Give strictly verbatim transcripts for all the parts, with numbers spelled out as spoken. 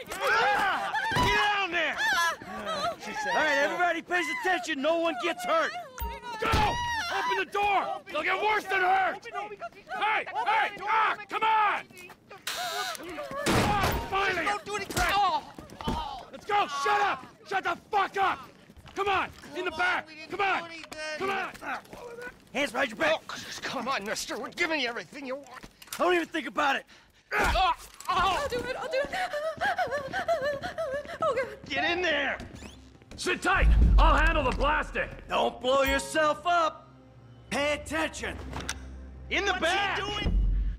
Get down there! All right, everybody pays attention. No one gets hurt. Go! Open the door! They'll get worse than hurt! Hey! Hey! Ah! Come on! Oh, finally! Don't do any crap. Oh. Let's go! Shut up! Shut the fuck up! Come on! In the back! Come on! Come on! Hands behind your back. Oh, come on, mister. We're giving you everything you want. Don't even think about it. Oh, oh. I'll do it, I'll do it. Oh, God. Get in there! Sit tight! I'll handle the blasting! Don't blow yourself up. Pay attention. In the What's back! he doing?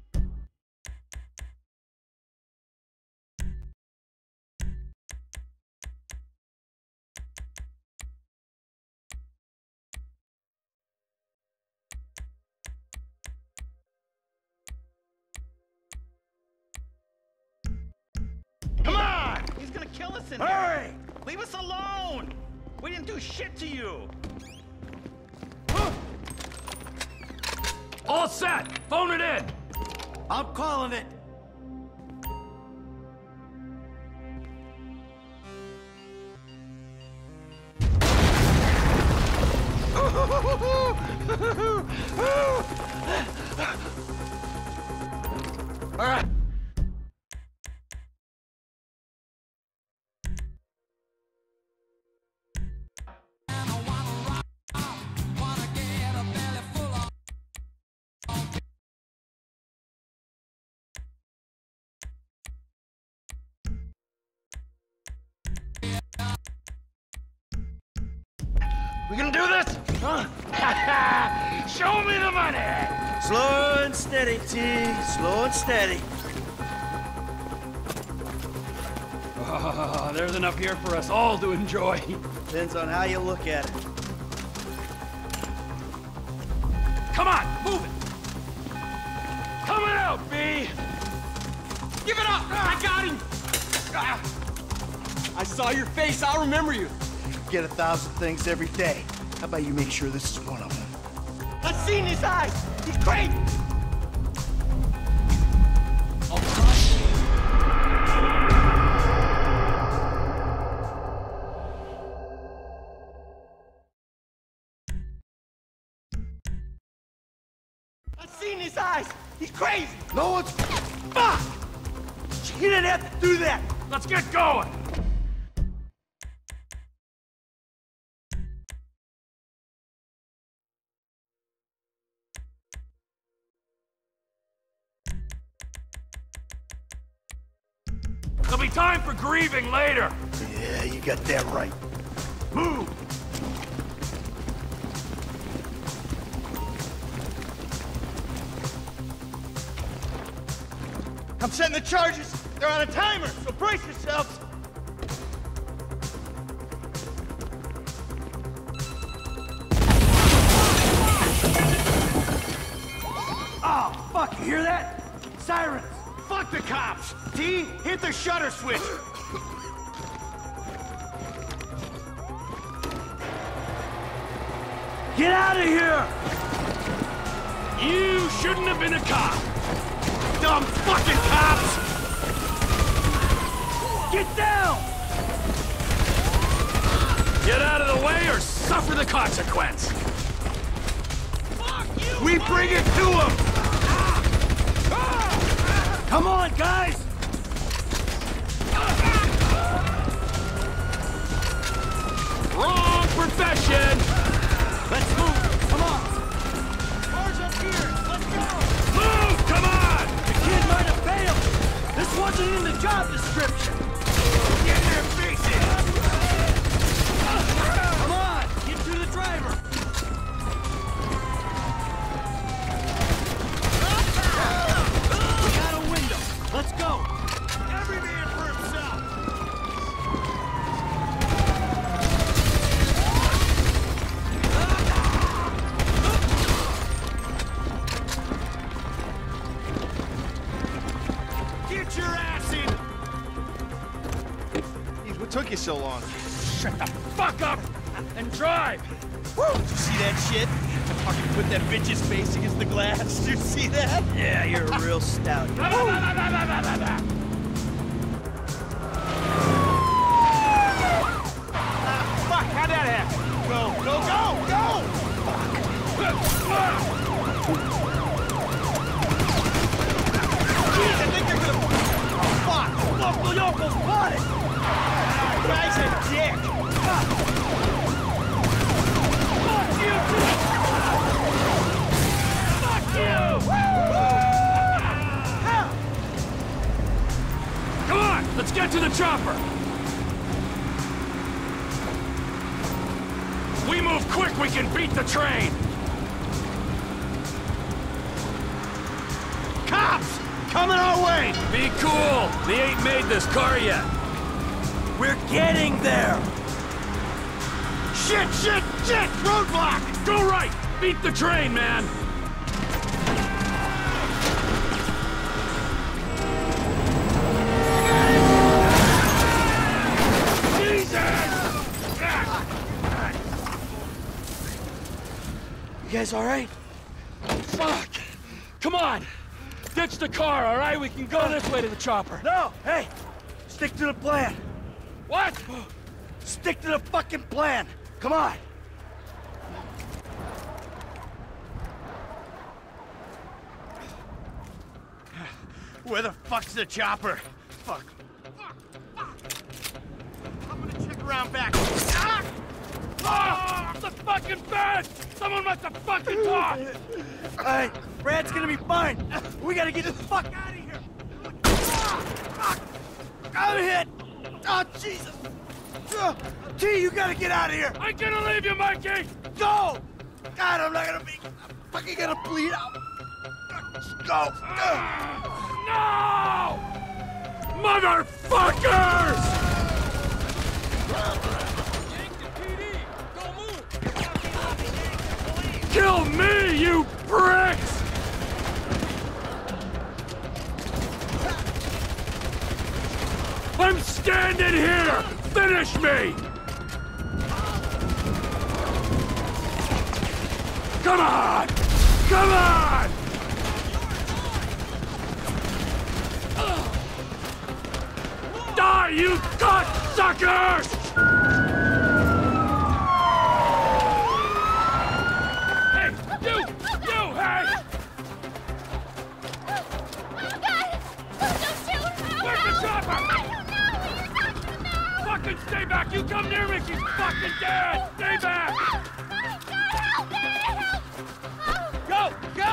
Come on! He's gonna kill us in there. Hurry! Leave us alone! We didn't do shit to you! All set! Phone it in! I'm calling it. All right. We gonna do this? Huh? Show me the money! Slow and steady, T. Slow and steady. Oh, there's enough here for us all to enjoy. Depends on how you look at it. Come on, move it! Coming out, B! Give it up! I got him! Ah. I saw your face. I'll remember you. Get a thousand things every day. How about you make sure this is one of them? I've seen his eyes. He's crazy. I've seen his eyes. He's crazy. No one's... Fuck! You didn't have to do that. Let's get going! There'll be time for grieving later! Yeah, you got that right. Move! I'm setting the charges. They're on a timer, so brace yourselves. Oh, fuck, you hear that? Sirens. Fuck the cops. T, hit the shutter switch. Get out of here! You shouldn't have been a cop! Dumb fucking cops! Get down! Get out of the way or suffer the consequence! We bring it to them! Come on, guys! Wrong profession! Let's move! Come on! Cars up here! Let's go! Move! Come on! The kid might have failed! This wasn't in the job description! Get in their faces! Come on! Get to the driver! We got a window! Let's go! Every man for himself! Get your ass in! Jeez, what took you so long? Shut the fuck up and drive! Woo! Did you see that shit? Fucking put that bitch's face against the glass. Did you see that? Yeah, you're a real stout. Jeez, I think they're gonna... Fuck! Local yokel spotted! Guy's a dick! Fuck you! Fuck you! Come on, let's get to the chopper. We move quick, we can beat the train. Cops! Coming our way! Be cool. They ain't made this car yet. We're getting there! Shit, shit, shit! Roadblock! Go right. Beat the train, man. You guys all right? Fuck! Come on! Ditch the car, all right? We can go this way to the chopper. No! Hey! Stick to the plan! What? Stick to the fucking plan! Come on! Where the fuck's the chopper? Fuck. Fuck! Fuck! I'm gonna check around back. Ah! Ah! The fucking bed! Someone must have fucking talked! Alright, Brad's gonna be fine. We gotta get the fuck out of here. Ah, fuck. I'm hit. Oh, Jesus. Uh, T, you gotta get out of here. I'm gonna leave you, Mikey! Go. God, I'm not gonna be. I'm fucking gonna bleed out. Go. No! Motherfuckers! Kill me, you pricks! I'm standing here! Finish me! Come on! Come on! Die, you cocksuckers! Hey, you! You, hey! Oh, God! Oh, don't shoot! Oh, Where's the help! chopper? I don't know! What are you talking about? Fucking stay back! You come near me, she's fucking dead! Stay back! Oh, God, help me! Help! Oh. Go. Go.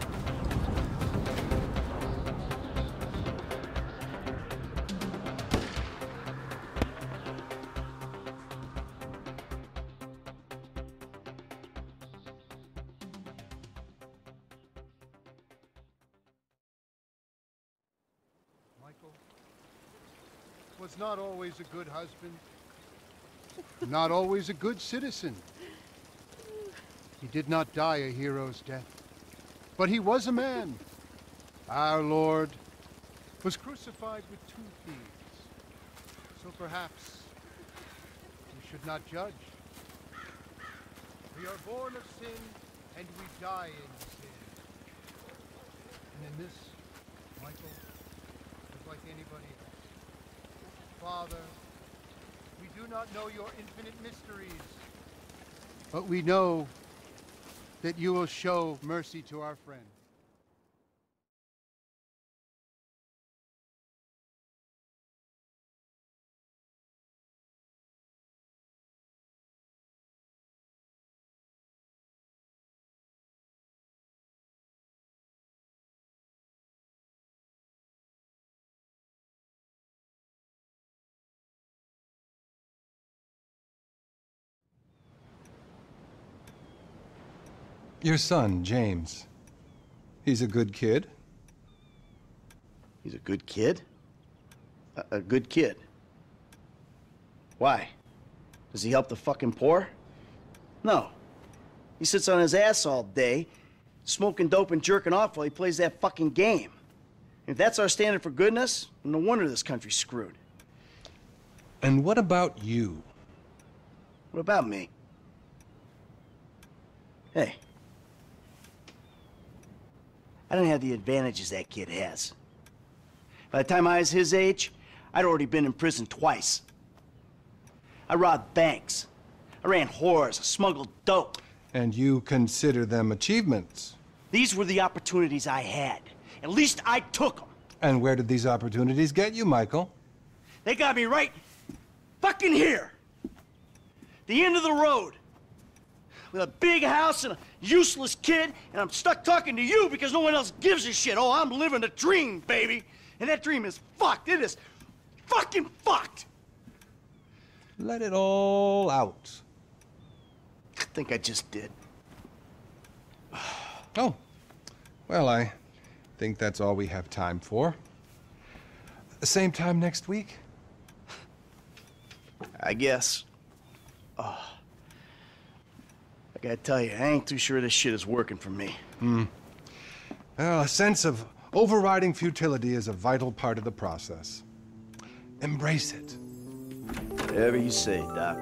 Michael was not always a good husband, not always a good citizen. He did not die a hero's death, but he was a man. Our Lord was crucified with two thieves, so perhaps we should not judge. We are born of sin, and we die in sin. And in this, Michael is like anybody else. Father, we do not know your infinite mysteries, but we know that you will show mercy to our friend. Your son, James. He's a good kid. He's a good kid? A, a good kid? Why? Does he help the fucking poor? No. He sits on his ass all day, smoking dope and jerking off while he plays that fucking game. If that's our standard for goodness, no wonder this country's screwed. And what about you? What about me? Hey. I don't have the advantages that kid has. By the time I was his age, I'd already been in prison twice. I robbed banks. I ran whores. I smuggled dope. And you consider them achievements? These were the opportunities I had. At least I took them. And where did these opportunities get you, Michael? They got me right fucking here. The end of the road. With a big house and a useless kid, and I'm stuck talking to you because no one else gives a shit. Oh, I'm living a dream, baby. And that dream is fucked. It is fucking fucked. Let it all out. I think I just did. Oh, well, I think that's all we have time for. The same time next week? I guess. Oh. I gotta tell you, I ain't too sure this shit is working for me. Hmm. Well, a sense of overriding futility is a vital part of the process. Embrace it. Whatever you say, Doc.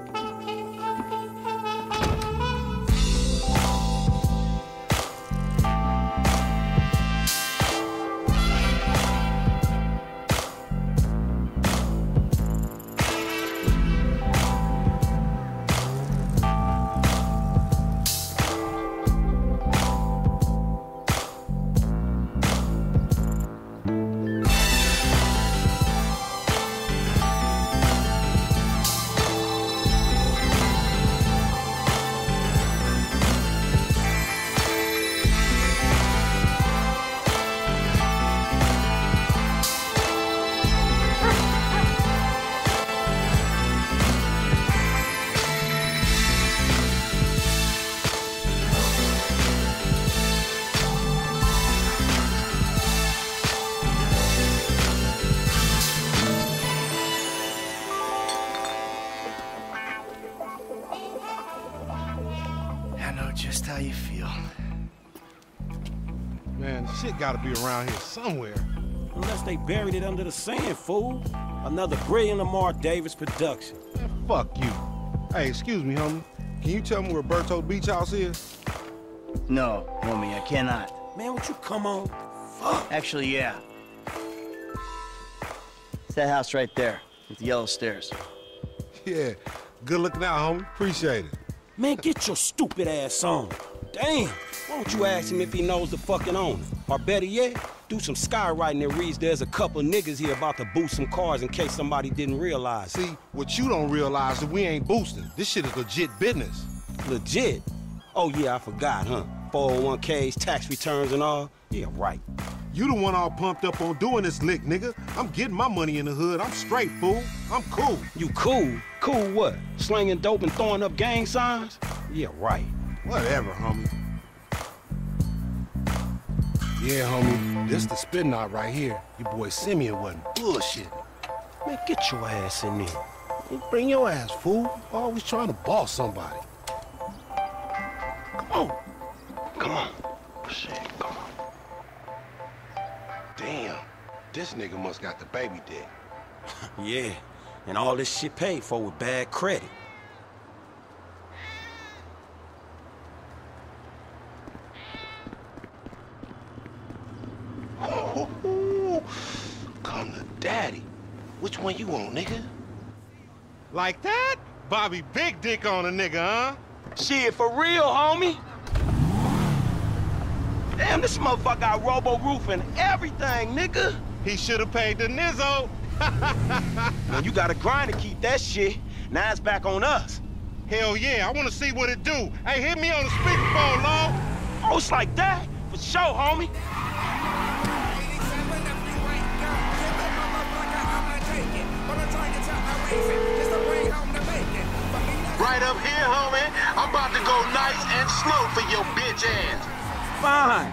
Just how you feel. Man, shit gotta be around here somewhere. Unless they buried it under the sand, fool. Another brilliant Lamar Davis production. Man, fuck you. Hey, excuse me, homie. Can you tell me where Berto Beach House is? No, homie, I cannot. Man, would you come on? Fuck. Actually, yeah. It's that house right there, with the yellow stairs. Yeah, good looking out, homie. Appreciate it. Man, get your stupid ass on. Damn, why don't you ask him if he knows the fucking owner? Or better yet, do some skywriting that reads there's a couple niggas here about to boost some cars in case somebody didn't realize. See, what you don't realize is we ain't boosting. This shit is legit business. Legit? Oh yeah, I forgot, huh? four oh one Ks, tax returns and all? Yeah, right. You the one all pumped up on doing this lick, nigga. I'm getting my money in the hood. I'm straight, fool. I'm cool. You cool? Cool what? Slinging dope and throwing up gang signs? Yeah, right. Whatever, homie. Yeah, homie. This the spin knot right here. Your boy Simeon wasn't bullshitting. Man, get your ass in there. You bring your ass, fool. Always trying to boss somebody. Come on. Come on. Shit, come on. Damn, this nigga must got the baby dick. Yeah, and all this shit paid for with bad credit. Ooh, come to daddy. Which one you want, nigga? Like that? Bobby big dick on a nigga, huh? Shit, for real, homie. Damn, this motherfucker got robo-roof and everything, nigga. He should have paid the Nizzo. Man, you gotta grind to keep that shit. Now it's back on us. Hell yeah, I wanna see what it do. Hey, hit me on the speakerphone, Long. Oh, it's like that? For sure, homie. Right up here, homie. I'm about to go nice and slow for your bitch ass. Fine.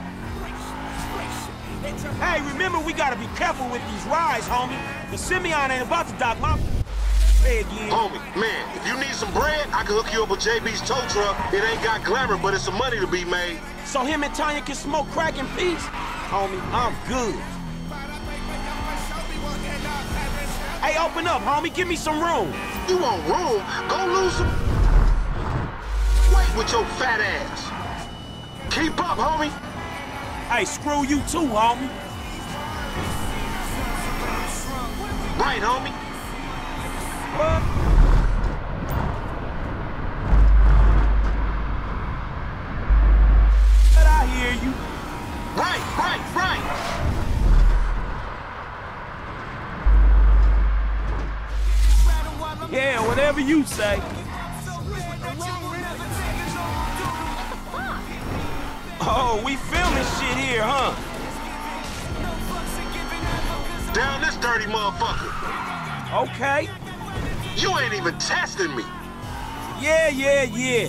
Hey, remember we gotta be careful with these rides, homie. The Simeon ain't about to dock my head again. Homie, man, if you need some bread, I can hook you up with J B's tow truck. It ain't got glamour, but it's some money to be made. So him and Tanya can smoke crack in peace? Homie, I'm good. Hey, open up, homie. Give me some room. You want room? Go lose some... Wait with your fat ass. Keep up, homie. Hey, screw you too, homie. Right, homie. What? But I hear you. fight. Yeah, whatever you say. Oh, we filming shit here, huh? Down this dirty motherfucker. Okay. You ain't even testing me. Yeah, yeah, yeah.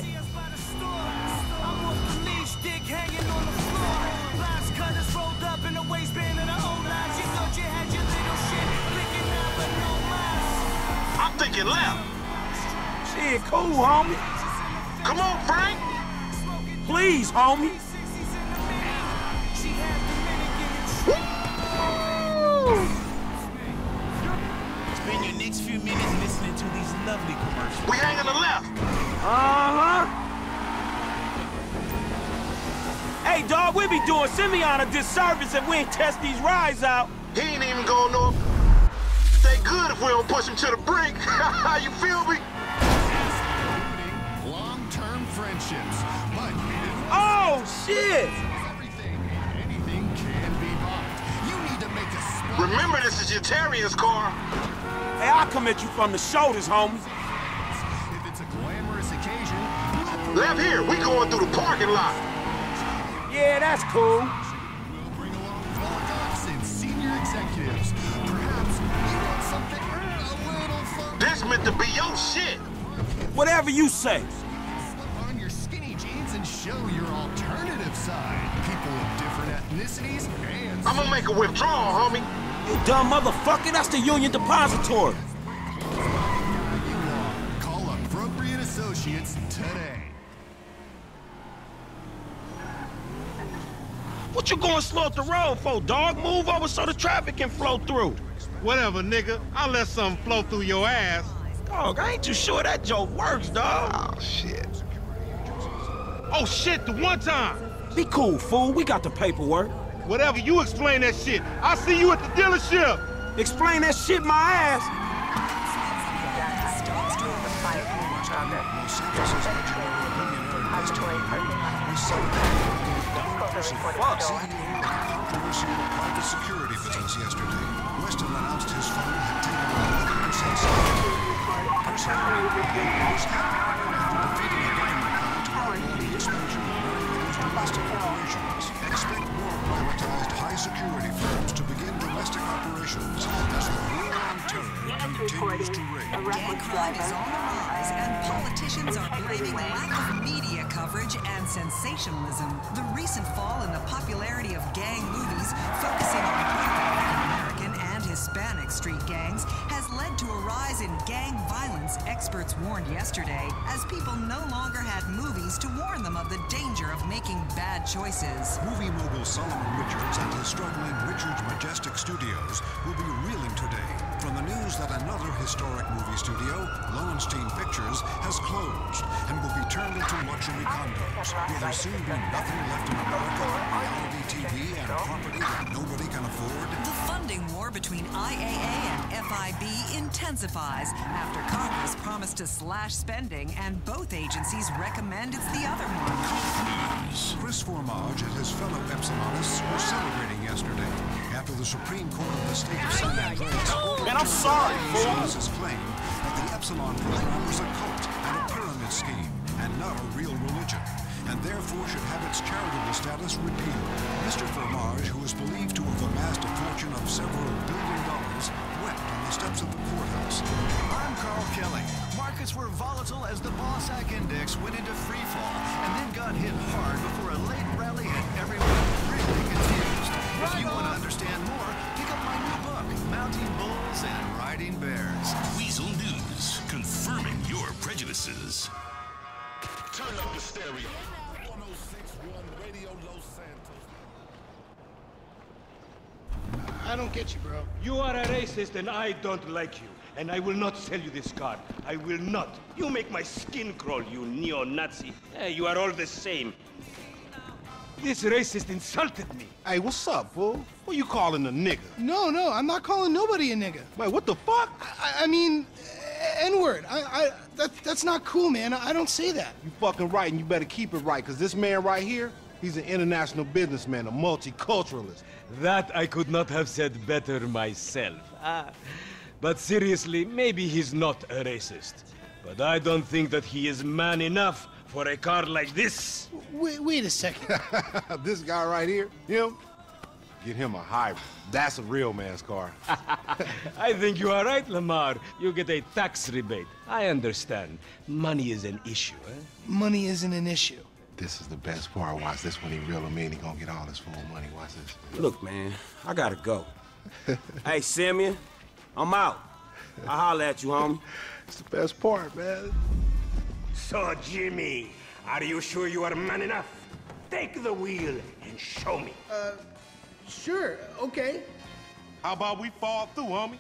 I'm thinking left. Shit, cool, homie. Come on, Frank. Please, homie. Spend your next few minutes listening to these lovely commercials. We hang on the left. Uh-huh. Hey, dog, we be doing Simeon a disservice if we ain't test these rides out. He ain't even gonna know if they good if we don't push him to the brink. You feel me? Long-term friendships, but oh shit! Everything, anything can be bought. You need to make a split. Remember, this is your Terrier's car. Hey, I'll come at you from the shoulders, homies. If it's a glamorous occasion, Left here, we going through the parking lot. Yeah, that's cool. we'll bring along oligarchs and senior executives. Perhaps you want something a little fun. This meant to be your shit. Whatever you say. Slip on your skinny jeans and show your alternative side. People of different ethnicities and I'm gonna make a withdrawal, homie. You dumb motherfucker, that's the Union Depository. you are. Call Appropriate Associates today. What you going slow up the road for, dog? Move over so the traffic can flow through. Whatever, nigga. I'll let something flow through your ass. Dog, I ain't too sure that joke works, dog. Oh, shit. Oh, shit, the one time. Be cool, fool. We got the paperwork. Whatever, you explain that shit. I'll see you at the dealership. Explain that shit my ass. Controversial private security business yesterday. Weston announced his firm had taken eleven percent security. Personally, was happy after defeating a government plan to outlaw the expansion of Meriwether's domestic operations. Expect more privatized high-security firms to begin domestic operations as the war on terror continues to rage. Gang crime is on the rise, and politicians are blaming lack of media coverage and sensationalism. The recent fall in the popularity of gang movies, focusing on both African-American and Hispanic street gangs, has led to a rise in gang violence, experts warned yesterday, as people no longer had movies to warn them of the danger of making bad choices. Movie mogul Solomon Richards and his struggling Richards Majestic Studios will be reeling today from the news that another historic movie studio, Lowenstein Pictures, has closed and will be turned into luxury condos. Will there soon be nothing left in America but reality T V and property that nobody can afford? The funding war between I A A and F I B intensifies after Congress promised to slash spending and both agencies recommend it's the other one. Chris Formage and his fellow Epsilonists were celebrating yesterday after the Supreme Court of the state of San Andreas Man, I'm sorry, fool. his claim that the Epsilon program was a cult and a pyramid scheme and not a real religion, and therefore should have its charitable status repealed. Mister Formage, who is believed to have amassed a fortune of several billion dollars, wept on the steps of the courthouse. I'm Carl Kelly. Markets were volatile as the Bossack Index went into free fall and then got hit hard before a late rally had everyone really confused. If you want to understand more, pick up my new book, Mounting Bulls and Riding Bears. Weasel News, confirming your prejudices. Turn up the stereo. one oh six point one Radio Los Santos. I don't get you, bro. You are a racist and I don't like you. And I will not sell you this card. I will not. You make my skin crawl, you neo-Nazi. Hey, you are all the same. This racist insulted me. Hey, what's up, fool? Who you calling a nigga? No, no, I'm not calling nobody a nigga. Wait, what the fuck? I, I mean, N-word. I, I, that, that's not cool, man. I don't say that. You fucking right, and you better keep it right, because this man right here, He's an international businessman, a multiculturalist. That I could not have said better myself. Ah. But seriously, maybe he's not a racist. But I don't think that he is man enough for a car like this. Wait, wait a second. This guy right here, him, get him a hybrid. That's a real man's car. I think you are right, Lamar. You get a tax rebate. I understand. Money is an issue, eh? Money isn't an issue. This is the best part. Watch this when he reel him in. He gonna get all his full money. Watch this. Look, man, I gotta go. Hey, Simeon, I'm out. I'll holler at you, homie. It's the best part, man. So, Jimmy, are you sure you are man enough? Take the wheel and show me. Uh, sure, okay. How about we fall through, homie?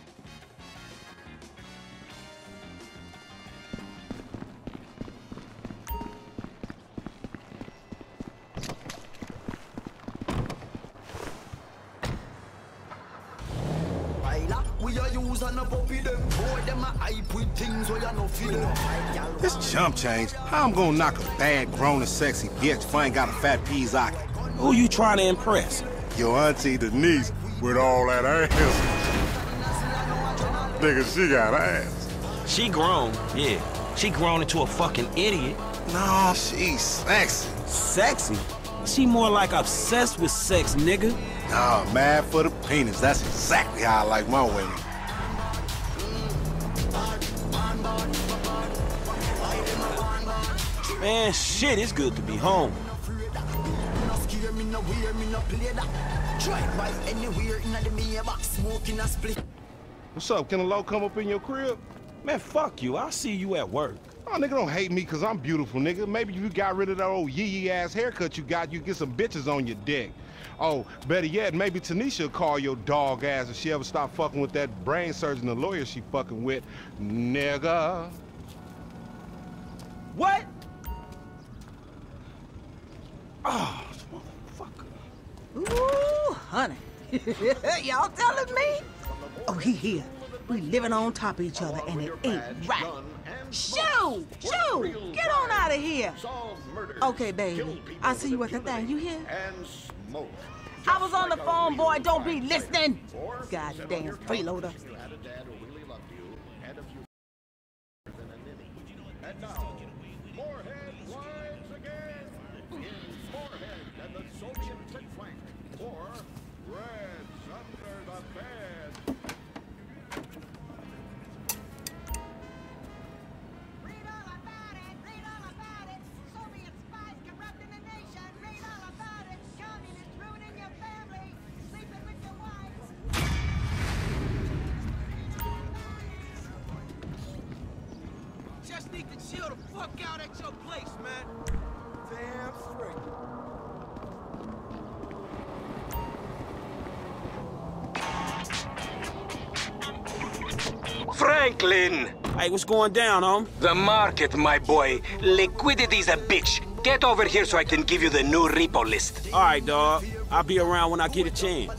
This chump change. How I'm gonna knock a bad, grown and sexy bitch if I ain't got a fat Pizzaki? Who you trying to impress? Your auntie Denise with all that ass. Nigga, she got ass. She grown, yeah. She grown into a fucking idiot. No, she's sexy. Sexy? She more like obsessed with sex, nigga. Nah, mad for the penis. That's exactly how I like my women. Man, shit, it's good to be home. What's up? Can a low come up in your crib? Man, fuck you. I'll see you at work. Oh, nigga, don't hate me because I'm beautiful, nigga. Maybe if you got rid of that old yee-yee ass haircut you got, you get some bitches on your dick. Oh, better yet, maybe Tanisha will call your dog ass if she ever stop fucking with that brain surgeon and lawyer she fucking with, nigga. What? Oh, motherfucker. Ooh, honey. Y'all telling me? Oh, he here. We living on top of each other, and it ain't right. Shoo! Shoo! Get on out of here. Okay, baby. I'll see you at the thing. You hear? I was on the phone, boy. Don't be listening. Goddamn freeloader. And now, Moorhead wives again. In Moorhead and the Soviet pit flank. Or Reds under the bed. Read all about it. Read all about it. Soviet spies corrupting the nation. Read all about it. Communists ruining your family. Sleeping with your wives. Just need to chill the fuck out at your place, man. Damn straight. Franklin! Hey, what's going down, hom? The market, my boy. Liquidity's a bitch. Get over here so I can give you the new repo list. All right, dog. I'll be around when I get a chance.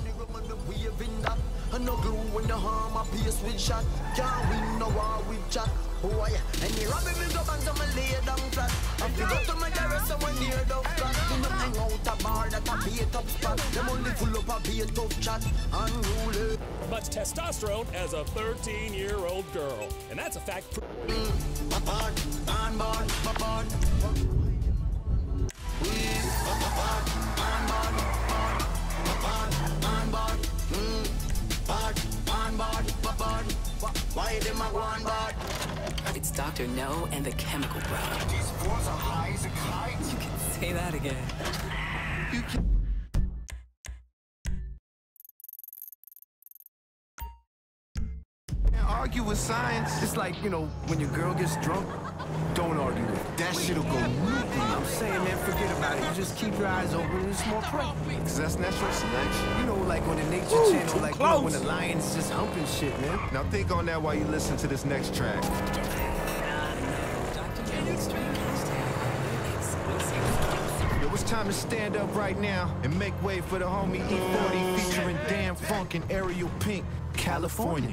Boy, and the robber me go back to my lay down flat. I pick up to my garage somewhere near the flat. Do not hang out a bar that a beat up spot. Them only full up a beat tough chat. Unruly. Much testosterone as a thirteen-year-old girl. And that's a fact. Mm, my part, on board, my part. We, my part, on board, my part, on board. Mm, part, on board, my part. Why them a go on board? It's Doctor No and the Chemical Brothers. These boys are high as a kite. You can say that again. You can. Argue with science. It's like, you know, when your girl gets drunk, don't argue with it. That shit'll go nuclear. I'm saying, man, forget about it. You just keep your eyes open and it's more prey. Because that's natural selection. You know, like on the Nature Ooh, Channel, like you know, when the lion's just humping shit, man. Now think on that while you listen to this next track. Yo, it's time to stand up right now and make way for the homie E forty featuring Dan Funk and Ariel Pink, California.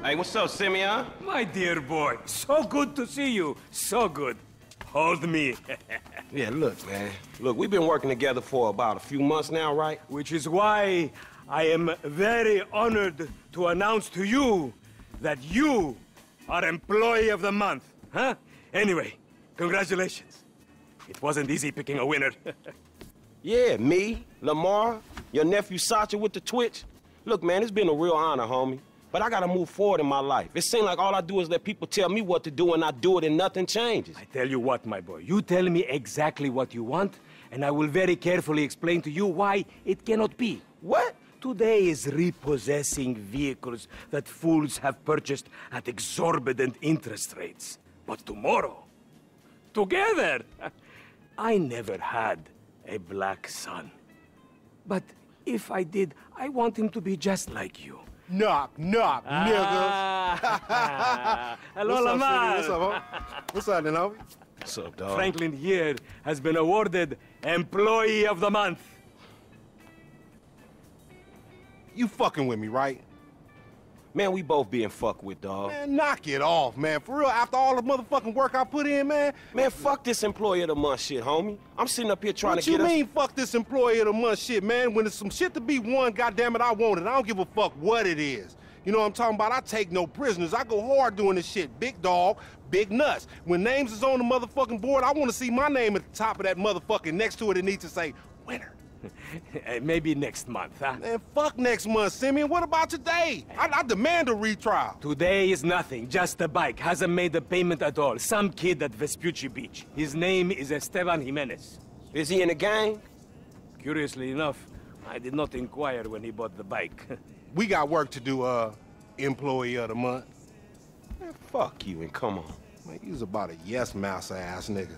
Hey, what's up, Simeon? My dear boy, so good to see you. So good. Hold me. Yeah, look, man. Look, we've been working together for about a few months now, right? Which is why I am very honored to announce to you that you are Employee of the Month, huh? Anyway, congratulations. It wasn't easy picking a winner. Yeah, me, Lamar, your nephew Sacha with the Twitch. Look, man, it's been a real honor, homie. But I gotta move forward in my life. It seems like all I do is let people tell me what to do and I do it and nothing changes. I tell you what, my boy, you tell me exactly what you want, and I will very carefully explain to you why it cannot be. What? Today is repossessing vehicles that fools have purchased at exorbitant interest rates. But tomorrow, together, I never had a black son. But if I did, I want him to be just like you. Knock, knock, Ah. Hello, What's up, Lamar. City? What's up, homie? What's up, then, homie? What's up, dog? Franklin here has been awarded Employee of the Month. You fucking with me, right? Man, we both being fucked with, dog. Man, knock it off, man. For real, after all the motherfucking work I put in, man. Man, fuck this Employee of the Month shit, homie. I'm sitting up here trying What to you get mean, us... fuck this Employee of the Month shit, man? When there's some shit to be won, goddammit, I want it. I don't give a fuck what it is. You know what I'm talking about? I take no prisoners. I go hard doing this shit. Big dog, big nuts. When names is on the motherfucking board, I want to see my name at the top of that motherfucking next to it. It needs to say, winner. Maybe next month, huh? Man, fuck next month, Simeon. What about today? I, I demand a retrial. Today is nothing, just a bike. Hasn't made a payment at all. Some kid at Vespucci Beach. His name is Esteban Jimenez. Is he in the gang? Curiously enough, I did not inquire when he bought the bike. We got work to do, uh, Employee of the Month. Man, fuck you and come on. Man, you's about a yes mouse ass nigga.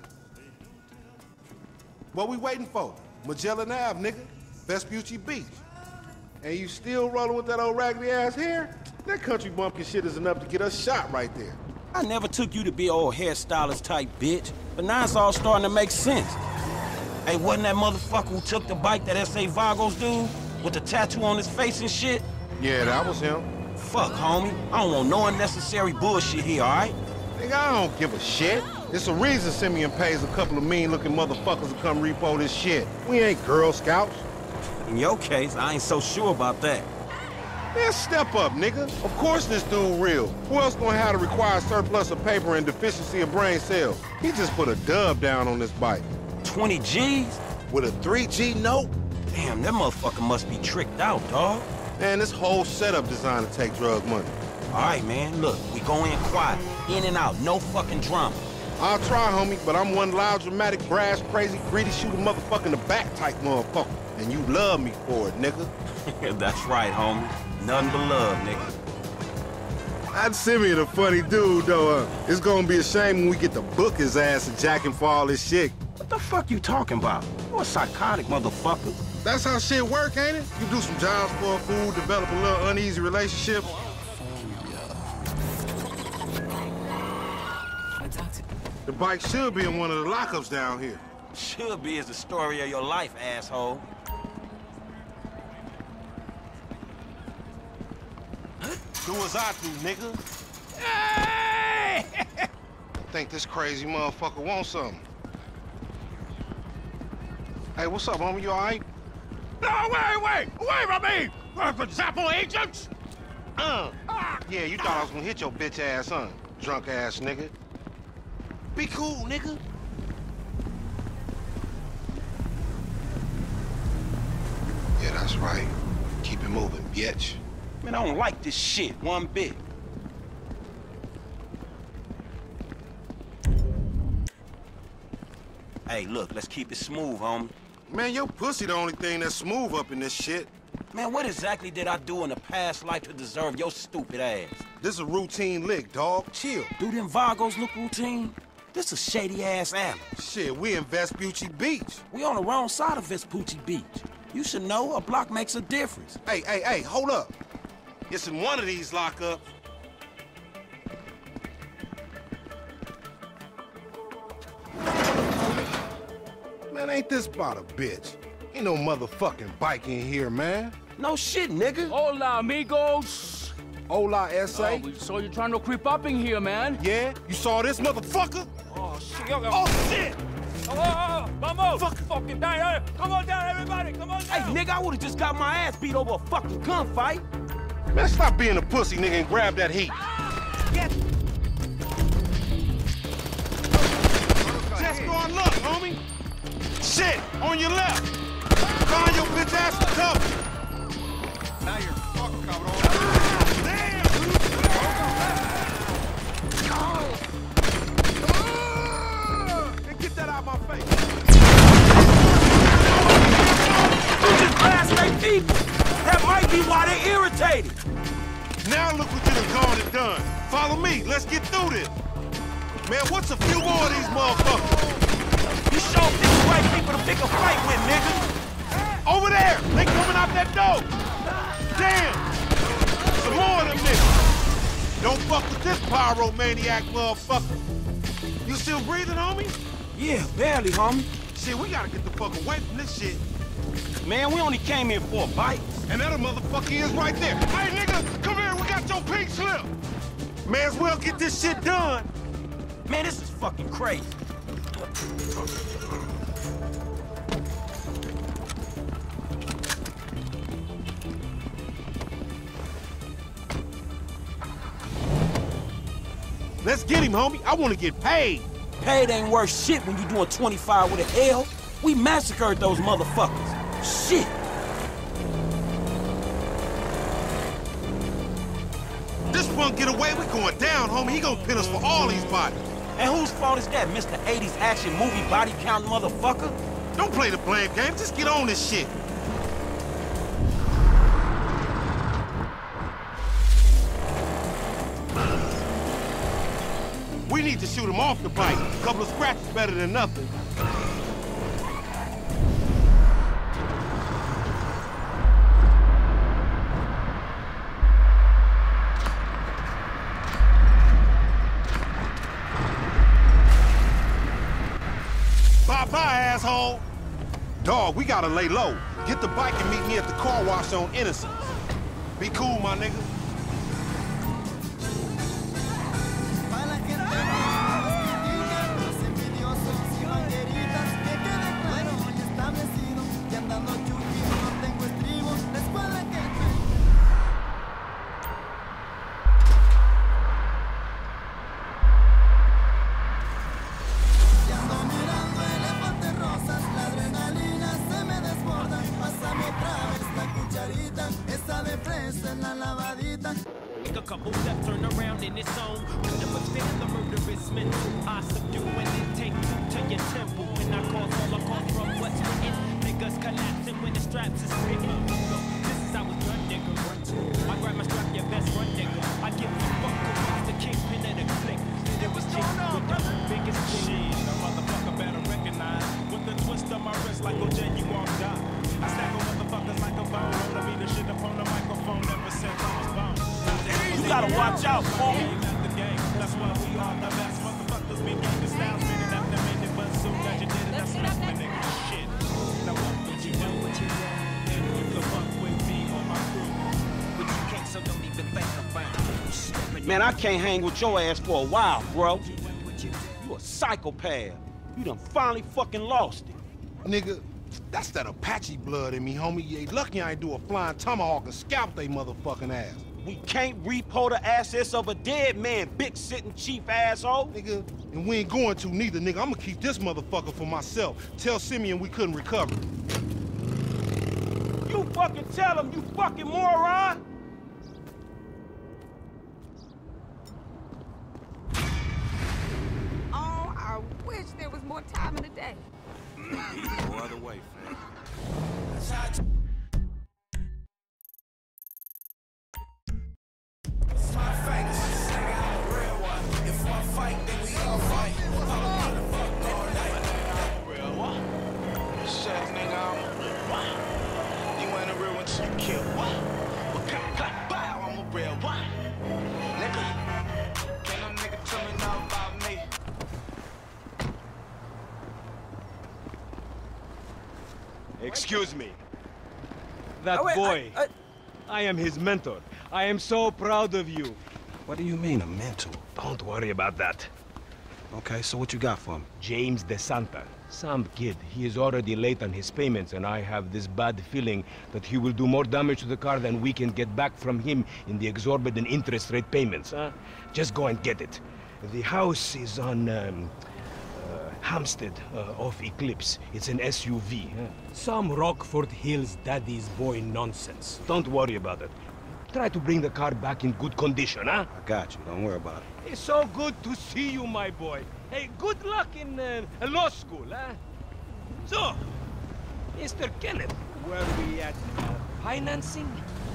What we waiting for? Magellan Ave, nigga. Vespucci Beach. And you still rolling with that old raggedy ass hair? That country bumpkin shit is enough to get us shot right there. I never took you to be old hairstylist type bitch, but now it's all starting to make sense. Hey, wasn't that motherfucker who took the bike, that S A Vagos dude? With the tattoo on his face and shit? Yeah, that was him. Fuck, homie. I don't want no unnecessary bullshit here, all right? Nigga, I don't give a shit. It's a reason Simeon pays a couple of mean-looking motherfuckers to come repo this shit. We ain't Girl Scouts. In your case, I ain't so sure about that. Man, step up, nigga. Of course this dude real. Who else gonna have the required surplus of paper and deficiency of brain cells? He just put a dub down on this bike. twenty G's? With a three G note? Damn, that motherfucker must be tricked out, dawg. Man, this whole setup designed to take drug money. All right, man, look, we go in quiet. In and out, no fucking drama. I'll try, homie, but I'm one loud, dramatic, brass, crazy, greedy, shoot a motherfucker in the back type motherfucker. And you love me for it, nigga. That's right, homie. Nothing but love, nigga. That Simeon a funny dude, though. Uh, it's gonna be a shame when we get to book his ass and jack him for all this shit. What the fuck you talking about? You a psychotic motherfucker. That's how shit work, ain't it? You do some jobs for a fool, develop a little uneasy relationship. The bike should be in one of the lockups down here. Should be is the story of your life, asshole. Do as I do, nigga. Hey! Think this crazy motherfucker wants something. Hey, what's up, homie? You all right? No, wait, wait! Away from me! We're for Zappo agents! Uh. Yeah, you thought I was gonna hit your bitch ass, huh? Drunk ass nigga. Be cool, nigga. Yeah, that's right. Keep it moving, bitch. Man, I don't like this shit one bit. Hey, look, let's keep it smooth, homie. Man, your pussy the only thing that's smooth up in this shit. Man, what exactly did I do in a past life to deserve your stupid ass? This is a routine lick, dog. Chill. Do them Vagos look routine? This a shady-ass alley. Shit, we in Vespucci Beach. We on the wrong side of Vespucci Beach. You should know a block makes a difference. Hey, hey, hey, hold up. It's in one of these lockups. Man, ain't this about a bitch? Ain't no motherfucking bike in here, man. No shit, nigga. Hola, amigos. Hola, S A. Oh, we saw you trying to creep up in here, man. Yeah? You saw this motherfucker? Oh, shit. Oh, shit! Oh, oh, oh, vamos! Fuck. Fucking down. Come on down, everybody. Come on down. Hey, nigga, I would've just got my ass beat over a fucking gunfight. Man, stop being a pussy, nigga, and grab that heat. Get. Just go and look, homie. Shit, on your left. Find your bitch ass and cover. Now you're fucked, cabrón. Damn! And get that out of my face. You just blast their people. That might be why they irritated. Now look what you done gone and done. Follow me, let's get through this. Man, what's a few more of these motherfuckers? You show these white people to pick a fight with, nigga. Over there! They coming out that door! Damn! Some more of them niggas! Don't fuck with this pyromaniac motherfucker! You still breathing, homie? Yeah, barely, homie. Shit, we gotta get the fuck away from this shit. Man, we only came here for a bite. And that motherfucker is right there. Hey, nigga, come here, we got your pink slip! May as well get this shit done. Man, this is fucking crazy. Let's get him, homie. I want to get paid. Paid ain't worth shit when you doing twenty-five with a L. We massacred those motherfuckers. Shit. This punk get away, we going down, homie. He gonna pin us for all these bodies. And whose fault is that, Mister eighties action movie body count motherfucker? Don't play the blame game. Just get on this shit. We need to shoot him off the bike. A couple of scratches better than nothing. Bye-bye, asshole. Dog, we gotta lay low. Get the bike and meet me at the car wash on Innocence. Be cool, my nigga. Make a couple steps, turn around in its own. Would never stand the murderous mental. I subdue and then take you to your temple. When I cause holocaust from what's written, niggas collapsing when the straps is written. This is how it's done, nigga. I grab my strap, your best run, nigga. I give a fuck about the kingpin of the click. It was G with the biggest shit. A motherfucker better recognize. With the twist of my wrist like O J, you all die. I stack on motherfuckers like a bone. Wanna be the shit up on the microphone ever since I was born. You gotta watch out, homie. That's why we are the best motherfuckers. We gang the styles, spinning up the minute, but soon as you did it, that's when my nigga shit. Now what would you do? What you do? Then you can fuck with me or my crew. But you can't, so don't even think about it. Man, I can't hang with your ass for a while, bro. You a psychopath. You done finally fucking lost it. Nigga, that's that Apache blood in me, homie. You ain't lucky I ain't do a flying tomahawk and scalp they motherfucking ass. We can't repo the assets of a dead man, big sitting chief asshole. Nigga, and we ain't going to neither, nigga. I'm gonna keep this motherfucker for myself. Tell Simeon we couldn't recover. You fucking tell him, you fucking moron! Oh, I wish there was more time in the day. No other way, fam. My fingers, nigga, I'm a real one. If one fight, then we all fight. I'm gonna fuck all night. Real one. Shit, nigga, I'm a real one. You ain't a real one till you kill one. But clap, clap, bow, I'm a real one. Nigga, can't no nigga tell me nothing about me. Excuse me. That Oh, wait, boy. I, I... I am his mentor. I am so proud of you. What do you mean, a mentor? Don't worry about that. Okay, so what you got for me? James DeSanta. Some kid. He is already late on his payments, and I have this bad feeling that he will do more damage to the car than we can get back from him in the exorbitant interest rate payments, huh? Just go and get it. The house is on, um, uh, Hampstead, uh, off Eclipse. It's an S U V, huh? Some Rockford Hills daddy's boy nonsense. Don't worry about it. Try to bring the car back in good condition, huh? I got you. Don't worry about it. It's so good to see you, my boy. Hey, good luck in uh, law school, huh? So, Mister Kenneth, where are we at now? Financing?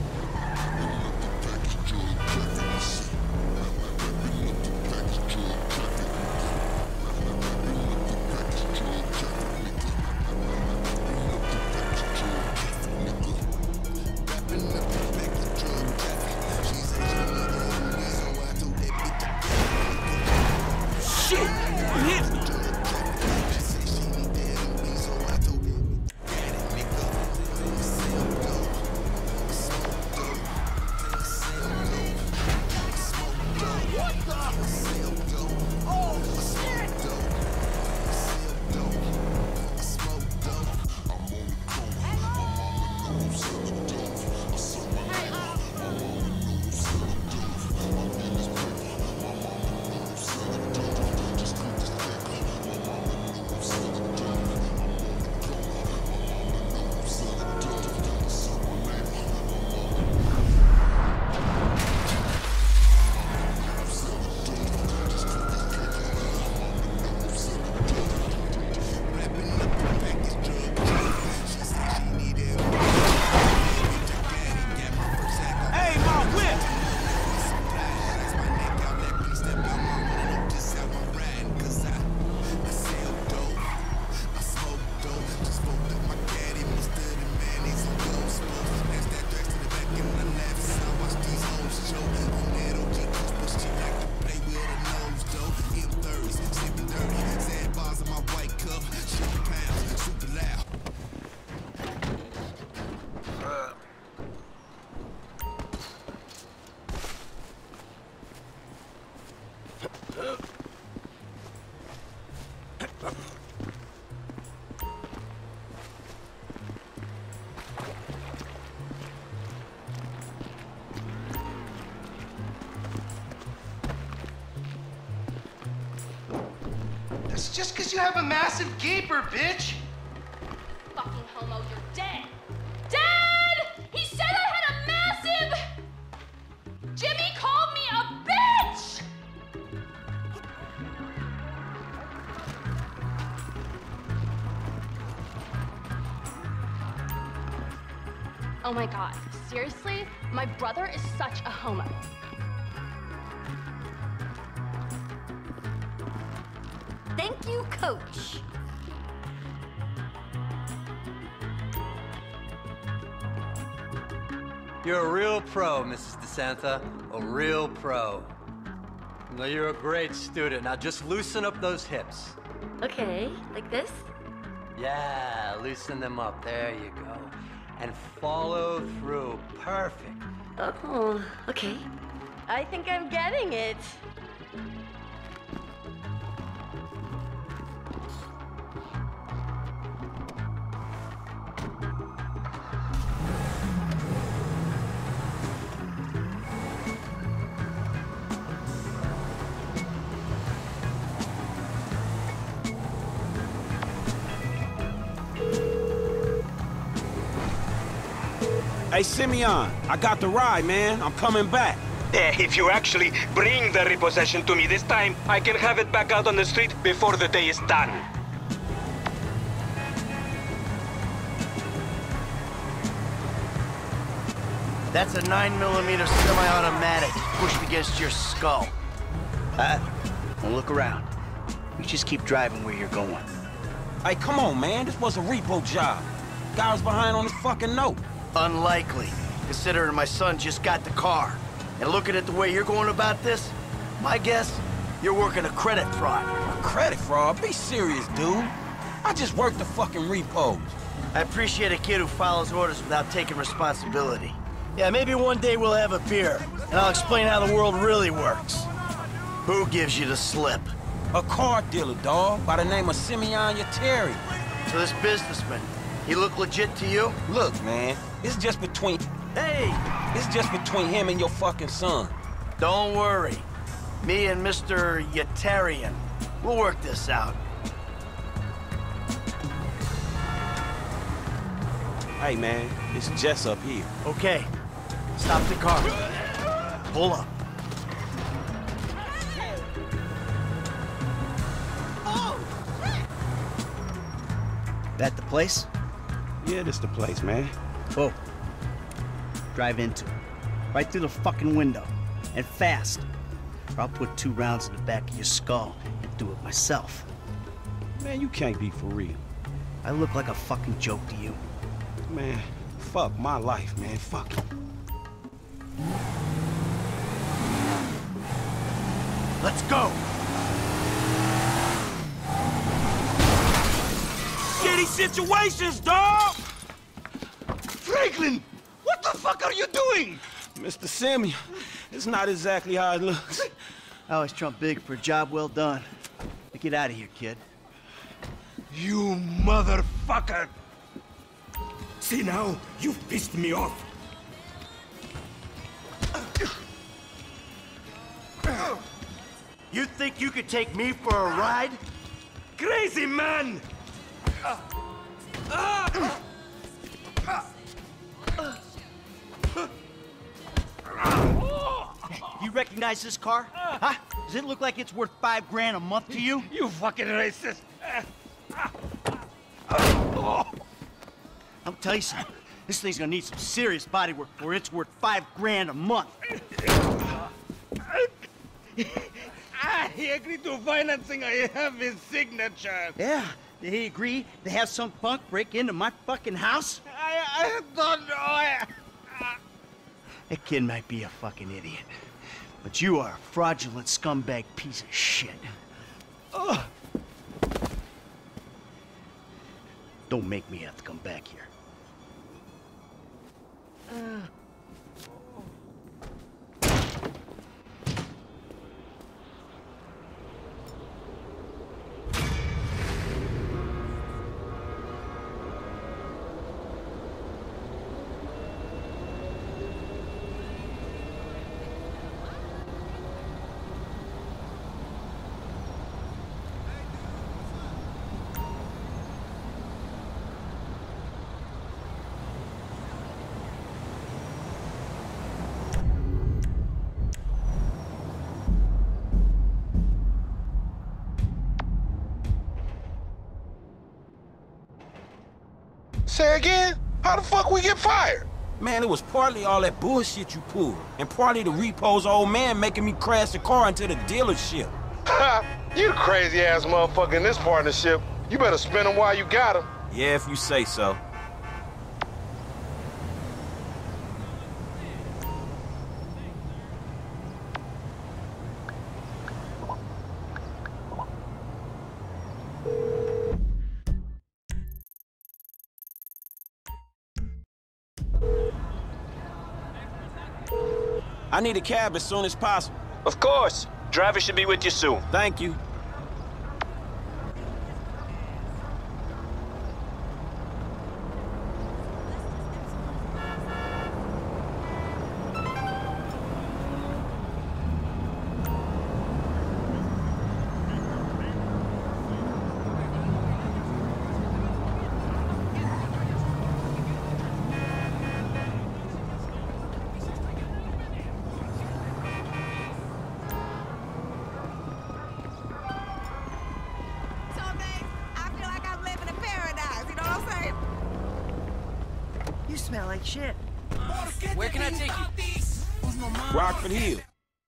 That's just because you have a massive gaper, bitch. Fucking homo, you're dead. Dad! He said I had a massive... Jimmy called me a bitch! Oh my god, seriously? My brother is such a homo. Thank you, Coach. You're a real pro, Missus DeSanta. A real pro. Now, you're a great student. Now just loosen up those hips. Okay, like this? Yeah, loosen them up. There you go. And follow through. Perfect. Oh, okay. I think I'm getting it. Hey, Simeon, I got the ride, man. I'm coming back. Eh, if you actually bring the repossession to me this time, I can have it back out on the street before the day is done. That's a nine millimeter semi-automatic pushed against your skull. Uh, don't look around. You just keep driving where you're going. Hey, come on, man. This was a repo job. Guy was behind on his fucking note. Unlikely, considering my son just got the car. And looking at the way you're going about this, my guess, you're working a credit fraud. A credit fraud? Be serious, dude. I just worked the fucking repos. I appreciate a kid who follows orders without taking responsibility. Yeah, maybe one day we'll have a beer, and I'll explain how the world really works. Who gives you the slip? A car dealer, dawg, by the name of Simeon Yetarian. So this businessman, he look legit to you? Look, man, it's just between... Hey! It's just between him and your fucking son. Don't worry. Me and Mister Yetarian, we'll work this out. Hey, man, it's Jess up here. Okay, stop the car. Pull up. That the place? Yeah, this the place, man. Whoa. Drive into it. Right through the fucking window. And fast. Or I'll put two rounds in the back of your skull and do it myself. Man, you can't be for real. I look like a fucking joke to you. Man, fuck my life, man. Fuck it. Let's go! Shitty situations, dawg! Franklin! What the fuck are you doing? Mister Simeon, it's not exactly how it looks. I always trump big for a job well done. Now get out of here, kid. You motherfucker! See now, you've pissed me off. You think you could take me for a ride? Crazy man! You recognize this car? Huh? Does it look like it's worth five grand a month to you? You fucking racist! I'll tell you something. This thing's gonna need some serious body work before it's worth five grand a month. He agreed to financing. I have his signature. Yeah, did he agree to have some punk break into my fucking house? I, I don't know. I... That kid might be a fucking idiot, but you are a fraudulent scumbag piece of shit. Ugh. Don't make me have to come back here. Uh. Say again? How the fuck we get fired? Man, it was partly all that bullshit you pulled, and partly the repo's old man making me crash the car into the dealership. Ha! You the crazy ass motherfucker in this partnership. You better spin them while you got them. Yeah, if you say so. I need a cab as soon as possible. Of course. Driver should be with you soon. Thank you. You smell like shit. Where can I take you? Rockford Hill.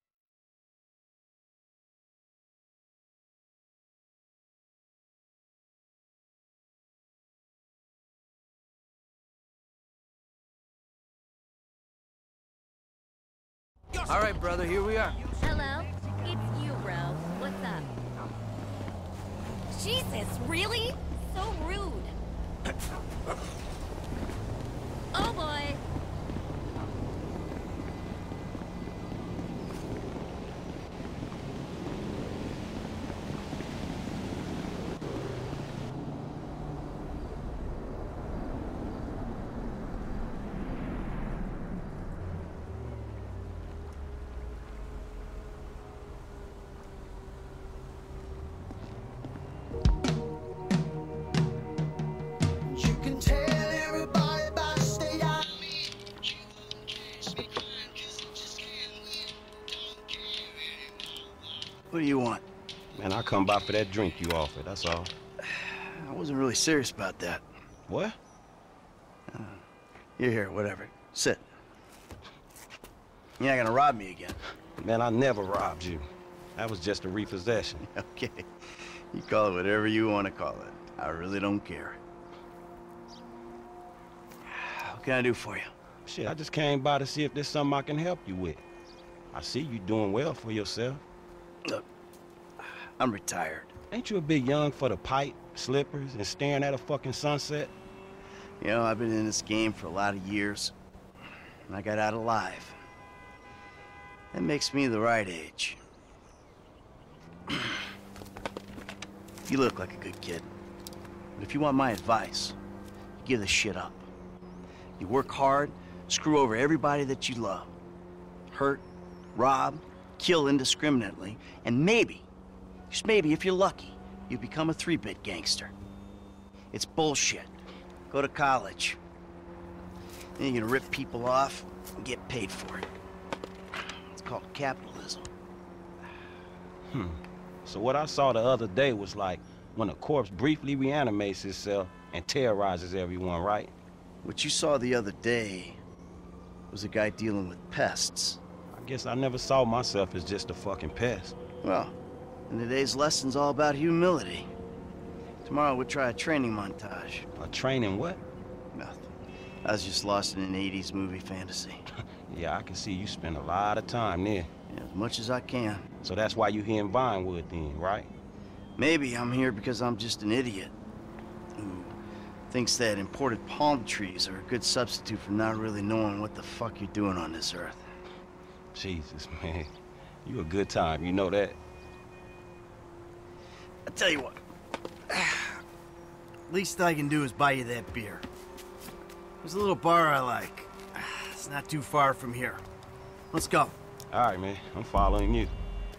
All right, brother, here we are. Hello? It's you, bro. What's up? Jesus, really? So rude. Oh, boy. What do you want? Man, I come by for that drink you offered, that's all. I wasn't really serious about that. What? Uh, you're here, whatever. Sit. You're not gonna rob me again. Man, I never robbed you. That was just a repossession. Okay. You call it whatever you want to call it. I really don't care. What can I do for you? Shit, I just came by to see if there's something I can help you with. I see you doing well for yourself. Look, I'm retired. Ain't you a bit young for the pipe, slippers, and staring at a fucking sunset? You know, I've been in this game for a lot of years, and I got out alive. That makes me the right age. You look like a good kid. But if you want my advice, you give this shit up. You work hard, screw over everybody that you love. Hurt, rob, kill indiscriminately, and maybe, just maybe if you're lucky, you become a three-bit gangster. It's bullshit. Go to college. Then you're gonna rip people off and get paid for it. It's called capitalism. Hmm. So what I saw the other day was like when a corpse briefly reanimates itself and terrorizes everyone, right? What you saw the other day was a guy dealing with pests. I guess I never saw myself as just a fucking pest. Well, and today's lesson's all about humility. Tomorrow we'll try a training montage. A training what? Nothing. I was just lost in an eighties movie fantasy. Yeah, I can see you spend a lot of time there. Yeah, as much as I can. So that's why you here in Vinewood then, right? Maybe I'm here because I'm just an idiot who thinks that imported palm trees are a good substitute for not really knowing what the fuck you're doing on this earth. Jesus, man. You a good time, you know that? I tell you what. Least I can do is buy you that beer. There's a little bar I like. It's not too far from here. Let's go. All right, man. I'm following you.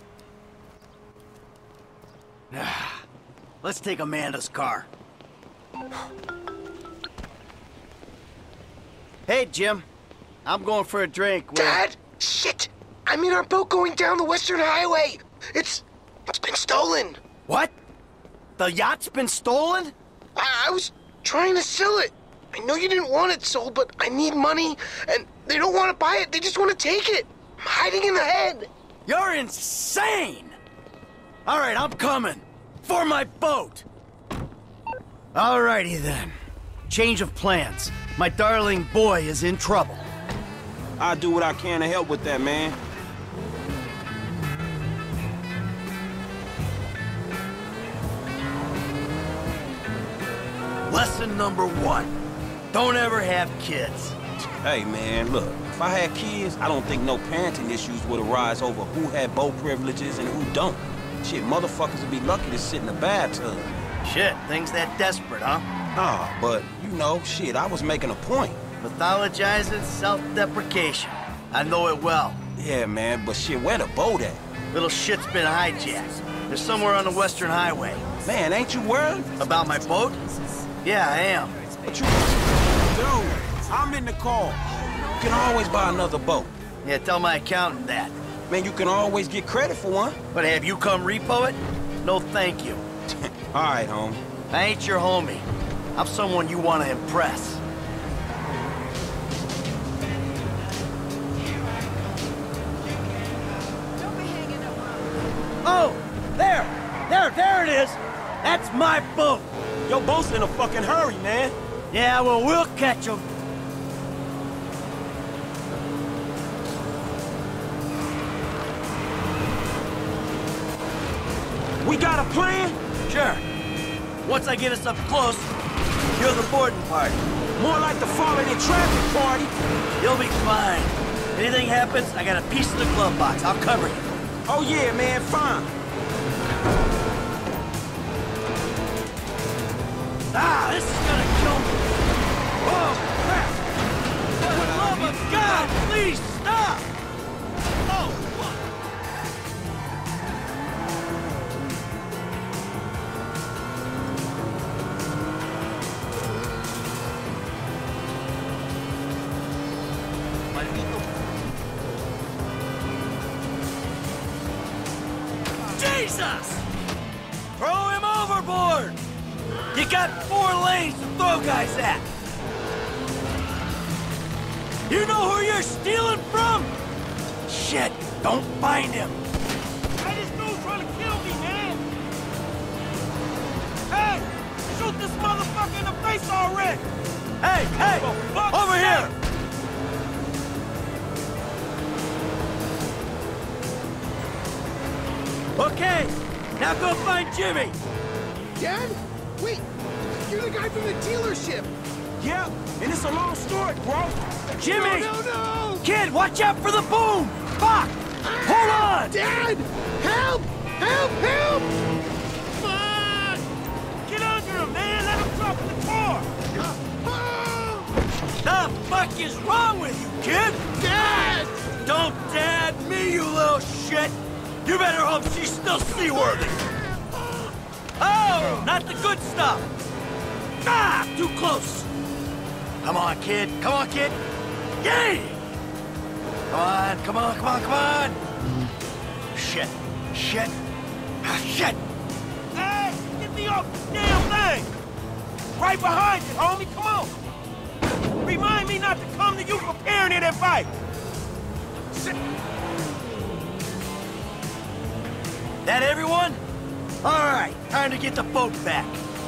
Let's take Amanda's car. Hey, Jim. I'm going for a drink. With... Dad? Shit! I'm in our boat going down the Western Highway. It's... it's been stolen. What? The yacht's been stolen? I, I was trying to sell it. I know you didn't want it sold, but I need money, and they don't want to buy it. They just want to take it. I'm hiding in the head. You're insane! All right, I'm coming. For my boat. Alrighty then. Change of plans. My darling boy is in trouble. I'll do what I can to help with that, man. Lesson number one. Don't ever have kids. Hey, man, look. If I had kids, I don't think no parenting issues would arise over who had boat privileges and who don't. Shit, motherfuckers would be lucky to sit in the bathtub. Shit, things that desperate, huh? Nah, but, you know, shit, I was making a point. Mythologizing self-deprecation. I know it well. Yeah, man, but shit, where the boat at? Little shit's been hijacked. They're somewhere on the Western Highway. Man, ain't you worried? About my boat? Yeah, I am. What you... Dude, I'm in the car. You can always buy another boat. Yeah, tell my accountant that. Man, you can always get credit for one. But have you come repo it? No, thank you. All right, homie. I ain't your homie. I'm someone you want to impress. Oh, there! There, there it is! That's my boat! Your boat's in a fucking hurry, man. Yeah, well, we'll catch him. We got a plan? Sure. Once I get us up close, you're the boarding party. More like the falling in traffic party. You'll be fine. Anything happens, I got a piece of the glove box. I'll cover you. Oh yeah, man, fine. Ah, this is gonna kill me. Oh, crap! For the love of God, please stop! Oh, fuck! Maldito. Jesus! Throw him overboard! You got four lanes to throw guys at! You know who you're stealing from? Shit, don't find him! Hey, this dude's trying to kill me, man! Hey! Shoot this motherfucker in the face already! Hey, hey! Over here! Okay, now go find Jimmy! Dad? Wait, you're the guy from the dealership. Yeah, and it's a long story, bro. Jimmy! No, no, no! Kid, watch out for the boom! Fuck! Hold on! Dad! Help! Help! Help! Fuck! Get under him, man! Let him drop in the car! The fuck is wrong with you, kid? Dad! Don't dad me, you little shit! You better hope she's still seaworthy! Oh, not the good stuff! Ah, too close! Come on, kid. Come on, kid. Yay! Come on, come on, come on, come on! Shit. Shit. Ah, shit! Hey, get me off this damn thing! Right behind you, homie, come on! Remind me not to come to you preparing it and fight! Shit. That everyone? All right, time to get the boat back.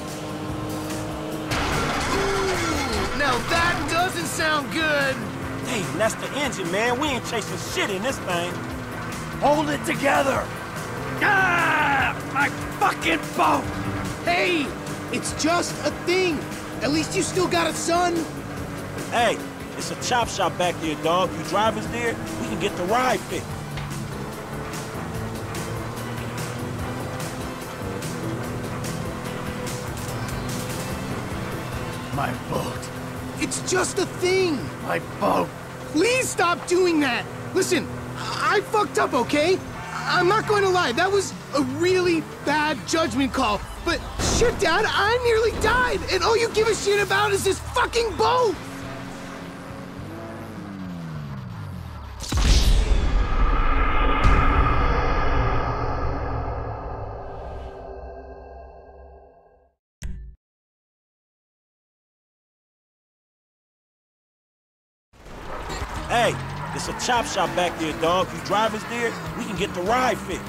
Now that doesn't sound good. Hey, that's the engine, man. We ain't chasing shit in this thing. Hold it together! Ah! My fucking boat! Hey, it's just a thing. At least you still got a son. Hey, it's a chop shop back there, dog. You drivers there, we can get the ride fixed. My boat. It's just a thing. My boat. Please stop doing that. Listen, I fucked up, okay? I'm not going to lie. That was a really bad judgment call. But shit, Dad, I nearly died. And all you give a shit about is this fucking boat. Hey, it's a chop shop back there, dog. You drivers there, we can get the ride fixed.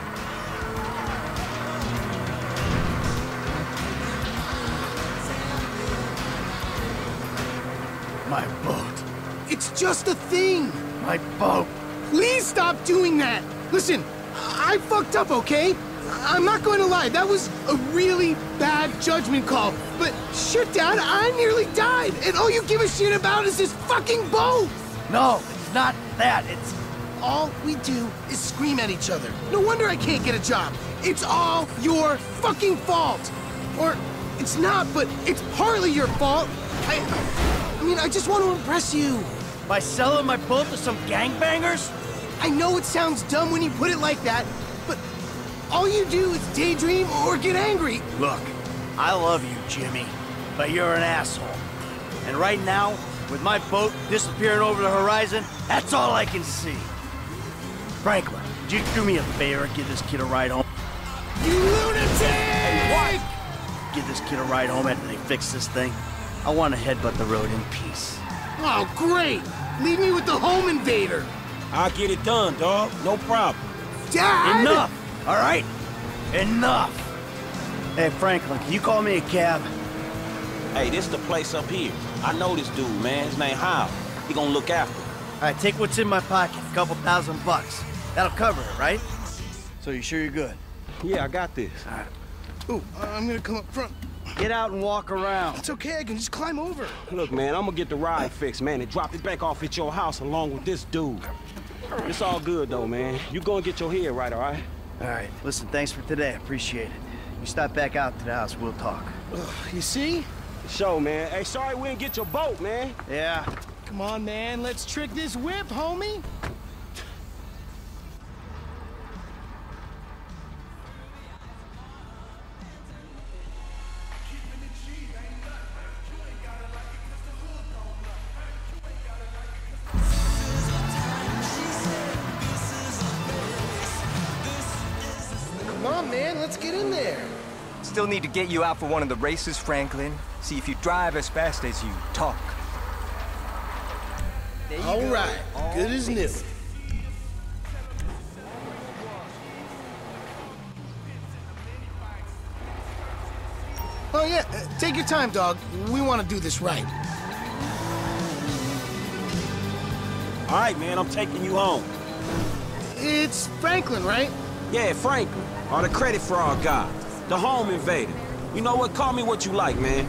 My boat. It's just a thing. My boat. Please stop doing that. Listen, I fucked up, okay? I'm not going to lie. That was a really bad judgment call. But shit, Dad, I nearly died. And all you give a shit about is this fucking boat. No, it's not that. It's... All we do is scream at each other. No wonder I can't get a job. It's all your fucking fault. Or it's not, but it's partly your fault. I, I mean, I just want to impress you. By selling my boat to some gangbangers? I know it sounds dumb when you put it like that, but all you do is daydream or get angry. Look, I love you, Jimmy, but you're an asshole. And right now, with my boat disappearing over the horizon, that's all I can see. Franklin, would you do me a favor and give this kid a ride home? You lunatic! Hey, what? Give this kid a ride home after they fix this thing. I want to headbutt the road in peace. Oh, great! Leave me with the home invader. I'll get it done, dog. No problem. Dad! Enough! All right? Enough! Hey, Franklin, can you call me a cab? Hey, this the place up here. I know this dude, man. His name Hal. He gonna look after me. All right, take what's in my pocket. A couple thousand bucks. That'll cover it, right? So you sure you're good? Yeah, I got this. All right. Ooh, I'm gonna come up front. Get out and walk around. It's okay, I can just climb over. Look, man, I'm gonna get the ride fixed, man, and drop it back off at your house along with this dude. It's all good, though, man. You go and get your head right, all right? All right. Listen, thanks for today. Appreciate it. You stop back out to the house, we'll talk. Ugh, you see? Show, man. Hey, sorry we didn't get your boat, man. Yeah. Come on, man. Let's trick this whip, homie. let's get in there. Still need to get you out for one of the races, Franklin. See if you drive as fast as you talk. There you All go. right, All good as new. races. Oh yeah, uh, take your time, dog. We want to do this right. All right, man, I'm taking you home. It's Franklin, right? Yeah, Franklin. Or the credit fraud guy. The home invader. You know what? Call me what you like, man.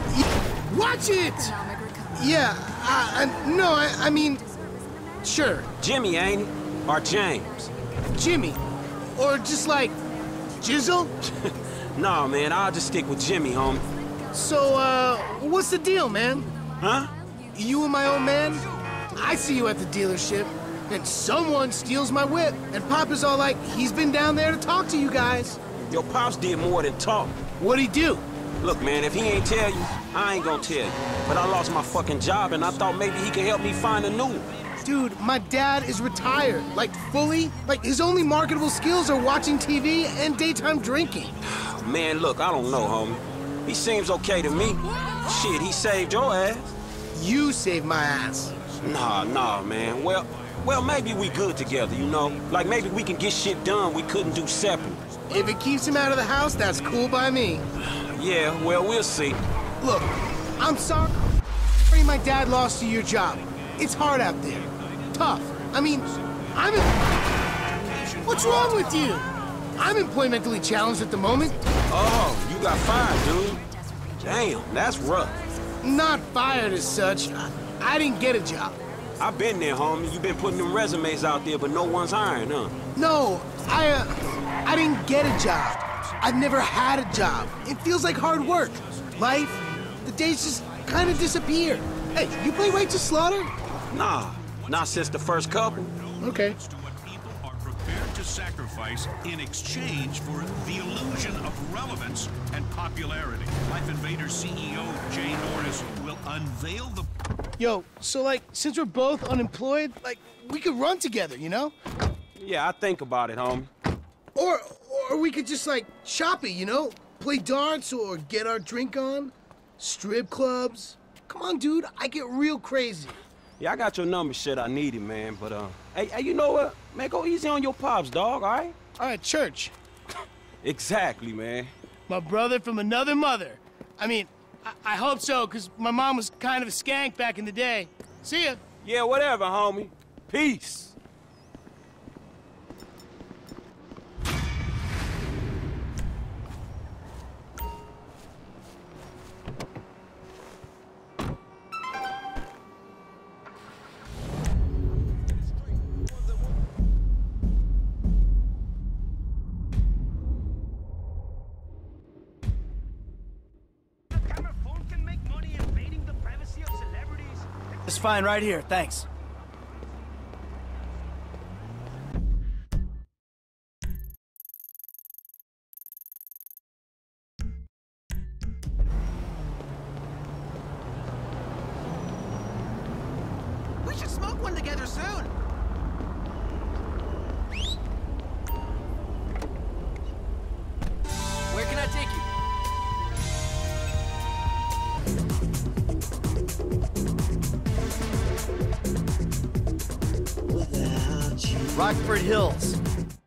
Watch it! Yeah, I, I, no, I, I mean, sure. Jimmy, ain't it? Or James? Jimmy. Or just like, Jizzle? Nah, man, I'll just stick with Jimmy, homie. So, uh, what's the deal, man? Huh? You and my old man? I see you at the dealership, and someone steals my whip, and Papa's all like, he's been down there to talk to you guys. Your pops did more than talk. What'd he do? Look, man, if he ain't tell you, I ain't gonna tell you. But I lost my fucking job, and I thought maybe he could help me find a new one. Dude, my dad is retired, like fully. Like, his only marketable skills are watching T V and daytime drinking. Man, look, I don't know, homie. He seems okay to me. Shit, he saved your ass. You saved my ass. Nah, nah, man. Well, well, maybe we good together, you know? Like, maybe we can get shit done we couldn't do separate. If it keeps him out of the house, that's cool by me. Yeah, well, we'll see. Look, I'm sorry my dad lost you your job. It's hard out there. Tough. I mean, I'm... In... What's wrong with you? I'm employmentally challenged at the moment. Oh, you got fired, dude. Damn, that's rough. Not fired as such. I, I didn't get a job. I've been there, homie. You've been putting them resumes out there, but no one's hiring, huh? No, I, uh, I didn't get a job. I've never had a job. It feels like hard work. Life, the days just kind of disappear. Hey, you play Righteous Slaughter? Nah, not since the first couple. Okay. Prepared to sacrifice in exchange for the illusion of relevance and popularity. Life Invaders C E O Jay Norris will unveil the... Yo, so like, since we're both unemployed, like, we could run together, you know? Yeah, I think about it, homie. Or, or we could just, like, shop it, you know? Play darts or get our drink on. Strip clubs. Come on, dude, I get real crazy. Yeah, I got your number, shit, I need it, man, but, uh... Hey, hey, you know what? Man, go easy on your pops, dog, all right? All right, church. Exactly, man. My brother from another mother. I mean, I, I hope so, because my mom was kind of a skank back in the day. See ya. Yeah, whatever, homie. Peace. It's fine right here, thanks. We should smoke one together soon. Where can I take you? Rockford Hills.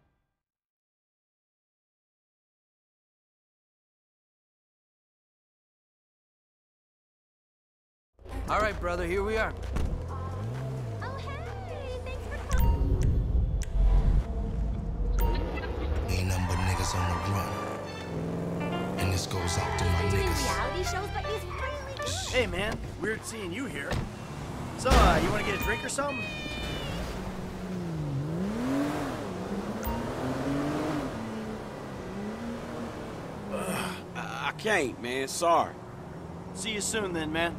All right, brother, here we are. Ain't nothing but niggas on the run. And this goes out to my niggas. Reality shows, but he's really... Hey, man. Weird seeing you here. So, uh, you want to get a drink or something? I can't, man. Sorry. See you soon then, man.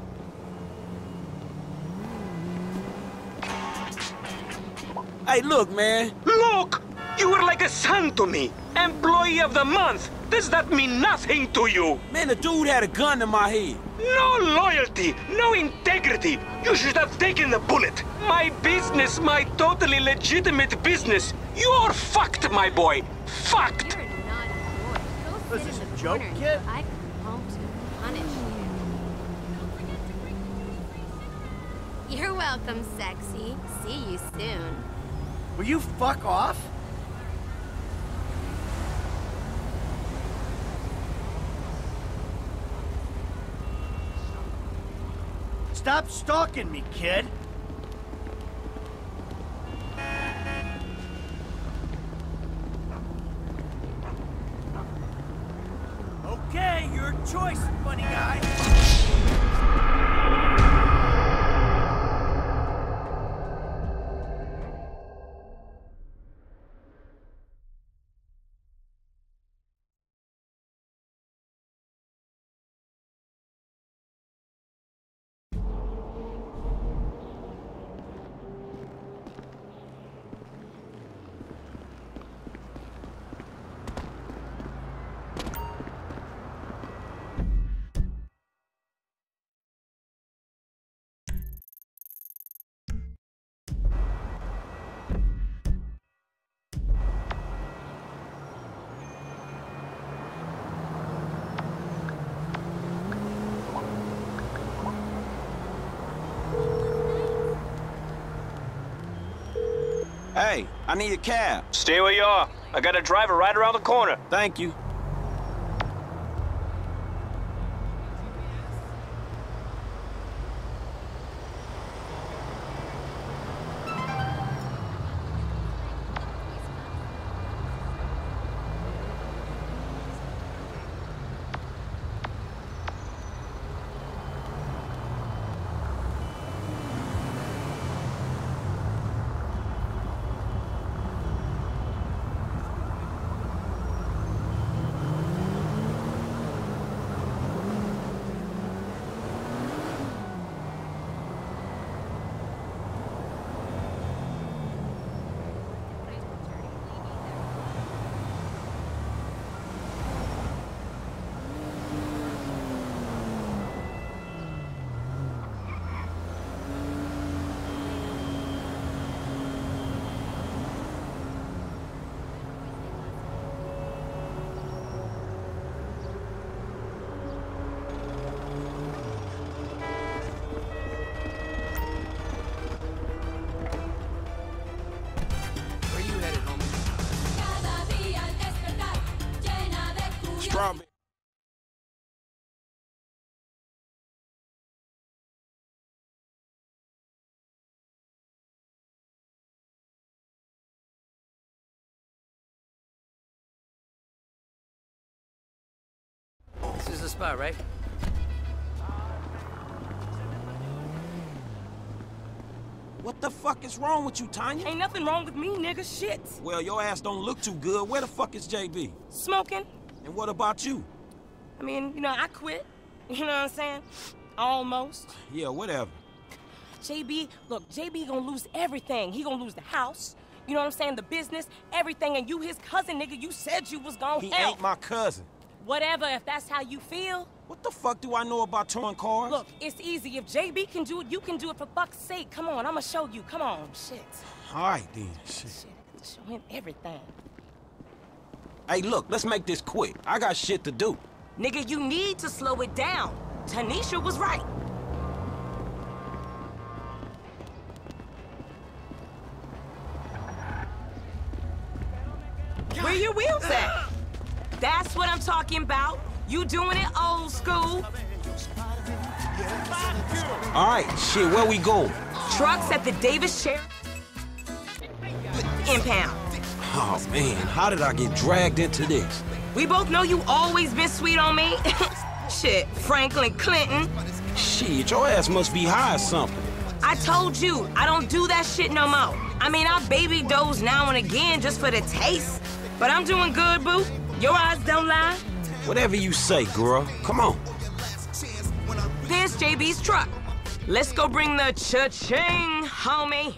Hey, look, man. Look! You were like a son to me. Employee of the month. Does that mean nothing to you? Man, the dude had a gun in my head. No loyalty, no integrity. You should have taken the bullet. My business, my totally legitimate business. You're fucked, my boy. Fucked. Was this a joke, kid? I come home to punish you. You're welcome, sexy. See you soon. Will you fuck off? Stop stalking me, kid. Okay, your choice, funny guy. Hey, I need a cab. Stay where you are. I got a driver right around the corner. Thank you. Strawberry. This is the spot, right? What the fuck is wrong with you, Tanya? Ain't nothing wrong with me, nigga. Shit. Well, your ass don't look too good. Where the fuck is J B? Smoking. And what about you? I mean, you know, I quit. You know what I'm saying? Almost. Yeah, whatever. J B, look, J B gonna lose everything. He gonna lose the house, you know what I'm saying, the business, everything, and you his cousin, nigga, you said you was gonna He help. ain't my cousin. Whatever, if that's how you feel. What the fuck do I know about towing cars? Look, it's easy. If J B can do it, you can do it, for fuck's sake. Come on, I'ma show you. Come on, shit. All right, then. Shit. Shit, show him everything. Hey, look, let's make this quick. I got shit to do. Nigga, you need to slow it down. Tanisha was right. Where your wheels at? That's what I'm talking about. You doing it old school. All right, shit, where we going? Trucks at the Davis Sheriff Impound. Oh, man, how did I get dragged into this? We both know you always been sweet on me. Shit, Franklin Clinton. Shit, your ass must be high or something. I told you, I don't do that shit no more. I mean, I baby doze now and again just for the taste. But I'm doing good, boo. Your eyes don't lie. Whatever you say, girl. Come on. There's J B's truck. Let's go bring the cha-ching, homie.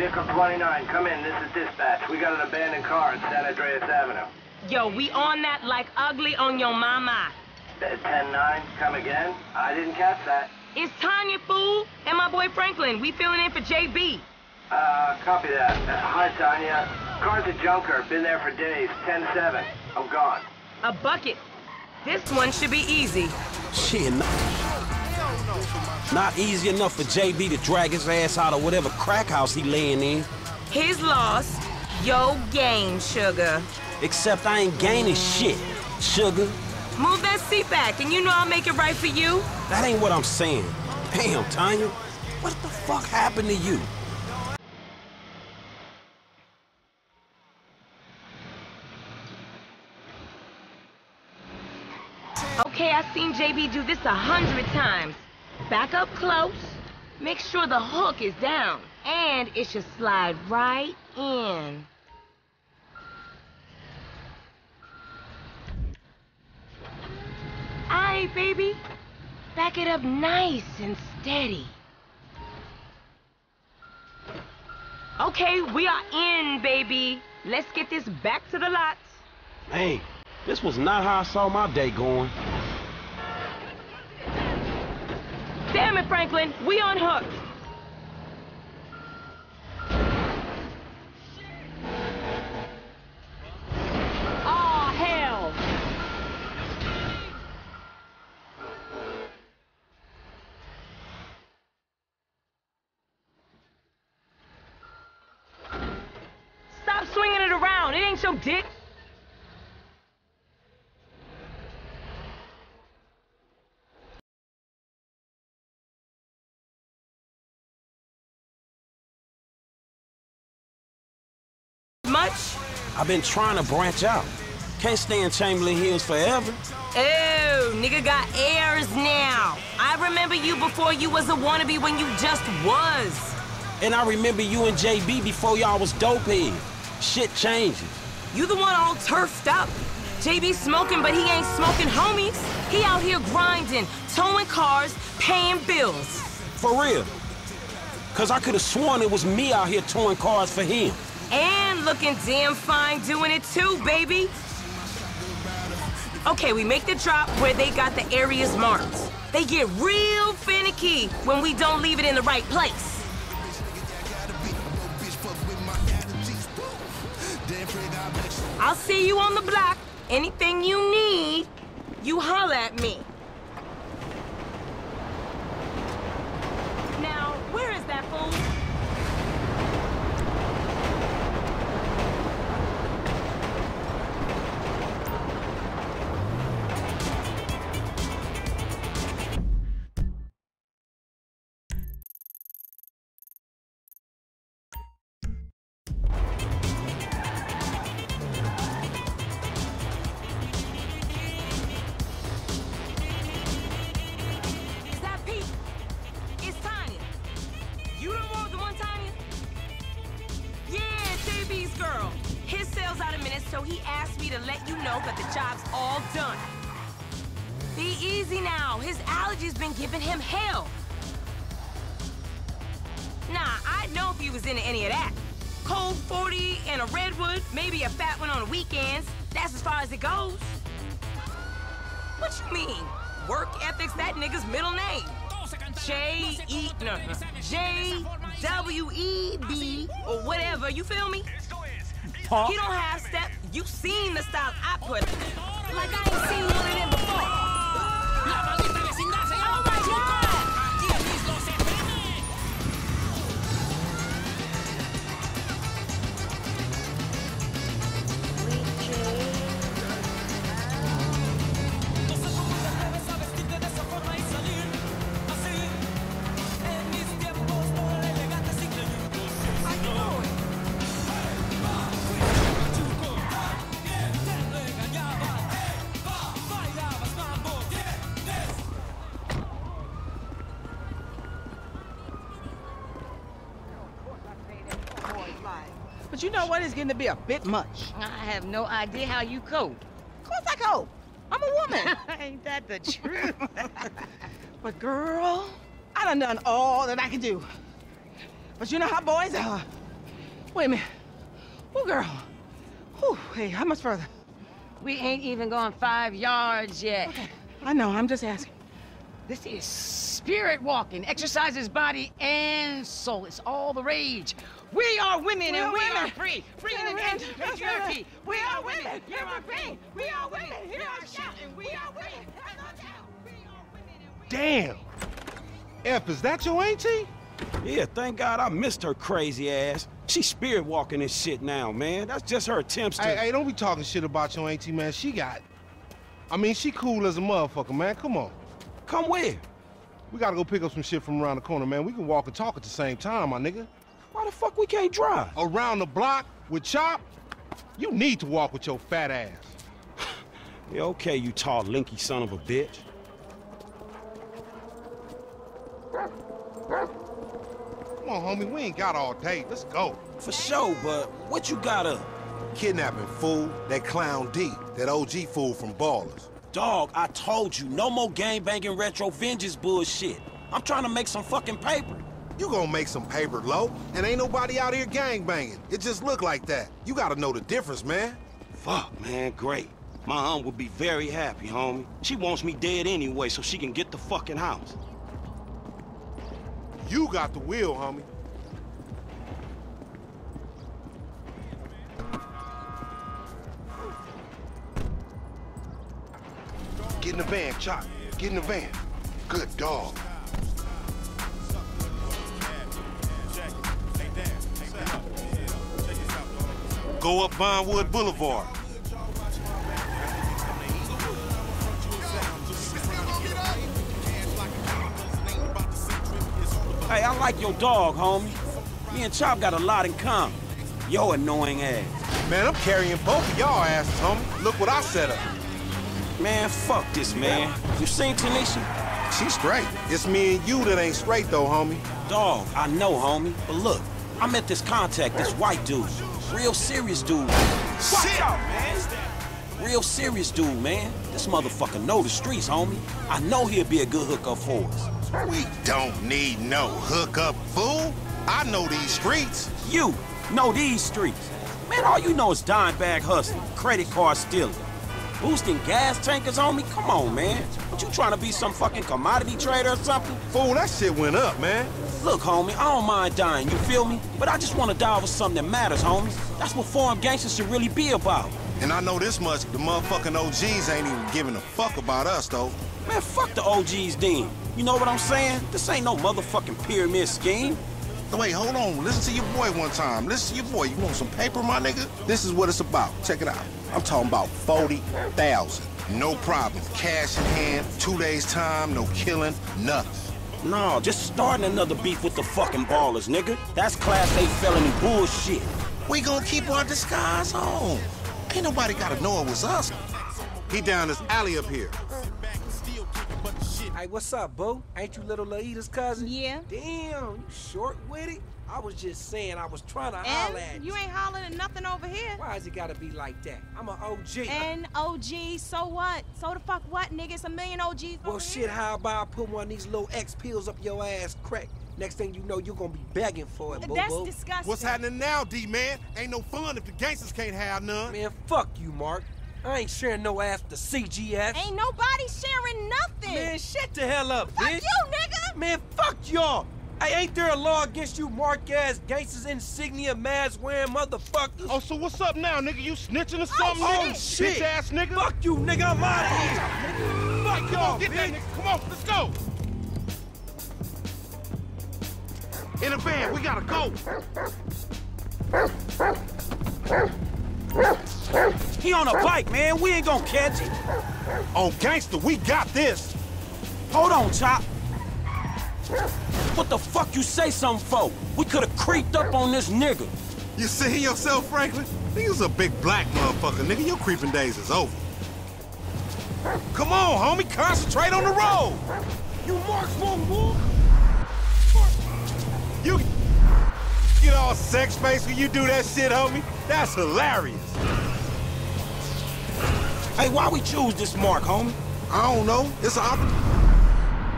Vehicle twenty-nine, come in. This is dispatch. We got an abandoned car at San Andreas Avenue. Yo, we on that like ugly on your mama. ten nine, come again? I didn't catch that. It's Tanya, fool, and my boy Franklin. We filling in for J B. Uh, copy that. Uh, hi, Tanya. Car's a junker. Been there for days. ten seven. I'm gone. A bucket. This one should be easy. Shit, not, not easy enough for J B to drag his ass out of whatever crack house he laying in. His loss, yo gain, sugar. Except I ain't gaining shit, sugar. Move that seat back, and you know I'll make it right for you. That ain't what I'm saying. Damn, Tanya, what the fuck happened to you? Okay, I've seen J B do this a hundred times. Back up close, make sure the hook is down, and it should slide right in. Aight, baby. Back it up nice and steady. Okay, we are in, baby. Let's get this back to the lots. Hey, this was not how I saw my day going. Damn it, Franklin. We unhooked. Oh, hell. Stop swinging it around. It ain't your dick. Much? I've been trying to branch out. Can't stay in Chamberlain Hills forever. Oh, nigga got airs now. I remember you before you was a wannabe when you just was. And I remember you and J B before y'all was dope heads. Shit changes. You the one all turfed up. J B smoking, but he ain't smoking homies. He out here grinding, towing cars, paying bills. For real. Cause I could have sworn it was me out here towing cars for him. And looking damn fine doing it too, baby. Okay, we make the drop where they got the areas marked. They get real finicky when we don't leave it in the right place. I'll see you on the block. Anything you need, you holler at me. Now, where is that fool? So he asked me to let you know that the job's all done. Be easy now. His allergies been giving him hell. Nah, I'd know if he was into any of that. Cold forty and a redwood, maybe a fat one on the weekends. That's as far as it goes. What you mean? Work ethics, that nigga's middle name. J E no, no, J W E B or whatever, you feel me? Huh? He don't have step. You seen the style I put. Like I ain't seen one of them before. Oh my God! But you know what? It's getting to be a bit much. I have no idea how you cope. Of course I cope. I'm a woman. Ain't that the truth? But girl, I done done all that I can do. But you know how boys are. Wait a minute. Oh, girl. Whew, hey, how much further? We ain't even gone five yards yet. Okay. I know, I'm just asking. This is spirit walking. Exercises body and soul. It's all the rage. We are women We and are we women. are free. Free in the end of patriarchy. We are women. You are free. We are women. Here are shouting. We are women. Damn. F, is that your auntie? Yeah, thank God I missed her crazy ass. She's spirit walking this shit now, man. That's just her attempts to... Hey, hey, don't be talking shit about your auntie, man. She got... I mean, she cool as a motherfucker, man. Come on. Come where? We gotta go pick up some shit from around the corner, man. We can walk and talk at the same time, my nigga. Why the fuck we can't drive? Around the block with Chop? You need to walk with your fat ass. Yeah, okay, you tall, linky son of a bitch. Come on, homie, we ain't got all day. Let's go. For sure, but what you got up? Kidnapping, fool. That clown D. That O G fool from Ballers. Dog, I told you, no more gang-banging retro vengeance bullshit. I'm trying to make some fucking paper. You gonna make some paper, Lo, and ain't nobody out here gang-banging. It just look like that. You gotta know the difference, man. Fuck, man, great. My aunt would be very happy, homie. She wants me dead anyway so she can get the fucking house. You got the wheel, homie. Get in the van, Chop. Get in the van. Good dog. Go up Vinewood Boulevard. Hey, I like your dog, homie. Me and Chop got a lot in common. Yo annoying ass. Man, I'm carrying both of y'all asses, homie. Look what I set up. Man, fuck this, man. You seen Tanisha? She's straight. It's me and you that ain't straight, though, homie. Dog, I know, homie. But look, I met this contact, this white dude. Real serious dude. Watch out, man. Real serious dude, man. This motherfucker know the streets, homie. I know he'll be a good hookup for us. We don't need no hookup, fool. I know these streets. You know these streets. Man, all you know is dime bag hustling, credit card stealing. Boosting gas tankers on me? Come on, man. What, you trying to be some fucking commodity trader or something? Fool, that shit went up, man. Look, homie, I don't mind dying, you feel me? But I just want to die over something that matters, homie. That's what foreign gangsters should really be about. And I know this much, the motherfucking O Gs ain't even giving a fuck about us, though. Man, fuck the O Gs then. You know what I'm saying? This ain't no motherfucking pyramid scheme. Wait, hold on. Listen to your boy one time. Listen to your boy. You want some paper, my nigga? This is what it's about. Check it out. I'm talking about forty thousand. No problem. Cash in hand, two days time, no killing, nothing. No, just starting another beef with the fucking Ballers, nigga. That's Class A felony bullshit. We gonna keep our disguise on. Ain't nobody gotta know it was us. He down this alley up here. Hey, what's up, boo? Ain't you little Laida's cousin? Yeah. Damn, you short with it? I was just saying I was trying to holler at And you. you ain't hollering at nothing over here. Why has it gotta be like that? I'm an O G. And O G, so what? So the fuck what, nigga? It's a million O Gs Well, over shit, here. how about I put one of these little X pills up your ass crack? Next thing you know, you're gonna be begging for it, boo-boo. That's disgusting. What's happening now, D-man? Ain't no fun if the gangsters can't have none. Man, fuck you, Mark. I ain't sharing no ass with the C G F. Ain't nobody sharing nothing. Man, shut the hell up, fuck bitch. you, nigga. Man, fuck y'all. Hey, ain't there a law against you mark-ass gangsters, insignia, mask-wearing motherfuckers? Oh, so what's up now, nigga? You snitching or something, Oh, nigga? shit. Bitch-ass nigga? Fuck you, nigga. I'm out of here. Fuck Come y'all, on, get that bitch. nigga. Come on, let's go. In the van, we gotta go. He on a bike, man. We ain't gonna catch it. On gangster, we got this. Hold on, Chop. What the fuck you say something for? We could've creeped up on this nigga. You see yourself, Franklin? Nigga's a big black motherfucker, nigga. Your creeping days is over. Come on, homie. Concentrate on the road. You marks won't walk. You get all sex face when you do that shit, homie. That's hilarious. Hey, why we choose this mark, homie? I don't know. It's an opportunity.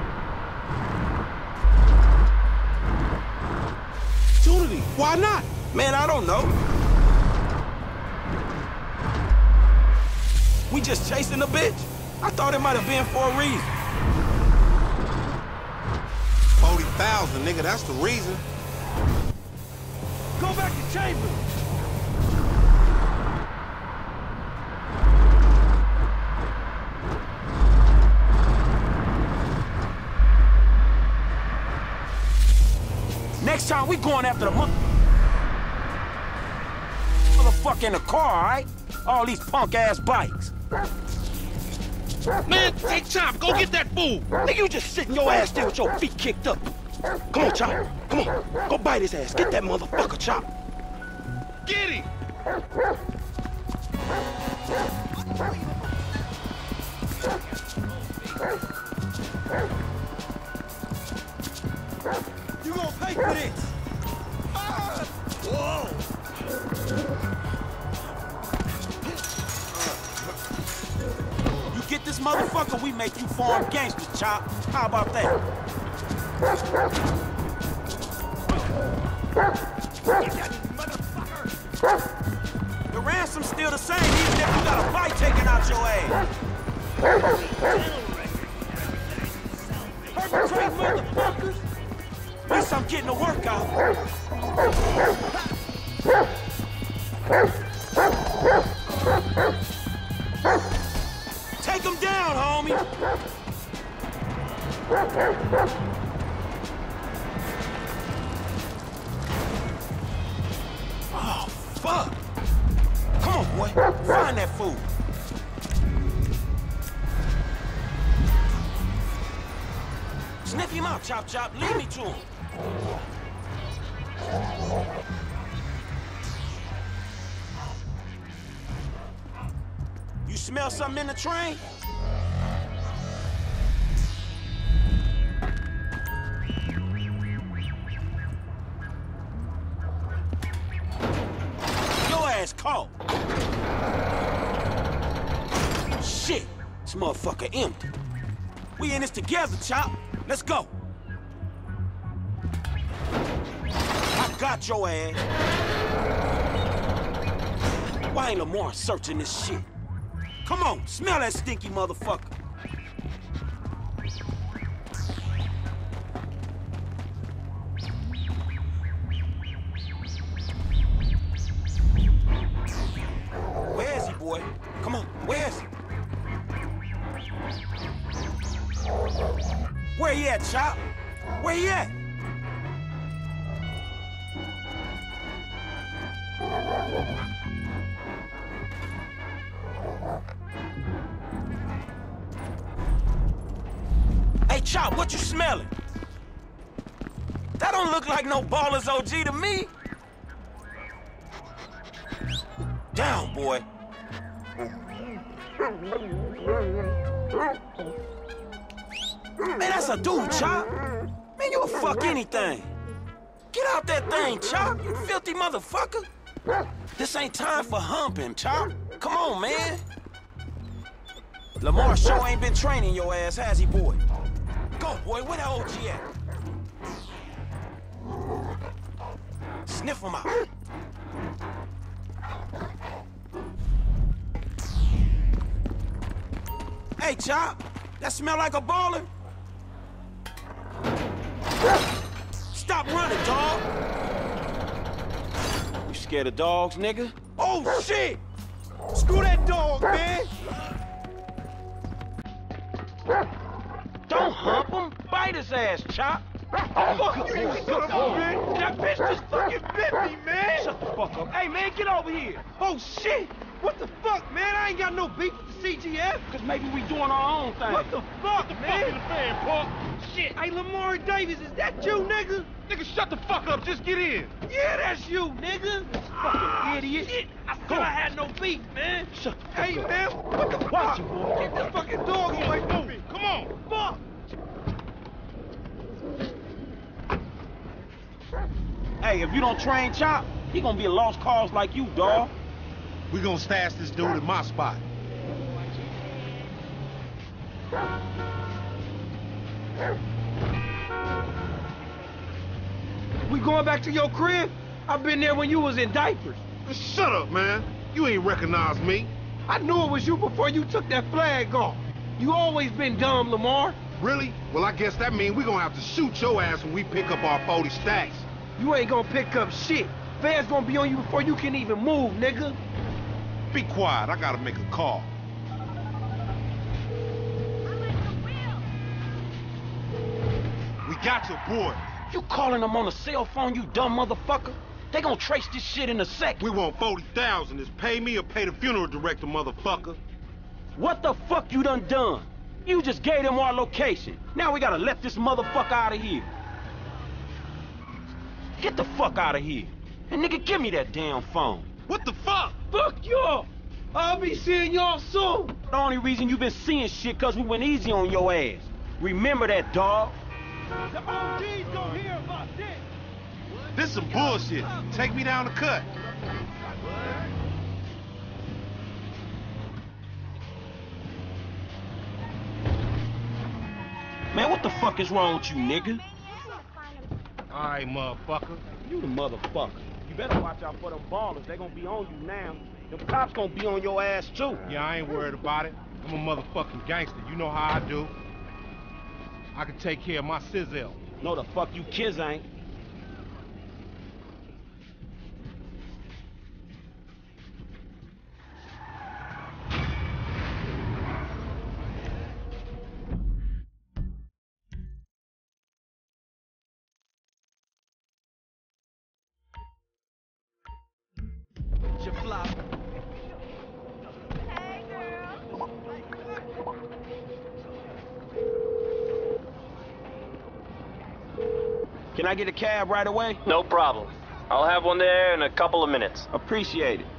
Why not? Man, I don't know. We just chasing a bitch? I thought it might have been for a reason. forty thousand, nigga, that's the reason. Go back to Chambers. Next time we going after the mother... motherfucker in the car, all right? All these punk-ass bikes. Man, hey, Chop, go get that fool. Nigga, you just sitting your ass there with your feet kicked up. Come on, Chop. Come on. Go bite his ass. Get that motherfucker, Chop. Get him. You gonna pay for this. Ah. Whoa. You get this motherfucker, we make you farm gangsters, Chop. How about that? The ransom's still the same, even if you got a bite taken out your ass. Perpetrate motherfuckers! At least I'm getting a workout. Take him down, homie! Oh, fuck! Come on, boy. Find that fool. Sniff him out, Chop Chop. Lead me to him. You smell something in the train? Your ass caught. Shit, this motherfucker empty. We in this together, Chop. Let's go. I got your ass. Why ain't Lamar searching this shit? Come on, smell that stinky motherfucker. Where is he, boy? Come on, where is he? Where he at, Chop? Where he at? Hey, Chop, what you smelling? That don't look like no Baller's O G to me. Down, boy. Man, that's a dude, Chop. Man, you'll fuck anything. Get out that thing, Chop, you filthy motherfucker. This ain't time for humping, Chop. Come on, man. Lamar sure ain't been training your ass, has he, boy? Go, boy, where that O G at? Sniff him out. Hey, Chop, that smell like a baller? Stop running, dog! You scared of dogs, nigga? Oh, shit! Screw that dog, man! Don't hump him! Bite his ass, Chop! Fuck you, you son of a bitch! That bitch just fucking bit me, man! Shut the fuck up. Hey, man, get over here! Oh, shit! What the fuck, man? I ain't got no beef with the C G F! Cause maybe we doing our own thing. What the fuck, Get the man? fuck in the fan, Paul. Shit! Hey, Lamar Davis, is that you, nigga? Nigga, shut the fuck up. Just get in. Yeah, that's you, nigga. Fucking idiot. Shit. I said I had no beef, man. Shut the fuck Hey, up. man, what the fuck? Watch it, boy. Get this fucking dog away from me. Come on. Fuck. Hey, if you don't train Chop, he gonna be a lost cause like you, dawg. We gonna stash this dude in my spot. We going back to your crib? I've been there when you was in diapers. Shut up, man. You ain't recognize me. I knew it was you before you took that flag off. You always been dumb, Lamar. Really? Well, I guess that means we're gonna have to shoot your ass when we pick up our forty stacks. You ain't gonna pick up shit. Feds gonna be on you before you can even move, nigga. Be quiet. I gotta make a call. We got your boy. You calling them on a cell phone, you dumb motherfucker? They gonna trace this shit in a sec. We want forty thousand. It's pay me or pay the funeral director, motherfucker. What the fuck you done done? You just gave them our location. Now we gotta let this motherfucker out of here. Get the fuck out of here. And nigga, give me that damn phone. What the fuck? Fuck y'all. I'll be seeing y'all soon. The only reason you been seeing shit cause we went easy on your ass. Remember that, dog. The O Gs gonna hear about this. This some bullshit. Take me down the cut. Man, what the fuck is wrong with you, nigga? All right, motherfucker. You the motherfucker. You better watch out for them ballers. They gonna be on you now. The cops gonna be on your ass, too. Yeah, I ain't worried about it. I'm a motherfucking gangster. You know how I do. I can take care of my sizzle. No, the fuck you kids ain't. Can I get a cab right away? No problem. I'll have one there in a couple of minutes. Appreciate it.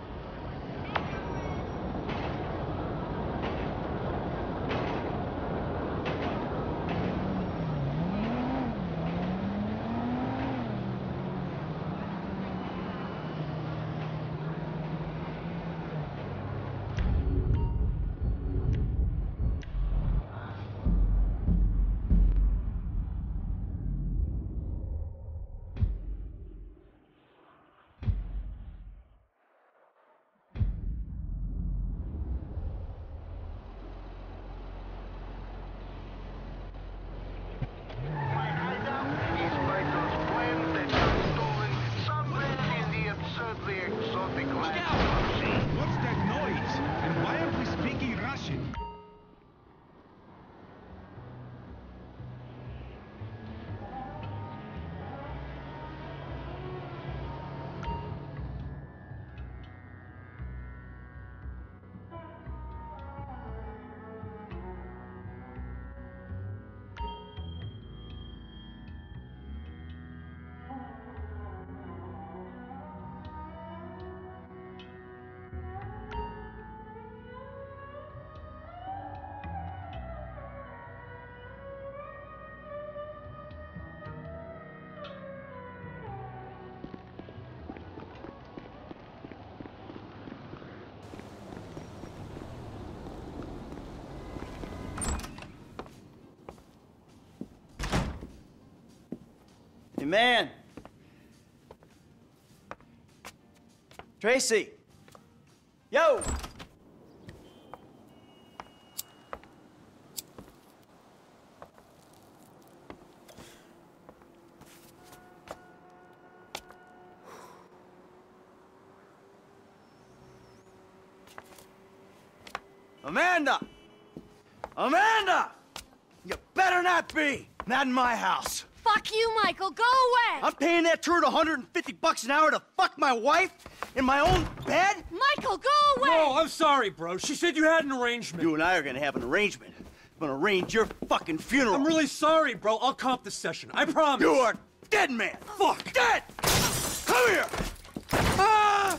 Hey, man. Tracy. Yo. Amanda! Amanda! You better not be! Not in my house. Fuck you, Michael. Go away. I'm paying that turd one hundred fifty bucks an hour to fuck my wife in my own bed? Michael, go away. No, I'm sorry, bro. She said you had an arrangement. You and I are gonna have an arrangement. I'm gonna arrange your fucking funeral. I'm really sorry, bro. I'll comp the session. I promise. You are dead, man. Fuck. Dead! Come here! Ah!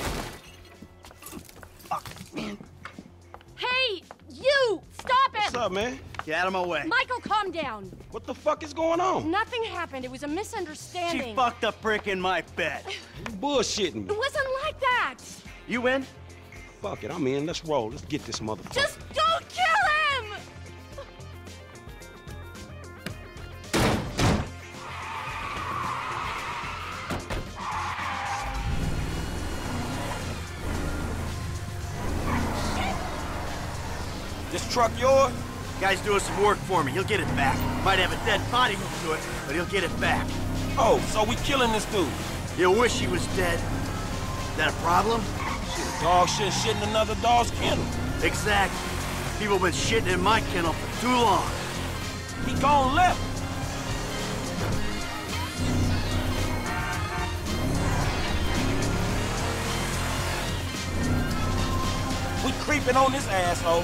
Fuck, man. Hey, you! Stop it! What's up, man? Get out of my way. Michael, calm down. What the fuck is going on? Nothing happened. It was a misunderstanding. She fucked a brick in my bed. You bullshitting me. It wasn't like that. You in? Fuck it, I'm in. Let's roll. Let's get this motherfucker. Just don't kill him! This truck yours? Guy's doing some work for me. He'll get it back. Might have a dead body hooked to it, but he'll get it back. Oh, so we killing this dude? You wish he was dead. Is that a problem? Shit, a dog shouldn't shit in another dog's kennel. Exactly. People been shitting in my kennel for too long. He gone left. We creeping on this asshole.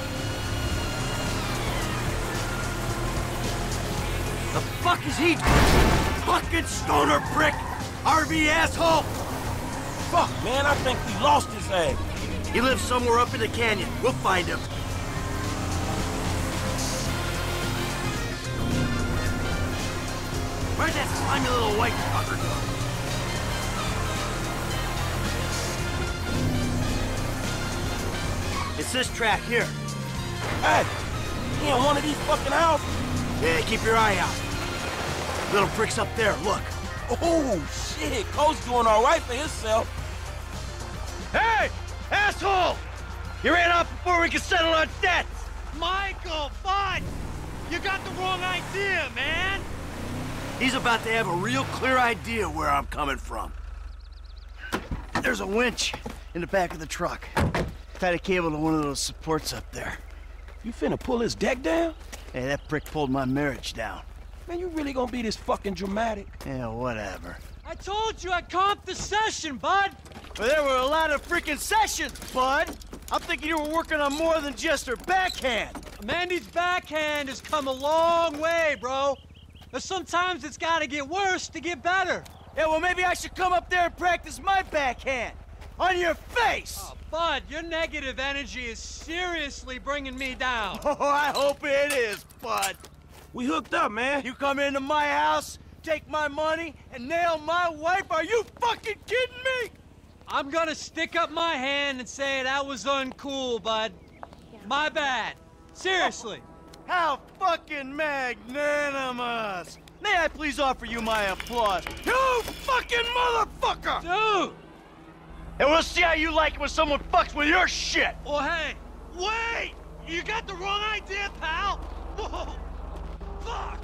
The fuck is he? Fucking stoner prick! R V asshole! Fuck, man, I think we lost his ass. He lives somewhere up in the canyon. We'll find him. Where's that slimy little white fucker? It's this track here. Hey, he in one of these fucking houses? Yeah, keep your eye out. Little prick's up there, look. Oh, shit, Coach doing all right for himself. Hey, asshole! You ran off before we could settle our debts! Michael, bud! You got the wrong idea, man! He's about to have a real clear idea where I'm coming from. There's a winch in the back of the truck. Tied a cable to one of those supports up there. You finna pull his deck down? Hey, that prick pulled my marriage down. Man, you really gonna be this fucking dramatic? Yeah, whatever. I told you I comped the session, bud! Well, there were a lot of freaking sessions, bud! I'm thinking you were working on more than just her backhand. Mandy's backhand has come a long way, bro. But sometimes it's gotta get worse to get better. Yeah, well, maybe I should come up there and practice my backhand. On your face! Oh, bud, your negative energy is seriously bringing me down. Oh, I hope it is, bud. We hooked up, man. You come into my house, take my money, and nail my wife? Are you fucking kidding me? I'm gonna stick up my hand and say that was uncool, bud. My bad. Seriously. Oh, how fucking magnanimous. May I please offer you my applause? You fucking motherfucker! Dude! And we'll see how you like it when someone fucks with your shit! Well, hey, wait! You got the wrong idea, pal! Whoa! Fuck!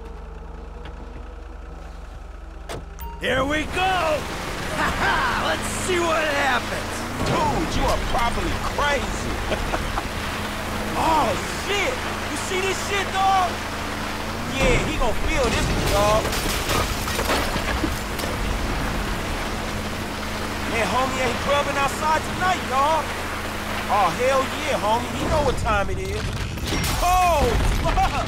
Here we go! Ha ha! Let's see what happens! Dude, you are probably crazy. Oh, shit! You see this shit, dog? Yeah, he gonna feel this, dog. Man, homie ain't grubbing outside tonight, dog. Oh, hell yeah, homie. He know what time it is. Oh, fuck!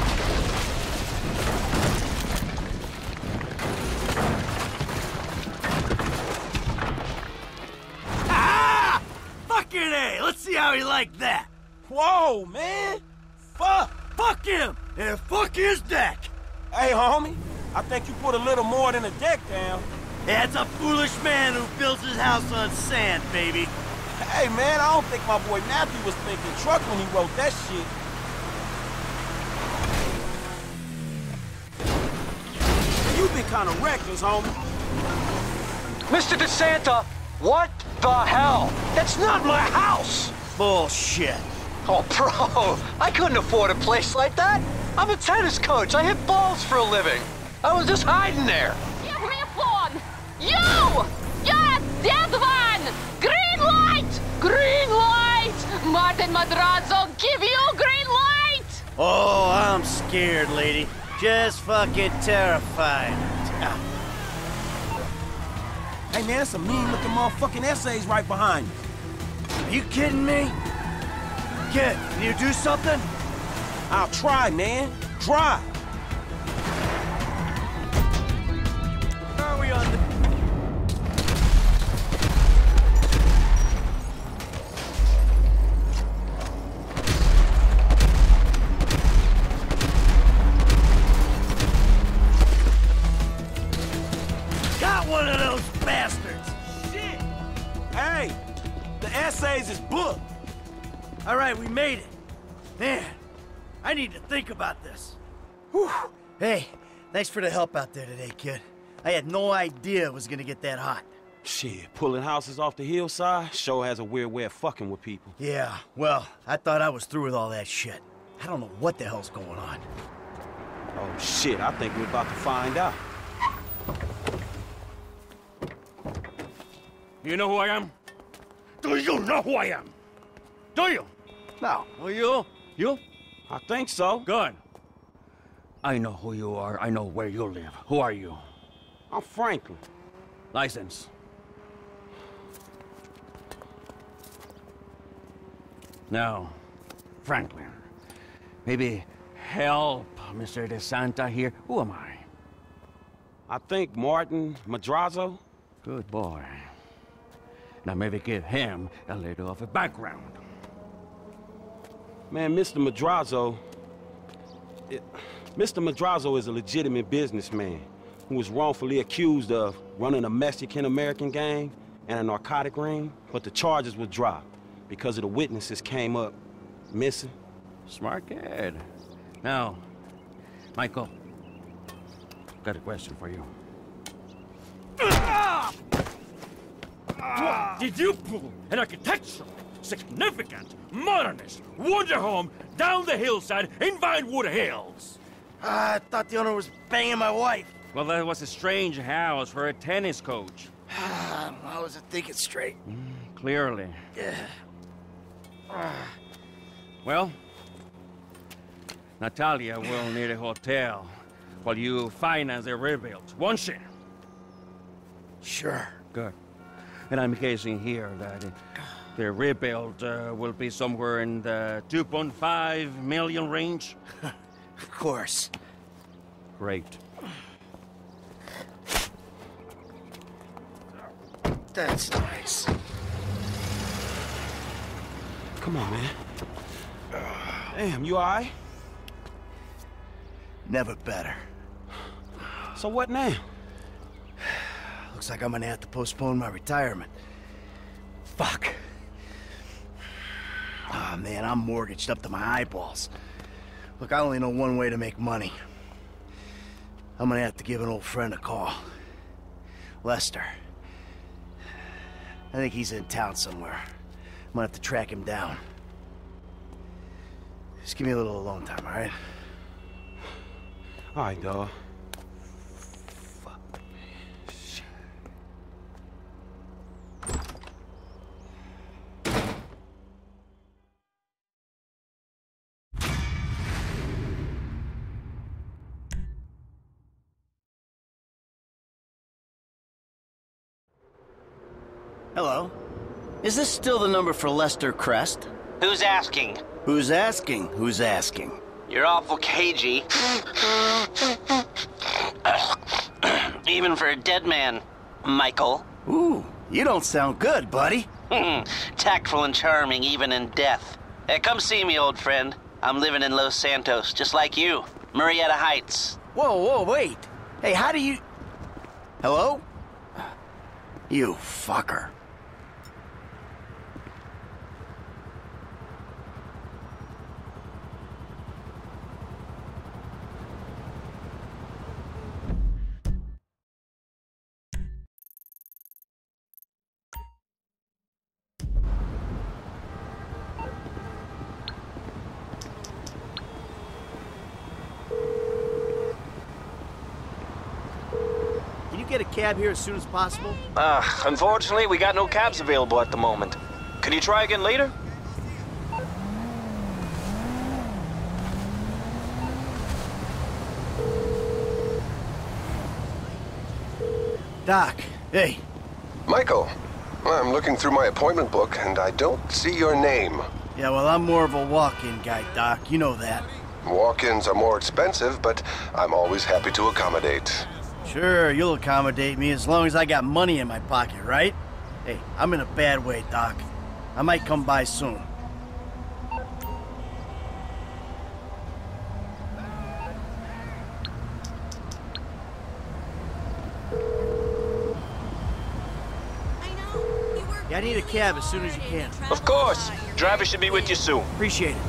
Ah! Fucking A! Let's see how he liked that. Whoa, man. Fuck. Fuck him! And fuck his deck! Hey, homie. I think you put a little more than a deck down. That's a foolish man who builds his house on sand, baby. Hey, man, I don't think my boy Matthew was thinking truck when he wrote that shit. You been kind of reckless, homie. Mister DeSanta, what the hell? That's not my house! Bullshit. Oh, bro, I couldn't afford a place like that. I'm a tennis coach. I hit balls for a living. I was just hiding there. Give me a phone! You! You're a dead one! Green light! Green light! Martin Madrazo, give you green light! Oh, I'm scared, lady. Just fucking terrified. Hey, man, that's some mean-looking motherfucking essays right behind you. Are you kidding me? Kid, can you do something? I'll try, man. Try. Where are we on the... Got one of those bastards! Shit! Hey, the essays is booked. All right, we made it. Man, I need to think about this. Whew. Hey, thanks for the help out there today, kid. I had no idea it was gonna get that hot. Shit, pulling houses off the hillside sure has a weird way of fucking with people. Yeah, well, I thought I was through with all that shit. I don't know what the hell's going on. Oh shit, I think we're about to find out. You know who I am? Do you know who I am? Do you? No. Who you? You? I think so. Good. I know who you are. I know where you live. Who are you? I'm Franklin. License. Now, Franklin, maybe help Mister DeSanta here. Who am I? I think Martin Madrazo. Good boy. Now maybe give him a little of a background. Man, Mister Madrazo... It, Mister Madrazo is a legitimate businessman who was wrongfully accused of running a Mexican-American gang and a narcotic ring, but the charges were dropped because of the witnesses came up missing. Smart kid. Now, Michael, got a question for you. What did you pull an architectural, significant, modernist wonder home down the hillside in Vinewood Hills? Uh, I thought the owner was banging my wife. Well, that was a strange house for a tennis coach. I wasn't thinking straight. Mm, clearly. Yeah. Well, Natalia will need a hotel while you finance the rebuild, won't she? Sure. Good. And I'm guessing here that the rebuild uh, will be somewhere in the two point five million range? Of course. Great. That's nice. Come on, man. Damn, you all right? Never better. So what now? Looks like I'm gonna have to postpone my retirement. Fuck. Oh, man, I'm mortgaged up to my eyeballs. Look, I only know one way to make money. I'm gonna have to give an old friend a call. Lester. I think he's in town somewhere. I'm gonna have to track him down. Just give me a little alone time, all right? All right, dawg. Hello. Is this still the number for Lester Crest? Who's asking? Who's asking? Who's asking? You're awful cagey. Even for a dead man, Michael. Ooh, you don't sound good, buddy. Tactful and charming even in death. Hey, come see me, old friend. I'm living in Los Santos, just like you. Murrieta Heights. Whoa, whoa, wait. Hey, how do you... Hello? You fucker. Get a cab here as soon as possible? Uh, unfortunately, we got no cabs available at the moment. Can you try again later? Doc, hey. Michael, I'm looking through my appointment book and I don't see your name. Yeah, well, I'm more of a walk-in guy, Doc. You know that. Walk-ins are more expensive, but I'm always happy to accommodate. Sure, you'll accommodate me as long as I got money in my pocket, right? Hey, I'm in a bad way, Doc. I might come by soon. Yeah, I need a cab as soon as you can. Of course. Driver should be with you soon. Appreciate it.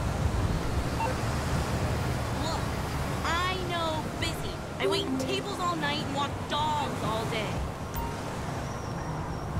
I know busy. I wait tables all night and walk dogs all day.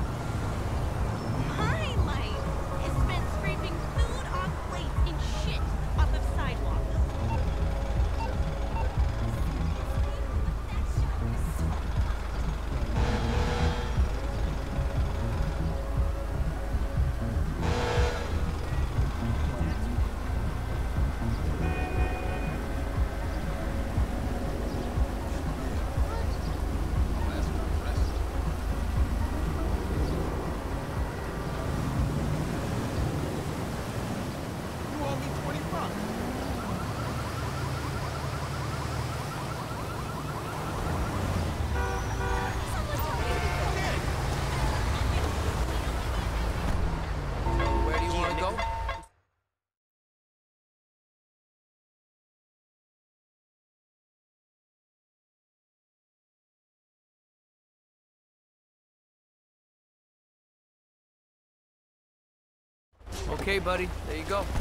Okay, buddy. There you go.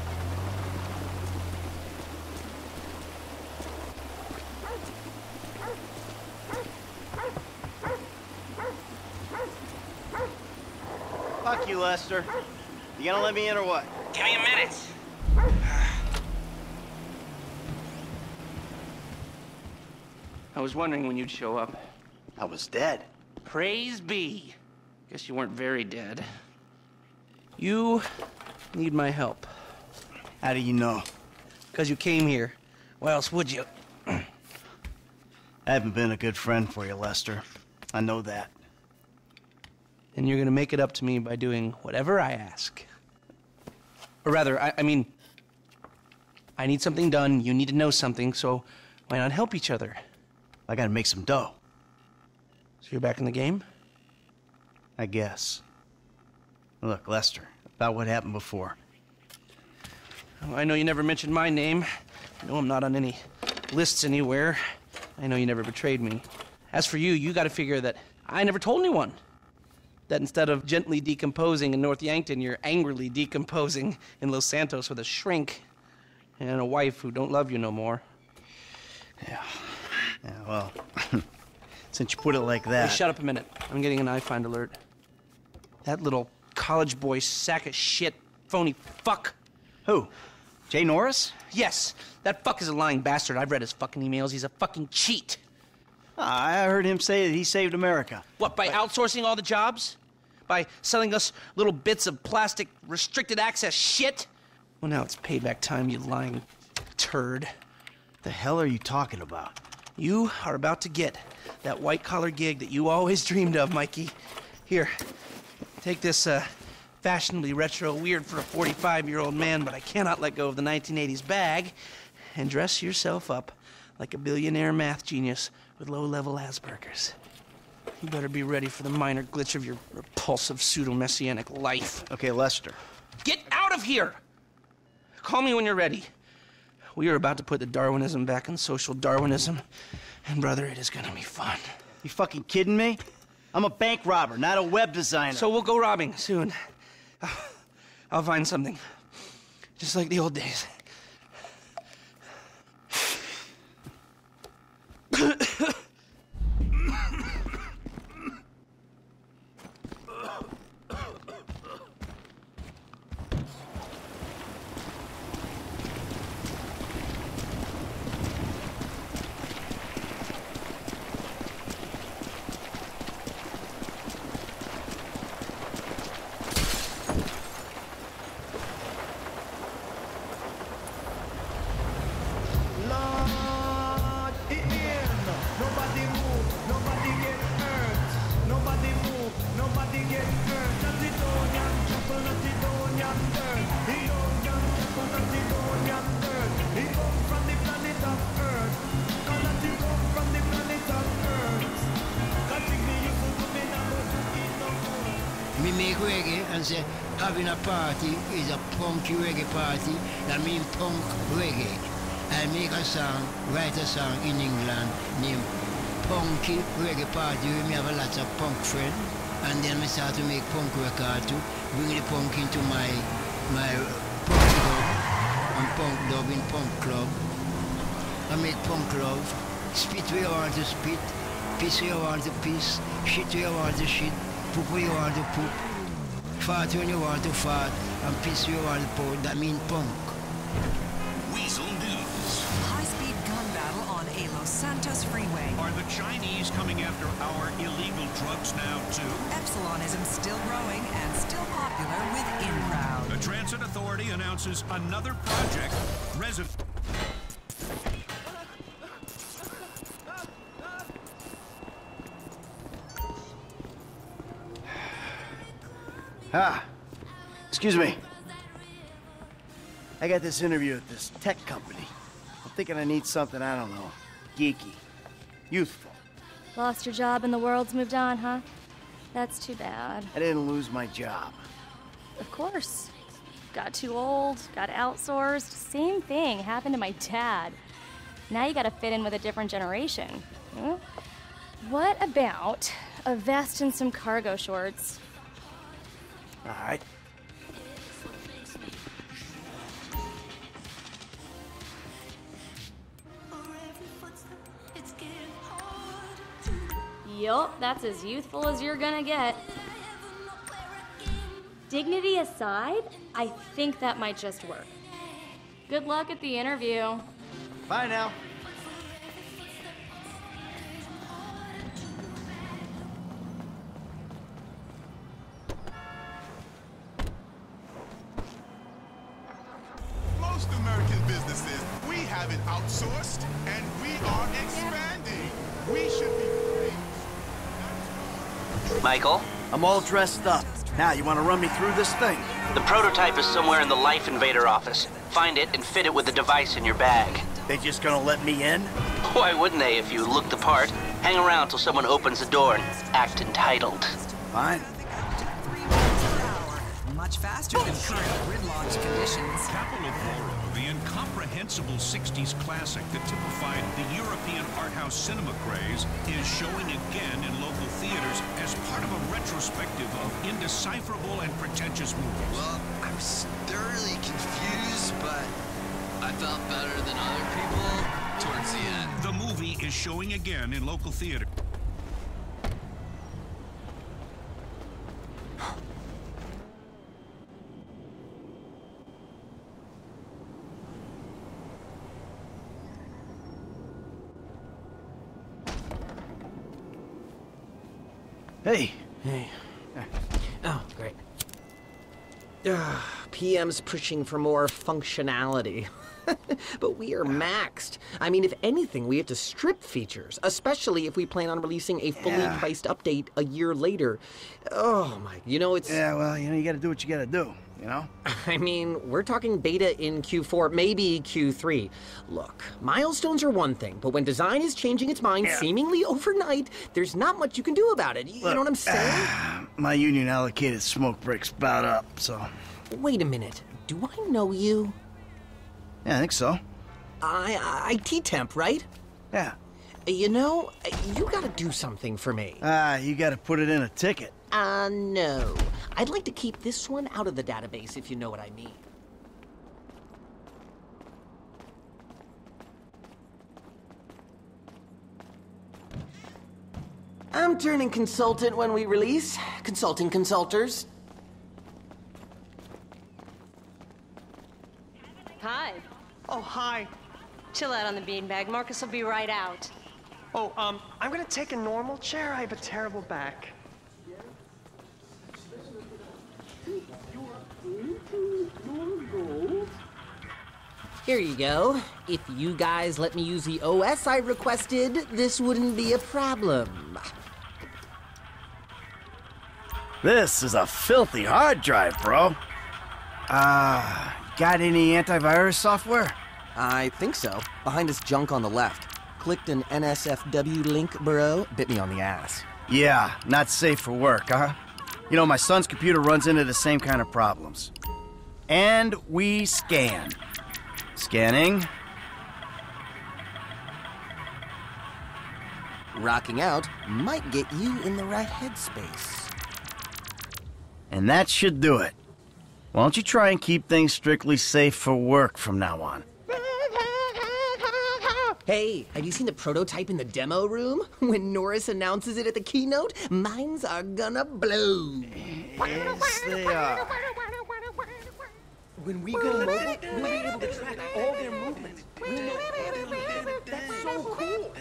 Fuck you, Lester. You gonna let me in or what? Give me a minute. I was wondering when you'd show up. I was dead. Praise be. Guess you weren't very dead. You need my help. How do you know? Because you came here. Why else would you? I haven't been a good friend for you, Lester. I know that. And you're gonna make it up to me by doing whatever I ask. Or rather, I, I mean, I need something done, you need to know something, so why not help each other? I gotta make some dough. So you're back in the game? I guess. Look, Lester, about what happened before. Oh, I know you never mentioned my name. I know I'm not on any lists anywhere. I know you never betrayed me. As for you, you gotta figure that I never told anyone. That instead of gently decomposing in North Yankton, you're angrily decomposing in Los Santos with a shrink and a wife who don't love you no more. Yeah. Yeah, well, since you put it like that... Hey, shut up a minute. I'm getting an iFind alert. That little college boy sack of shit, phony fuck. Who? Jay Norris? Yes. That fuck is a lying bastard. I've read his fucking emails. He's a fucking cheat. I heard him say that he saved America. What, by outsourcing all the jobs? By selling us little bits of plastic restricted access shit? Well, now it's payback time, you lying turd. The hell are you talking about? You are about to get that white-collar gig that you always dreamed of, Mikey. Here, take this uh, fashionably retro weird for a forty-five-year-old man, but I cannot let go of the nineteen eighties bag, and dress yourself up like a billionaire math genius with low-level Asperger's. You better be ready for the minor glitch of your repulsive pseudo-messianic life. Okay, Lester. Get out of here! Call me when you're ready. We are about to put the Darwinism back in social Darwinism, and brother, it is gonna be fun. You fucking kidding me? I'm a bank robber, not a web designer. So we'll go robbing soon. I'll find something. Just like the old days. Me make reggae and say having a party is a punky reggae party. That means punk reggae. I make a song, write a song in England named Punky Reggae Party. We have a lot of punk friends. And then we start to make punk record too. Bring the punk into my my punk club. And punk dub in punk club. I make punk love. Spit where you want to spit. Piss where you want to piss. Shit where you want to shit. Poop where you want to poop. Fart when you want to fart. And piss where you want to pour. That means punk. Weasel News. High-speed gun battle on a Los Santos freeway. Are the Chinese coming after our illegal drugs now, too? Epsilonism still growing and still popular with in-crowd. The Transit Authority announces another project. Resident... Ah, excuse me. I got this interview at this tech company. I'm thinking I need something, I don't know, geeky, youthful. Lost your job and the world's moved on, huh? That's too bad. I didn't lose my job. Of course. Got too old, got outsourced. Same thing happened to my dad. Now you gotta fit in with a different generation. Hmm? What about a vest and some cargo shorts? All right. Yup, that's as youthful as you're gonna get. Dignity aside, I think that might just work. Good luck at the interview. Bye now. Most American businesses, we have it outsourced, and we are expanding. We should be praised. Michael? I'm all dressed up. Now, you want to run me through this thing? The prototype is somewhere in the Life Invader office. Find it and fit it with the device in your bag. They just gonna let me in? Why wouldn't they if you look the part? Hang around till someone opens the door and act entitled. Fine. Much faster than current gridlocked conditions. Capital Horror, the incomprehensible sixties classic that typified the European art house cinema craze, is showing again in local theaters as part of a retrospective of indecipherable and pretentious movies. Well, I was thoroughly confused, but I felt better than other people towards the end. The movie is showing again in local theater. Hey. Hey. Oh, great. Uh, P M's pushing for more functionality. But we are maxed. I mean, if anything, we have to strip features, especially if we plan on releasing a fully Yeah. priced update a year later. Oh, my, you know, it's... Yeah, well, you know, you gotta do what you gotta do, you know? I mean, we're talking beta in Q four, maybe Q three. Look, milestones are one thing, but when design is changing its mind Yeah. seemingly overnight, there's not much you can do about it. You Look, know what I'm saying? Uh, my union allocated smoke breaks about up, so... Wait a minute. Do I know you? Yeah, I think so. I, I T temp, right? Yeah. You know, you gotta do something for me. Ah, uh, you gotta put it in a ticket. Uh, no. I'd like to keep this one out of the database, if you know what I mean. I'm turning consultant when we release. Consulting consulters. Hi. Oh, hi. Chill out on the beanbag. Marcus will be right out. Oh, um, I'm gonna take a normal chair. I have a terrible back. Here you go. If you guys let me use the O S I requested, this wouldn't be a problem. This is a filthy hard drive, bro. Uh, got any antivirus software? I think so. Behind this junk on the left. Clicked an N S F W link, bro. Bit me on the ass. Yeah, not safe for work, huh? You know, my son's computer runs into the same kind of problems. And we scan. Scanning. Rocking out might get you in the right headspace. And that should do it. Why don't you try and keep things strictly safe for work from now on? Hey, have you seen the prototype in the demo room? When Norris announces it at the keynote, minds are gonna blow. Yes, they are. When we go mobile, we'll be able to track all their movements. We know that's so cool.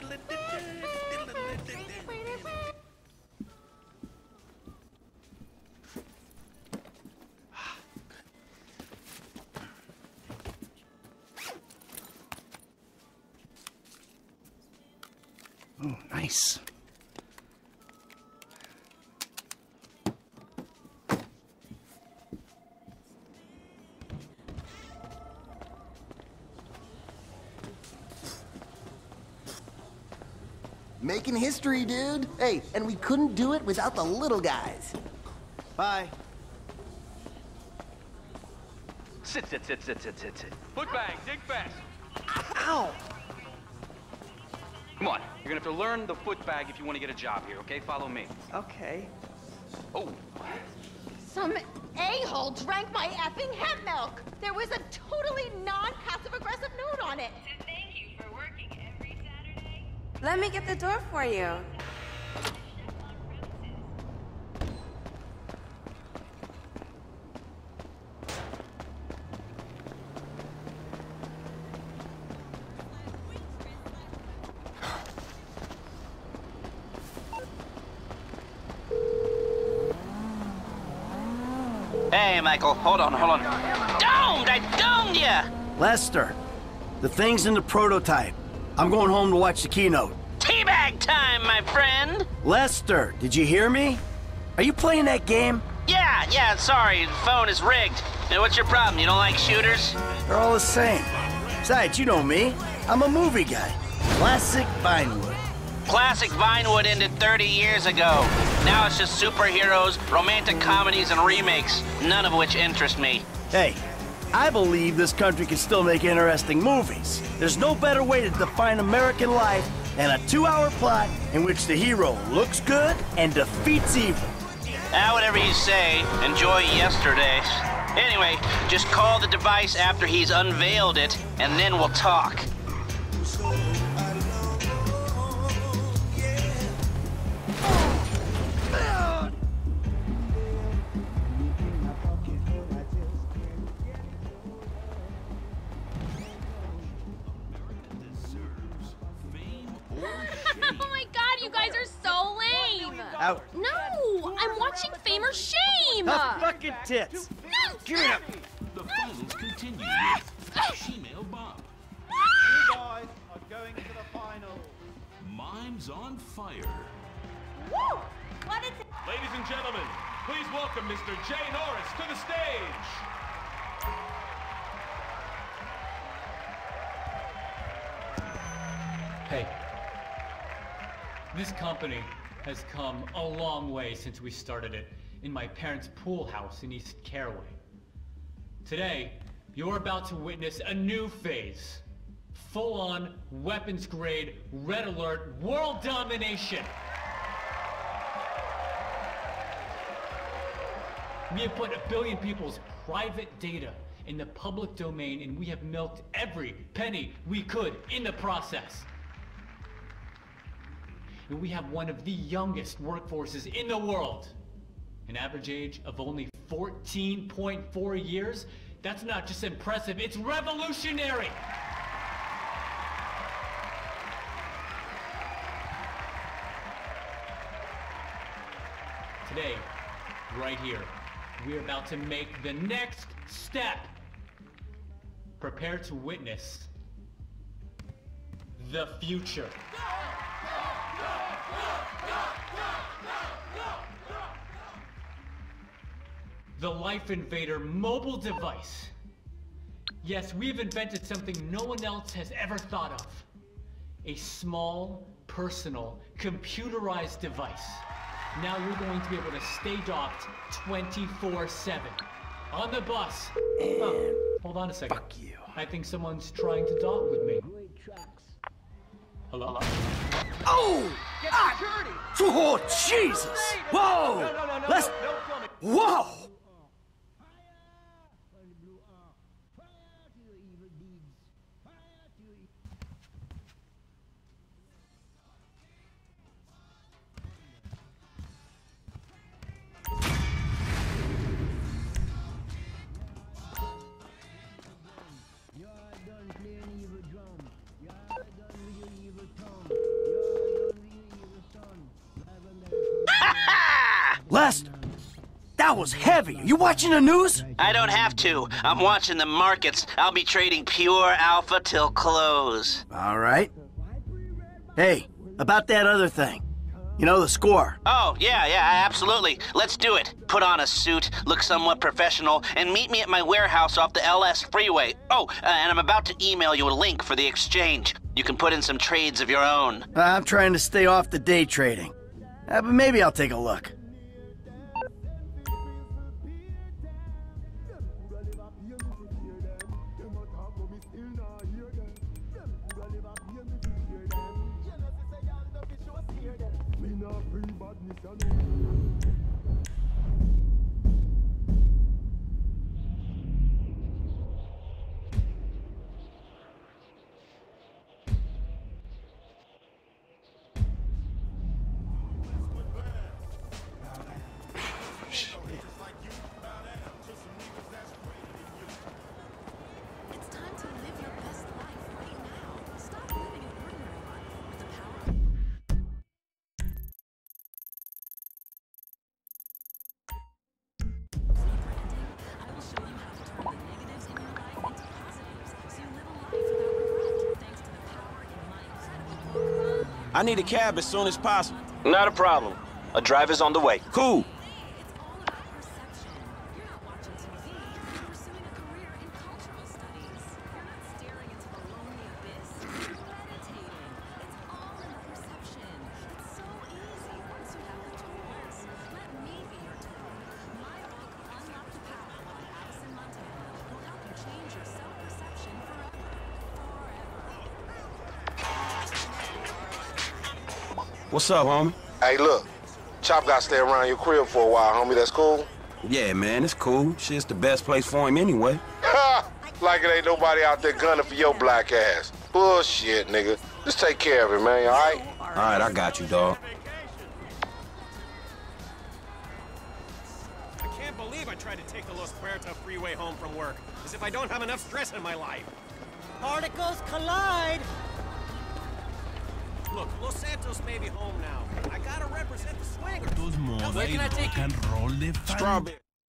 Oh, nice. Making history, dude. Hey, and we couldn't do it without the little guys. Bye. Sit, sit, sit, sit, sit, sit, sit. Foot bang, dig fast. Ow! Come on, you're gonna have to learn the foot bag if you want to get a job here, okay? Follow me. Okay. Oh. Some a-hole drank my effing hemp milk. There was a totally non-passive-aggressive note on it. Let me get the door for you. Hey, Michael, hold on, hold on. Domed! I domed ya! Lester, the thing's in the prototype. I'm going home to watch the keynote. Teabag time, my friend! Lester, did you hear me? Are you playing that game? Yeah, yeah, sorry, the phone is rigged. Now, what's your problem? You don't like shooters? They're all the same. Besides, you know me. I'm a movie guy. Classic Vinewood. Classic Vinewood ended thirty years ago. Now it's just superheroes, romantic comedies, and remakes, none of which interest me. Hey, I believe this country can still make interesting movies. There's no better way to define American life than a two-hour plot in which the hero looks good and defeats evil. Ah, whatever you say. Enjoy yesterday. Anyway, just call the device after he's unveiled it, and then we'll talk. Oh my god, you guys are so lame! Out. No! I'm watching Fame or Shame! Tough fucking tits. No! Give it up. The finals continue with She-Mail Bob. You guys are going to the final. Mimes on Fire. Woo! What is it? Ladies and gentlemen, please welcome Mister Jay Norris to the stage. Hey, this company has come a long way since we started it in my parents' pool house in East Caraway. Today, you're about to witness a new phase. Full-on, weapons-grade, red alert, world domination! We have put a billion people's private data in the public domain, and we have milked every penny we could in the process. And we have one of the youngest workforces in the world. An average age of only fourteen point four years? That's not just impressive, it's revolutionary! Today, right here, we're about to make the next step. Prepare to witness the future. The Life Invader mobile device. Yes, we've invented something no one else has ever thought of. A small, personal, computerized device. Now you're going to be able to stay docked twenty-four seven. On the bus. Oh, hold on a second. Fuck you. I think someone's trying to dock with me. Hello? Oh! Get security! Oh, Jesus! Whoa! No, no, no, no, Let's... no, no, Whoa! Lester, that was heavy. You watching the news? I don't have to. I'm watching the markets. I'll be trading pure alpha till close. All right. Hey, about that other thing. You know, the score. Oh, yeah, yeah, absolutely. Let's do it. Put on a suit, look somewhat professional, and meet me at my warehouse off the L S freeway. Oh, uh, and I'm about to email you a link for the exchange. You can put in some trades of your own. I'm trying to stay off the day trading. Uh, but maybe I'll take a look. I need a cab as soon as possible. Not a problem. A driver's on the way. Cool. What's up, homie? Hey, look. Chop got to stay around your crib for a while, homie. That's cool? Yeah, man, it's cool. Shit's the best place for him anyway. Ha! Like it ain't nobody out there gunning for your black ass. Bullshit, nigga. Just take care of it, man, all right? All right, I got you, dog. I can't believe I tried to take the Los Puerta freeway home from work. As if I don't have enough stress in my life. Particles collide. Look, Los Santos may be home now. I gotta represent the swingers. Now, where can I take you? Strawberry.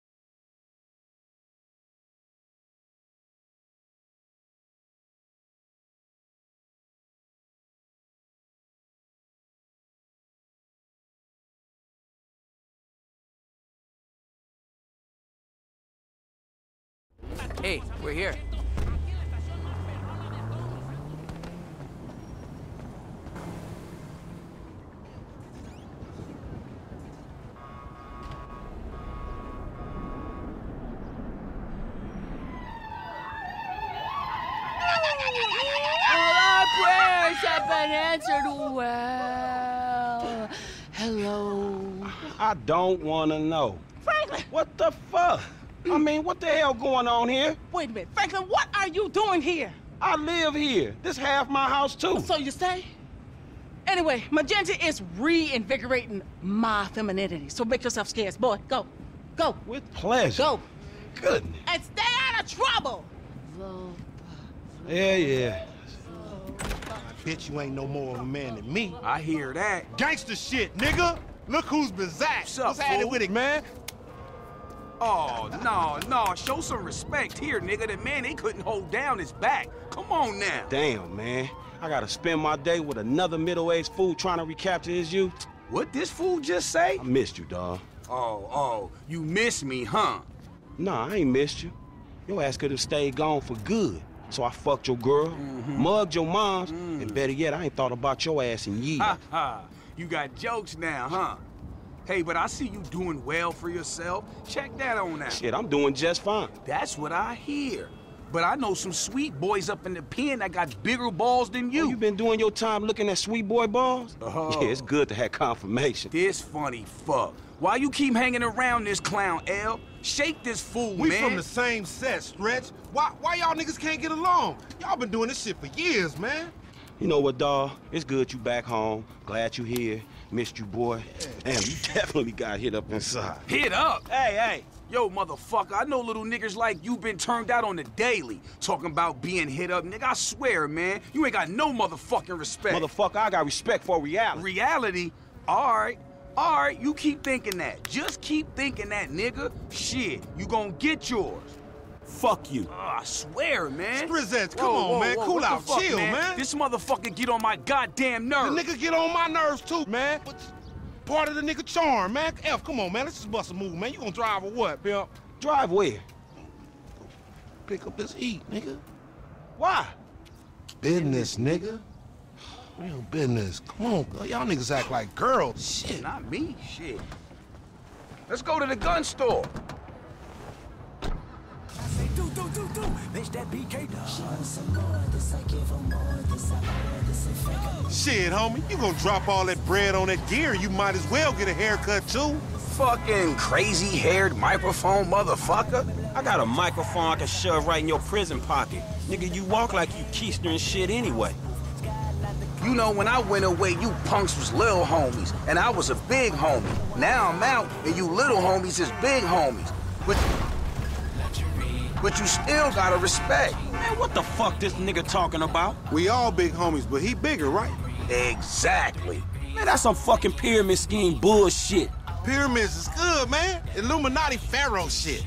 Hey, we're here. Have been answered well. Hello. I don't want to know. Franklin! What the fuck? I mean, what the hell going on here? Wait a minute. Franklin, what are you doing here? I live here. This half my house, too. So you say? Anyway, Magenta is reinvigorating my femininity. So make yourself scarce. Boy, go. Go. With pleasure. Go. Goodness. And stay out of trouble. Yeah, yeah. Bitch, you ain't no more of a man than me. I hear that. Gangster shit, nigga. Look who's bazacked. What's up, What's at it fool? with it, man? Oh, no, no. Show some respect here, nigga. That man, they couldn't hold down his back. Come on now. Damn, man. I gotta spend my day with another middle-aged fool trying to recapture his youth. What this fool just say? I missed you, dawg. Oh, oh. You missed me, huh? Nah, I ain't missed you. Your ass could have stayed gone for good. So I fucked your girl, mm-hmm. mugged your moms, mm. and better yet, I ain't thought about your ass in years. Ha ha! You got jokes now, huh? Hey, but I see you doing well for yourself. Check that on out. Shit, I'm doing just fine. That's what I hear. But I know some sweet boys up in the pen that got bigger balls than you. Oh, you been doing your time looking at sweet boy balls? Uh-huh. Yeah, it's good to have confirmation. This funny fuck. Why you keep hanging around this clown, L? Shake this fool, we man. We from the same set, Stretch. Why, why y'all niggas can't get along? Y'all been doing this shit for years, man. You know what, dawg? It's good you back home. Glad you here. Missed you, boy. Damn, you definitely got hit up inside. Hit up? Hey, hey. Yo, motherfucker, I know little niggas like you been turned out on the daily. Talking about being hit up, nigga. I swear, man, you ain't got no motherfucking respect. Motherfucker, I got respect for reality. Reality? All right. All right, you keep thinking that. Just keep thinking that, nigga. Shit, you gonna get yours. Fuck you. Oh, I swear, man. Strizets, come whoa, on, whoa, man. Whoa, cool out, fuck, chill, man? man. This motherfucker get on my goddamn nerves. The nigga get on my nerves, too, man. Part of the nigga charm, man. F, come on, man. Let's just bust a move, man. You gonna drive or what, pimp? Drive where? Pick up this heat, nigga. Why? Business, nigga. Real business. Come on, girl. Y'all niggas act like girls. Shit, not me. Shit. Let's go to the gun store. Do, do, do, do. Bitch, that B K dog. Shit, homie. You gonna drop all that bread on that gear, you might as well get a haircut, too. Fucking crazy-haired microphone motherfucker. I got a microphone I can shove right in your prison pocket. Nigga, you walk like you keister and shit anyway. You know, when I went away, you punks was little homies, and I was a big homie. Now I'm out, and you little homies is big homies. But, but you still gotta respect. Man, what the fuck this nigga talking about? We all big homies, but he bigger, right? Exactly. Man, that's some fucking pyramid scheme bullshit. Pyramids is good, man. Illuminati pharaoh shit.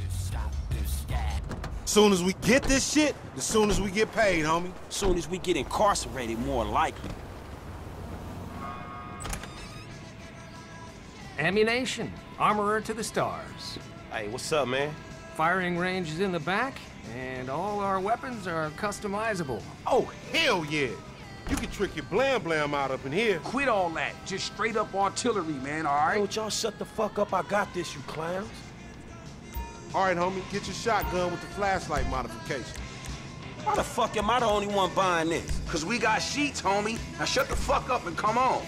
Soon as we get this shit, as soon as we get paid, homie. Soon as we get incarcerated, more likely. Ammunition. Armorer to the stars. Hey, what's up, man? Firing range is in the back, and all our weapons are customizable. Oh, hell yeah! You can trick your blam blam out up in here. Quit all that. Just straight up artillery, man, all right? Yo, y'all shut the fuck up. I got this, you clowns. All right, homie, get your shotgun with the flashlight modification. Why the fuck am I the only one buying this? Cause we got sheets, homie. Now shut the fuck up and come on.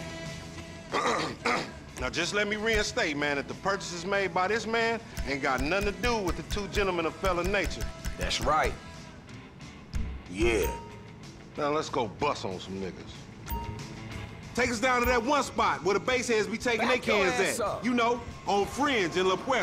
Now just let me reinstate, man, that the purchases made by this man ain't got nothing to do with the two gentlemen of fella nature. That's right. Yeah. Now let's go bust on some niggas. Take us down to that one spot where the baseheads be taking their cans at. Up. You know, on Fringe in La Puerta.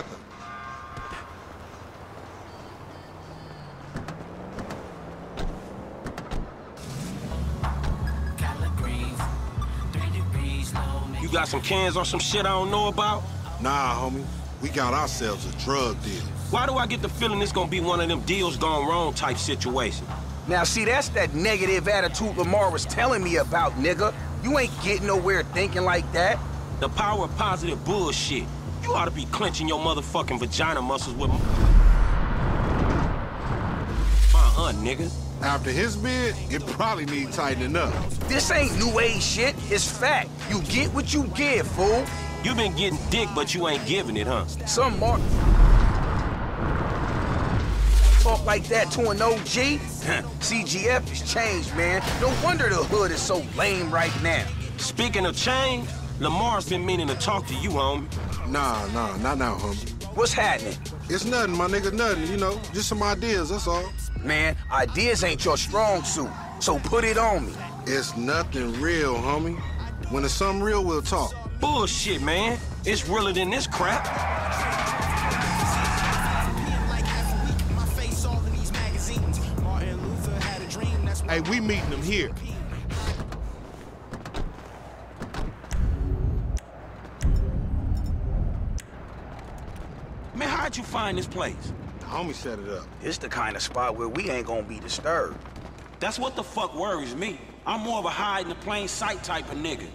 You got some cans or some shit I don't know about? Nah, homie. We got ourselves a drug deal. Why do I get the feeling this gonna be one of them deals gone wrong type situations? Now, see, that's that negative attitude Lamar was telling me about, nigga. You ain't getting nowhere thinking like that. The power of positive bullshit. You ought to be clenching your motherfucking vagina muscles with my... Uh-uh, nigga. After his bid, it probably need tightening up. This ain't new age shit, it's fact. You get what you give, fool. You been getting dick, but you ain't giving it, huh? Some more... talk like that to an O G? C G F has changed, man. No wonder the hood is so lame right now. Speaking of change, Lamar's been meaning to talk to you, homie. Nah, nah, not now, homie. What's happening? It's nothing, my nigga, nothing, you know. Just some ideas, that's all. Man, ideas ain't your strong suit, so put it on me. It's nothing real, homie. When it's something real, we'll talk. Bullshit, man. It's realer than this crap. Hey, we meeting them here. Man, how'd you find this place? The homie set it up. It's the kind of spot where we ain't gonna be disturbed. That's what the fuck worries me. I'm more of a hide in the plain sight type of nigga.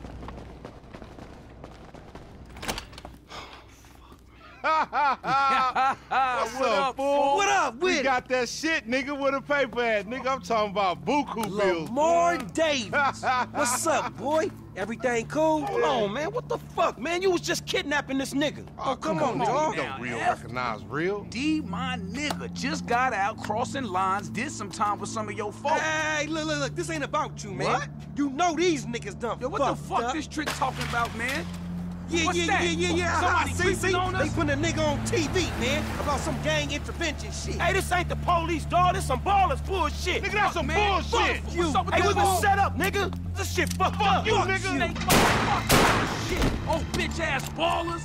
What's what up, up, fool? What up with We it? got that shit, nigga, with a paper at. Nigga, I'm talking about buku bills. Lamar Davis. What's up, boy? Everything cool? Hold on, man. What the fuck, man? You was just kidnapping this nigga. Oh, come, come on, dog. You don't real F recognize real. D, my nigga, just got out crossing lines, did some time with some of your folks. Hey, look, look, look. This ain't about you, man. What? You know these niggas done Yo, what the fuck up. this trick talking about, man? Yeah, What's yeah, that? yeah, yeah, yeah. Somebody see, see, creeping on us? they putting a nigga on T V, man, about some gang intervention shit. Hey, this ain't the police, dog. This some ballers bullshit. Nigga, that's some man. bullshit. Fuck you. What's up with Hey, this we been bull- set up, nigga. This shit fucked Fuck up. you, Fuck nigga. Shit, fuck, fuck, shit. Oh, bitch ass ballers.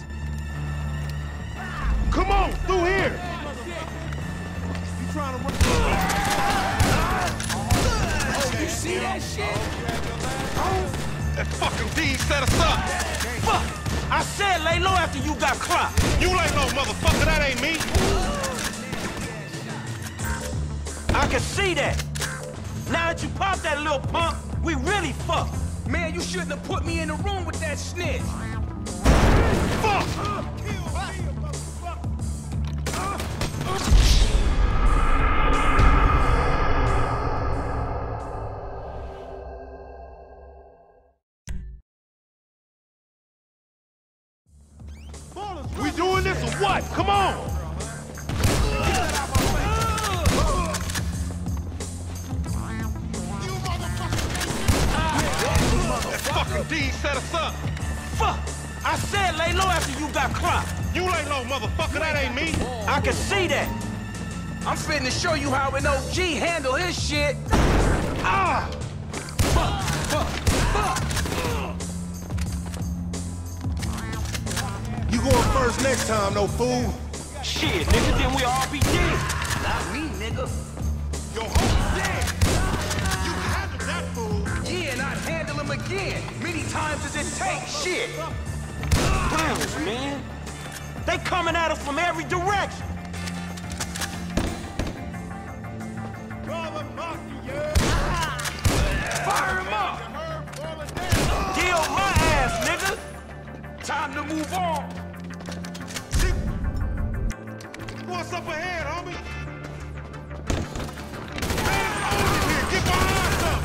Come on, through here. You trying to run? Oh, you see that shit? Oh. That fucking D set us up. Fuck! I said lay low after you got clocked. You lay low, motherfucker. That ain't me. I can see that. Now that you popped that little punk, we really fucked. Man, you shouldn't have put me in the room with that snitch. Fuck! We doing this or what? Come on! That fucking D set us up. Fuck! I said lay low after you got clocked. You lay low, motherfucker. That ain't me. I can see that. I'm finna show you how an O G handle his shit. Ah! Fuck! Fuck! Fuck! You going first next time, no fool. Shit, nigga, then we all be dead. Not me, nigga. Yo, homie dead. You handled that fool. Yeah, and I'd handle him again. Many times as it takes. Shit. Clowns, man. They coming at us from every direction. Fire him up! Deal my ass, nigga! Time to move on. What's up ahead, homie? Man, here. Get behind us!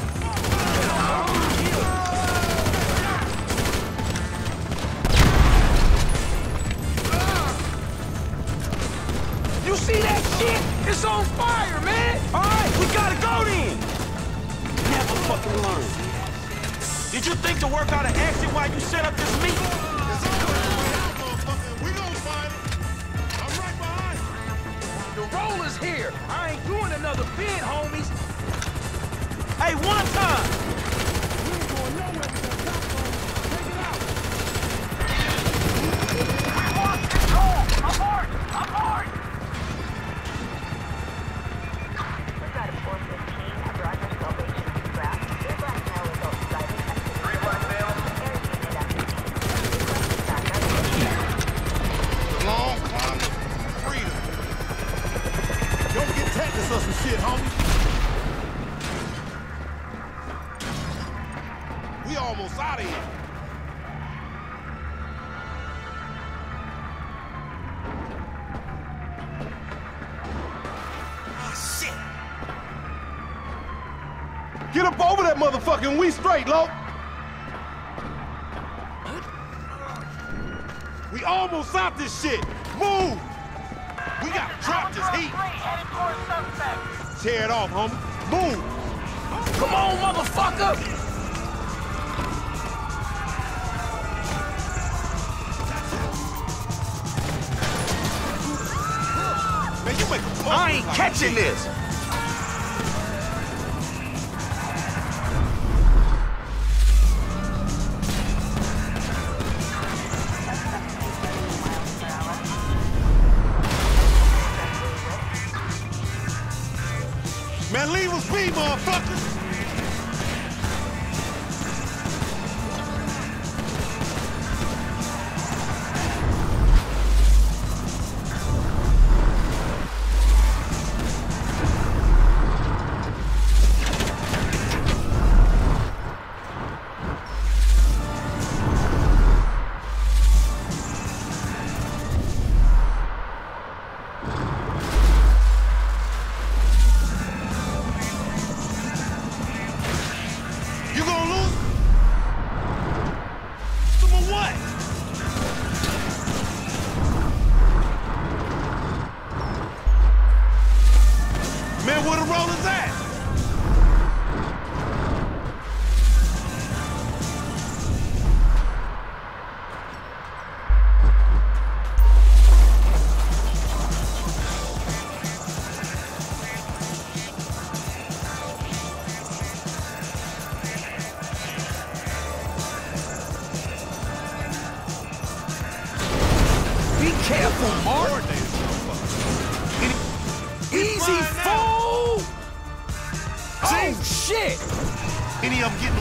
You see that shit? It's on fire, man! All right, we gotta go then! Never fucking learn. Did you think to work out an exit while you set up this meeting? It's over, motherfucker. We gonna find it. I'm right behind you. The roller's here. I ain't doing another bid, homies. Hey, one time! We ain't going nowhere with that top phone. Take it out. We lost control! Abort! Abort! We've got a four fifteen at Roger Salvation Scrap. Three black male adults driving at three black male. Air unit at fifteen. The long climb to freedom. Don't get tetanus or some shit, homie. We almost out of here. Get up over that motherfucker and we straight, Lo. We almost out this shit. Move! We gotta drop this heat. Tear it off, homie. Move! Come on, motherfucker! Man, you make a I ain't like catching this! Man, leave us be, motherfuckers! Man, where the rollers at? Be careful, Mark! Easy, fool! Oh, shit! Any of them getting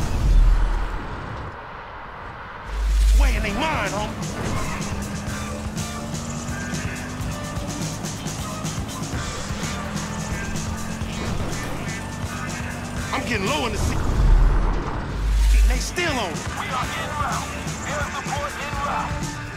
way in their mind, homie. I'm getting low in the seat. They still on it. We are en route. Air support en route.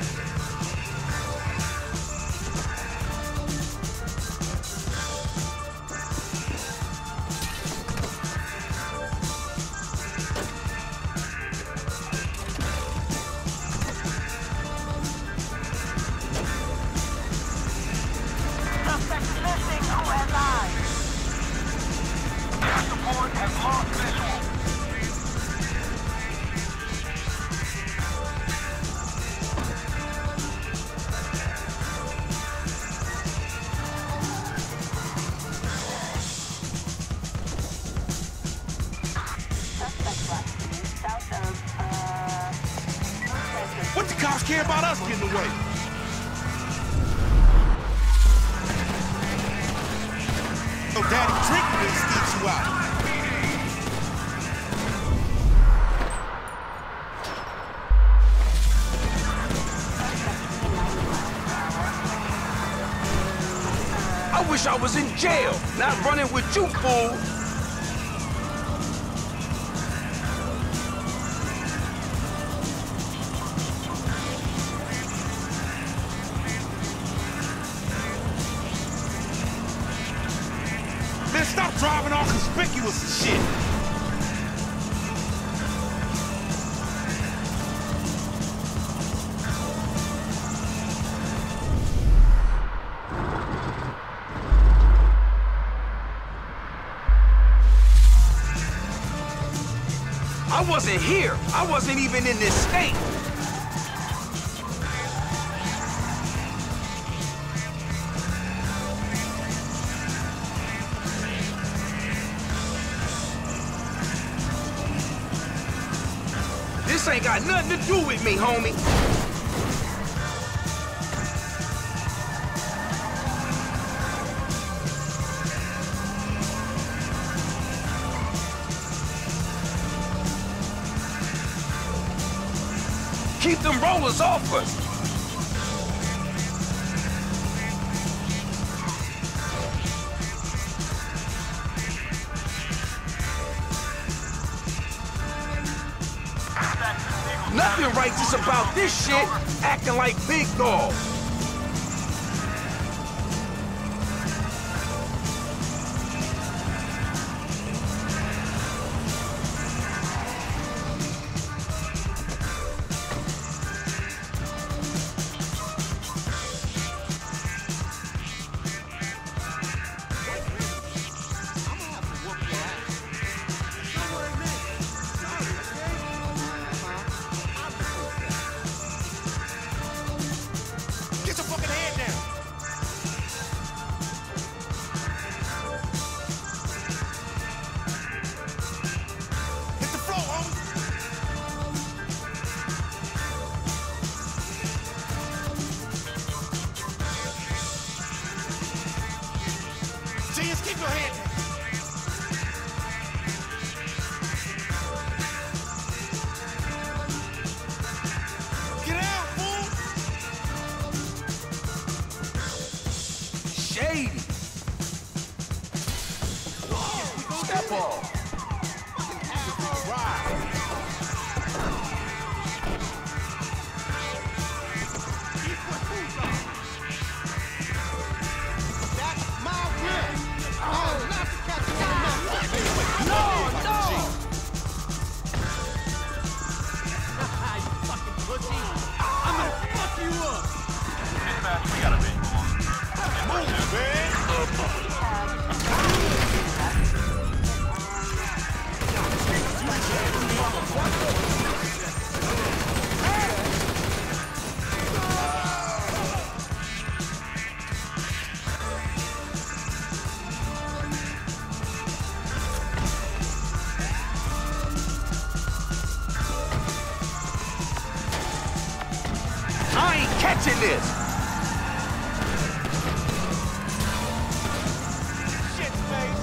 What the cops care about us getting away? Oh, Daddy tricked me to sneak you out. I wish I was in jail, not running with you, fool. pussy shit. I wasn't here. I wasn't even in this state. This ain't got nothing to do with me, homie. Keep them rollers off us. Nothing righteous about this shit, acting like big dog. Genius, keep your head down. Get out, fool! Shady. Step off. I ain't catching this. Shit, face.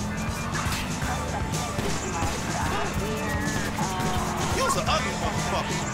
You's an ugly motherfucker.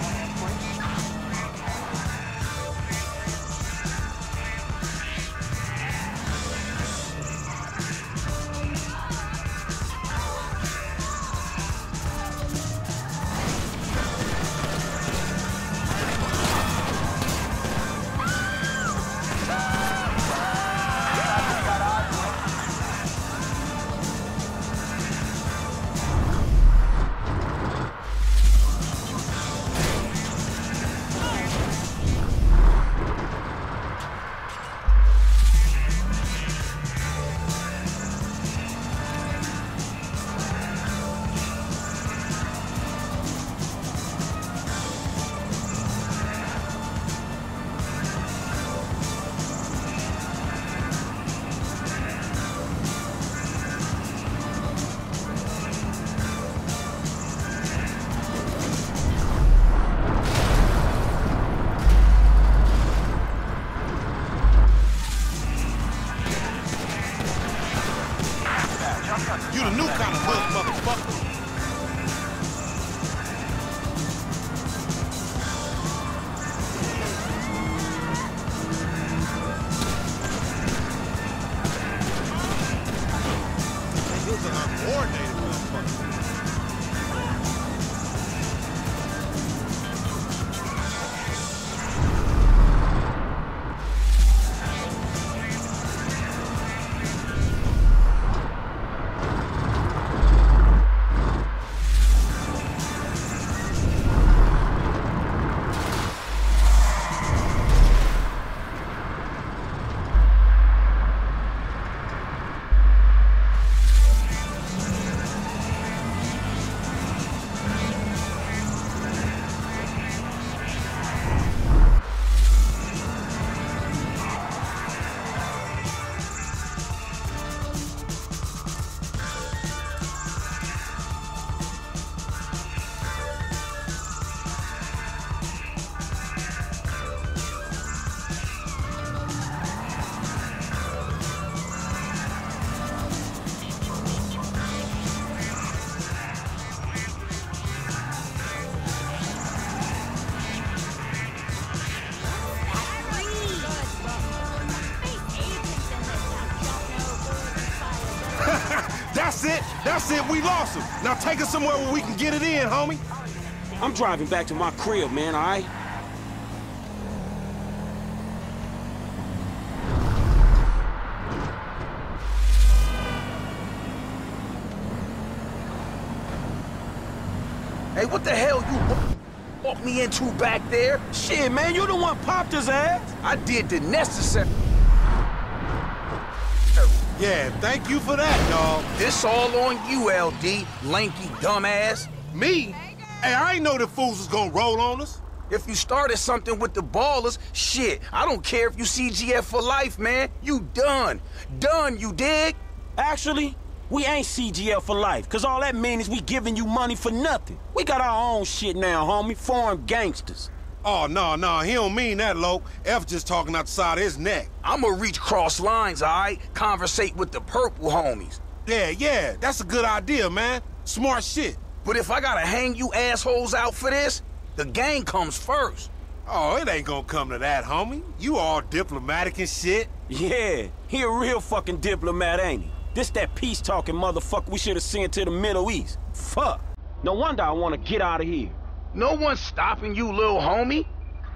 You the new kind of hood, motherfucker. He was an uncoordinated motherfucker. That's it, we lost him. Now take us somewhere where we can get it in, homie. I'm driving back to my crib, man, all right? Hey, what the hell you walked me into back there? Shit, man, you the one popped his ass. I did the necessary. Yeah, thank you for that, dawg. This all on you, L D, lanky dumbass. Me? Hey, I ain't know the fools was gonna roll on us. If you started something with the ballers, shit, I don't care if you C G F for life, man. You done. Done, you dig? Actually, we ain't C G F for life, cause all that means is we giving you money for nothing. We got our own shit now, homie. Foreign gangsters. Oh, no, no, he don't mean that, Loke. F just talking out the side of his neck. I'ma reach cross lines, all right? Conversate with the purple homies. Yeah, yeah, that's a good idea, man. Smart shit. But if I gotta hang you assholes out for this, the gang comes first. Oh, it ain't gonna come to that, homie. You all diplomatic and shit. Yeah, he a real fucking diplomat, ain't he? This that peace-talking motherfucker we should have sent to the Middle East. Fuck. No wonder I want to get out of here. No one's stopping you, little homie.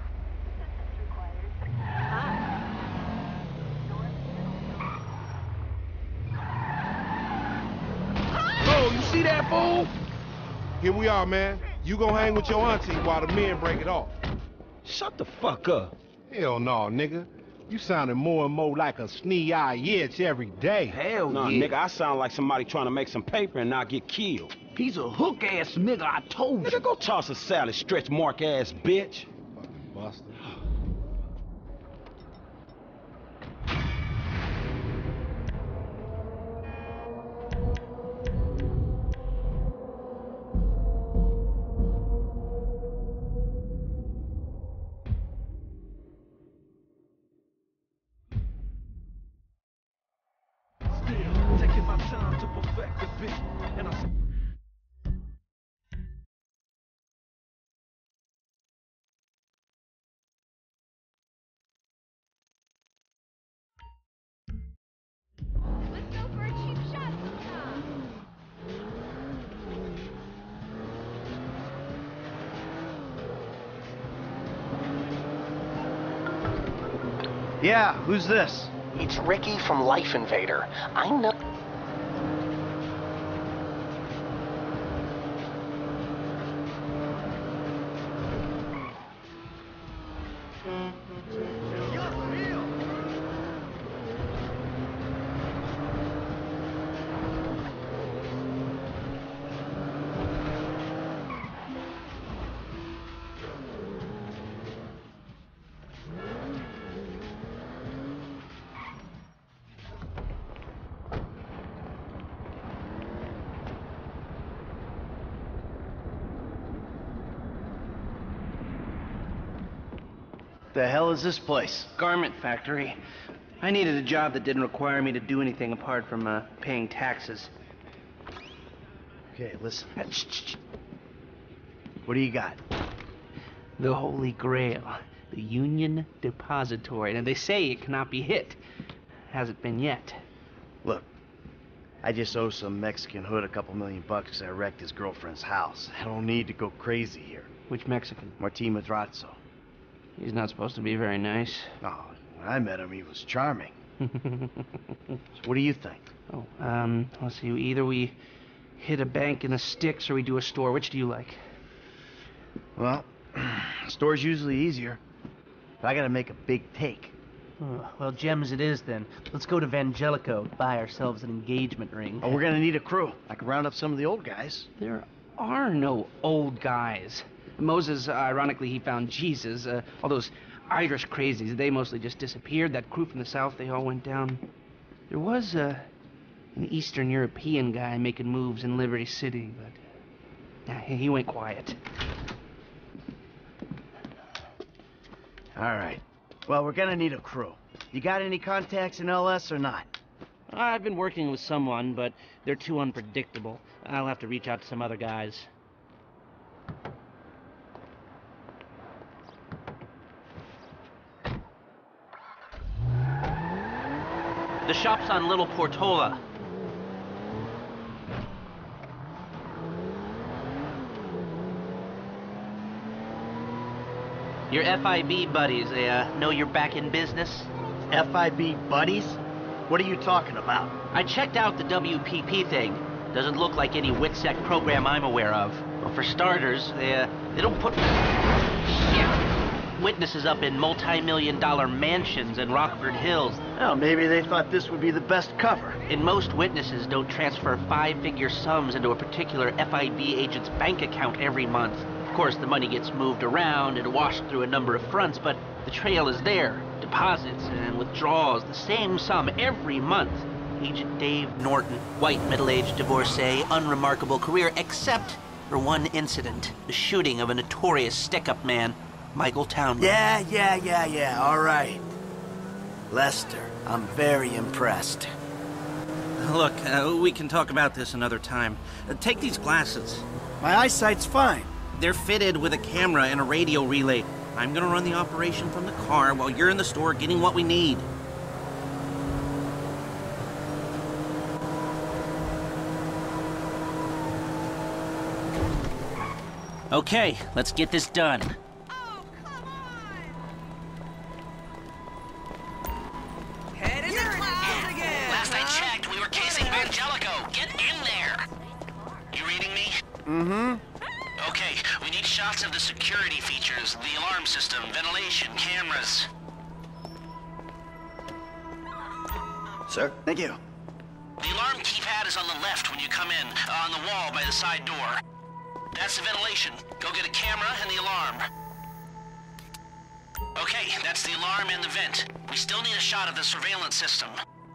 Oh, you see that fool? Here we are, man. You gonna hang with your auntie while the men break it off. Shut the fuck up. Hell no, nigga. You sounding more and more like a snee-eye itch every day. Hell nah, yeah. nigga, I sound like somebody trying to make some paper and not get killed. He's a hook-ass nigga, I told you. Nigga, go toss a salad, stretch mark-ass bitch. Fucking buster. Taking my time to perfect the bit, and I Let's go for a cheap shot sometime. Yeah, who's this? It's Ricky from Life Invader. I know. The hell is this place? Garment factory. I needed a job that didn't require me to do anything apart from uh, paying taxes. Okay, listen. What do you got? The Holy Grail. The Union Depository. And they say it cannot be hit. Hasn't been yet. Look, I just owe some Mexican hood a couple million bucks because I wrecked his girlfriend's house. I don't need to go crazy here. Which Mexican? Martin Madrazo. He's not supposed to be very nice. Oh, when I met him, he was charming. So what do you think? Oh, um, let's see. Either we hit a bank in the sticks or we do a store. Which do you like? Well, store's usually easier. But I gotta make a big take. Oh, well, gems it is then. Let's go to Vangelico, buy ourselves an engagement ring. Oh, we're gonna need a crew. I can round up some of the old guys. There are no old guys. Moses, uh, ironically, he found Jesus. Uh, all those Irish crazies, they mostly just disappeared. That crew from the south, they all went down. There was uh, an Eastern European guy making moves in Liberty City, but uh, he went quiet. All right. Well, we're gonna need a crew. You got any contacts in L S or not? I've been working with someone, but they're too unpredictable. I'll have to reach out to some other guys. The shop's on Little Portola. Your F I B buddies, they uh, know you're back in business? F I B buddies? What are you talking about? I checked out the W P P thing. Doesn't look like any WITSEC program I'm aware of. Well, for starters, they, uh, they don't put witnesses up in multi-million dollar mansions in Rockford Hills. Well, maybe they thought this would be the best cover. And most witnesses don't transfer five-figure sums into a particular F I B agent's bank account every month. Of course, the money gets moved around and washed through a number of fronts, but the trail is there. Deposits and withdrawals, the same sum every month. Agent Dave Norton, white, middle-aged divorcee, unremarkable career, except for one incident, the shooting of a notorious stick-up man, Michael Townley. Yeah, yeah, yeah, yeah, all right. Lester, I'm very impressed. Look, uh, we can talk about this another time. Uh, take these glasses. My eyesight's fine. They're fitted with a camera and a radio relay. I'm gonna run the operation from the car while you're in the store getting what we need. Okay, let's get this done. Oh, come on! Head in the clouds again! Last I checked, we were casing Vangelico. Get in there! You reading me? Mm-hmm. Okay, we need shots of the security features, the alarm system, ventilation, cameras. Sir, thank you. The alarm keypad is on the left when you come in, uh, on the wall by the side door. That's the ventilation. Go get a camera and the alarm. Okay, that's the alarm and the vent. We still need a shot of the surveillance system.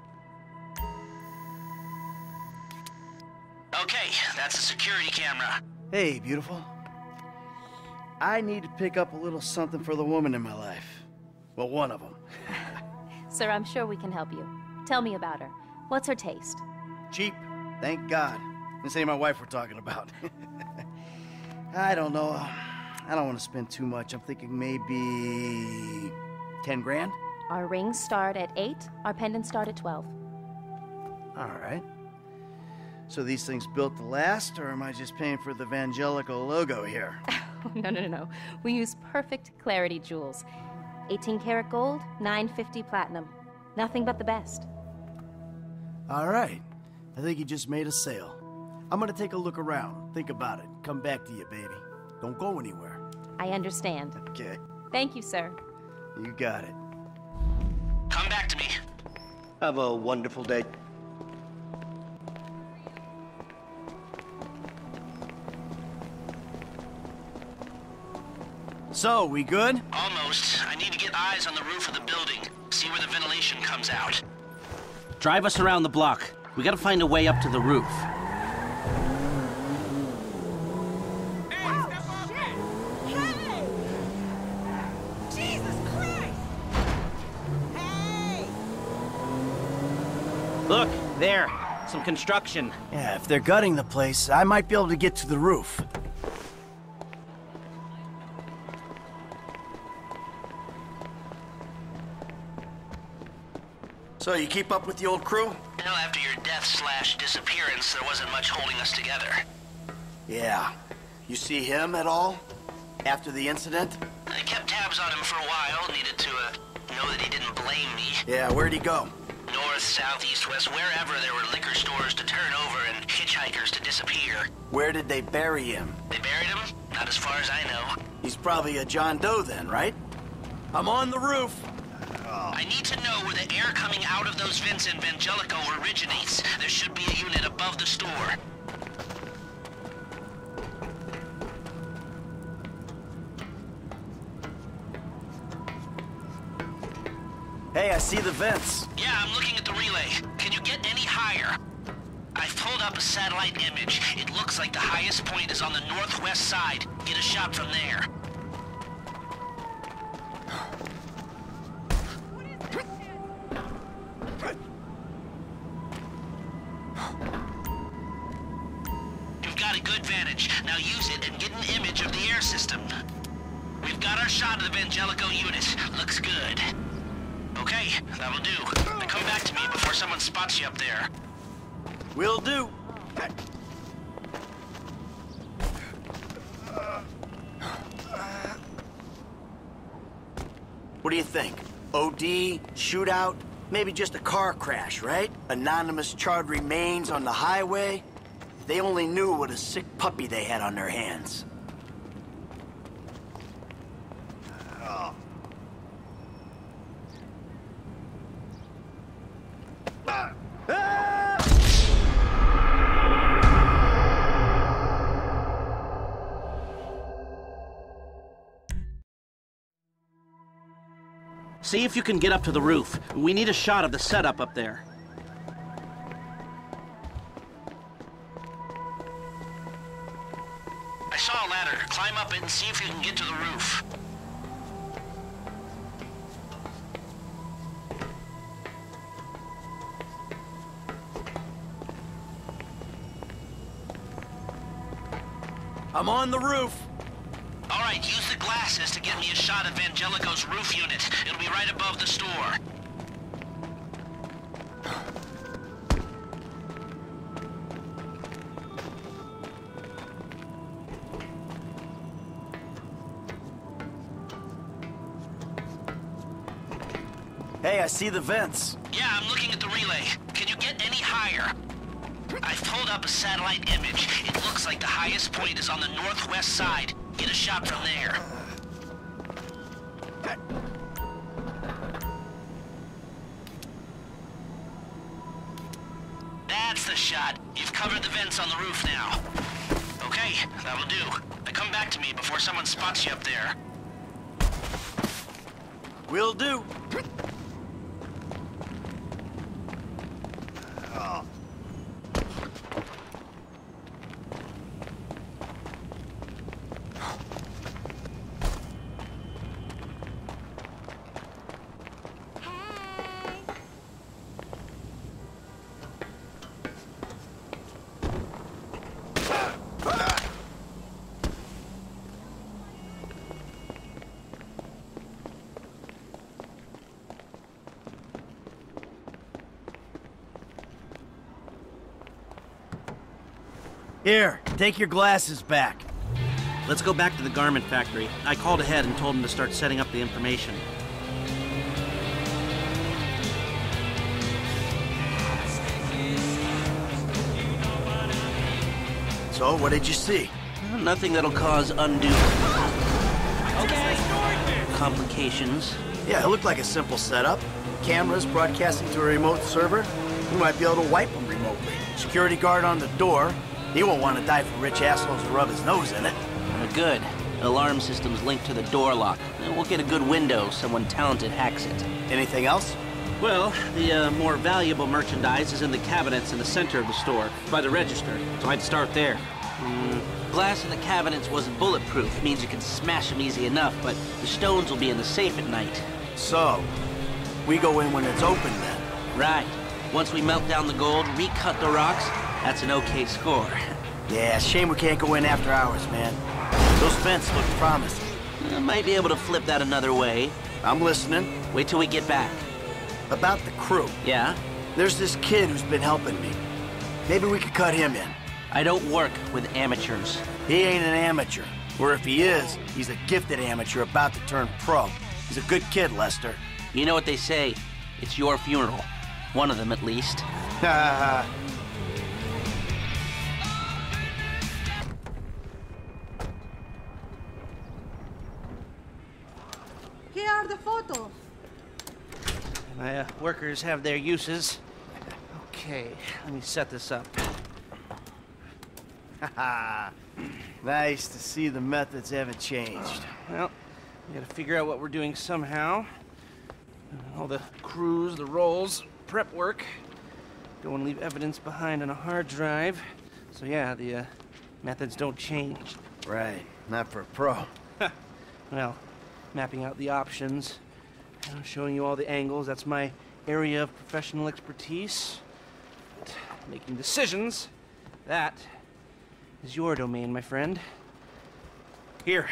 Okay, that's the security camera. Hey, beautiful. I need to pick up a little something for the woman in my life. Well, one of them. Sir, I'm sure we can help you. Tell me about her. What's her taste? Cheap, thank God. This ain't my wife we're talking about. I don't know. I don't want to spend too much. I'm thinking maybe ten grand? Our rings start at eight, our pendants start at twelve. All right. So these things built to last, or am I just paying for the Vangelico logo here? No, no, no, no. We use perfect clarity jewels. eighteen karat gold, nine fifty platinum. Nothing but the best. All right. I think you just made a sale. I'm gonna take a look around, think about it, come back to you, baby. Don't go anywhere. I understand. Okay. Thank you, sir. You got it. Come back to me. Have a wonderful day. So, we good? Almost. I need to get eyes on the roof of the building. See where the ventilation comes out. Drive us around the block. We gotta find a way up to the roof. Look, there. Some construction. Yeah, if they're gutting the place, I might be able to get to the roof. So, you keep up with the old crew? You know, after your death slash disappearance, there wasn't much holding us together. Yeah. You see him at all? After the incident? I kept tabs on him for a while. Needed to, uh, know that he didn't blame me. Yeah, where'd he go? North, south, east, west, wherever there were liquor stores to turn over and hitchhikers to disappear. Where did they bury him? They buried him? Not as far as I know. He's probably a John Doe then, right? I'm on the roof. I need to know where the air coming out of those vents in Vangelico originates. There should be a unit above the store. Hey, I see the vents. Yeah, I'm looking at the relay. Can you get any higher? I've pulled up a satellite image. It looks like the highest point is on the northwest side. Get a shot from there. You've got a good vantage. Now use it and get an image of the air system. We've got our shot of the Vangelico unit. Looks good. Okay, that'll do. Now come back to me before someone spots you up there. Will do. What do you think? O D, shootout, maybe just a car crash, right? Anonymous charred remains on the highway. They only knew what a sick puppy they had on their hands. Oh. Ah. Ah! See if you can get up to the roof. We need a shot of the setup up there. I saw a ladder. Climb up it and see if you can get to the roof. I'm on the roof. All right, use the glasses to get me a shot of Angelico's roof unit. It'll be right above the store. Hey, I see the vents. Yeah, I'm looking at the relay. Can you get any higher? I've pulled up a satellite image. It looks like the highest point is on the northwest side. Get a shot from there. That's the shot. You've covered the vents on the roof now. Okay, that'll do. Now come back to me before someone spots you up there. Will do. Oh. Here, take your glasses back. Let's go back to the garment factory. I called ahead and told him to start setting up the information. So, what did you see? Nothing that'll cause undue complications. Yeah, it looked like a simple setup. Cameras broadcasting to a remote server. You might be able to wipe them remotely. Security guard on the door. He won't want to die for rich assholes to rub his nose in it. Good. Alarm system's linked to the door lock. We'll get a good window. Someone talented hacks it. Anything else? Well, the uh, more valuable merchandise is in the cabinets in the center of the store, by the register. So I'd start there. Mm. Glass in the cabinets wasn't bulletproof. Means you can smash them easy enough, but the stones will be in the safe at night. So, we go in when it's open then? Right. Once we melt down the gold, recut the rocks, that's an okay score. Yeah, shame we can't go in after hours, man. Those vents look promising. I might be able to flip that another way. I'm listening. Wait till we get back. About the crew. Yeah? There's this kid who's been helping me. Maybe we could cut him in. I don't work with amateurs. He ain't an amateur. Or if he is, he's a gifted amateur about to turn pro. He's a good kid, Lester. You know what they say. It's your funeral. One of them, at least. Ha ha. Here are the photos. My uh, workers have their uses. Okay, let me set this up. Haha. Nice to see the methods haven't changed. Well, we gotta figure out what we're doing somehow. All the crews, the rolls, prep work. Don't want to leave evidence behind on a hard drive. So yeah, the uh, methods don't change. Right, not for a pro. Well, mapping out the options, you know, showing you all the angles. That's my area of professional expertise. But making decisions, that is your domain, my friend. Here.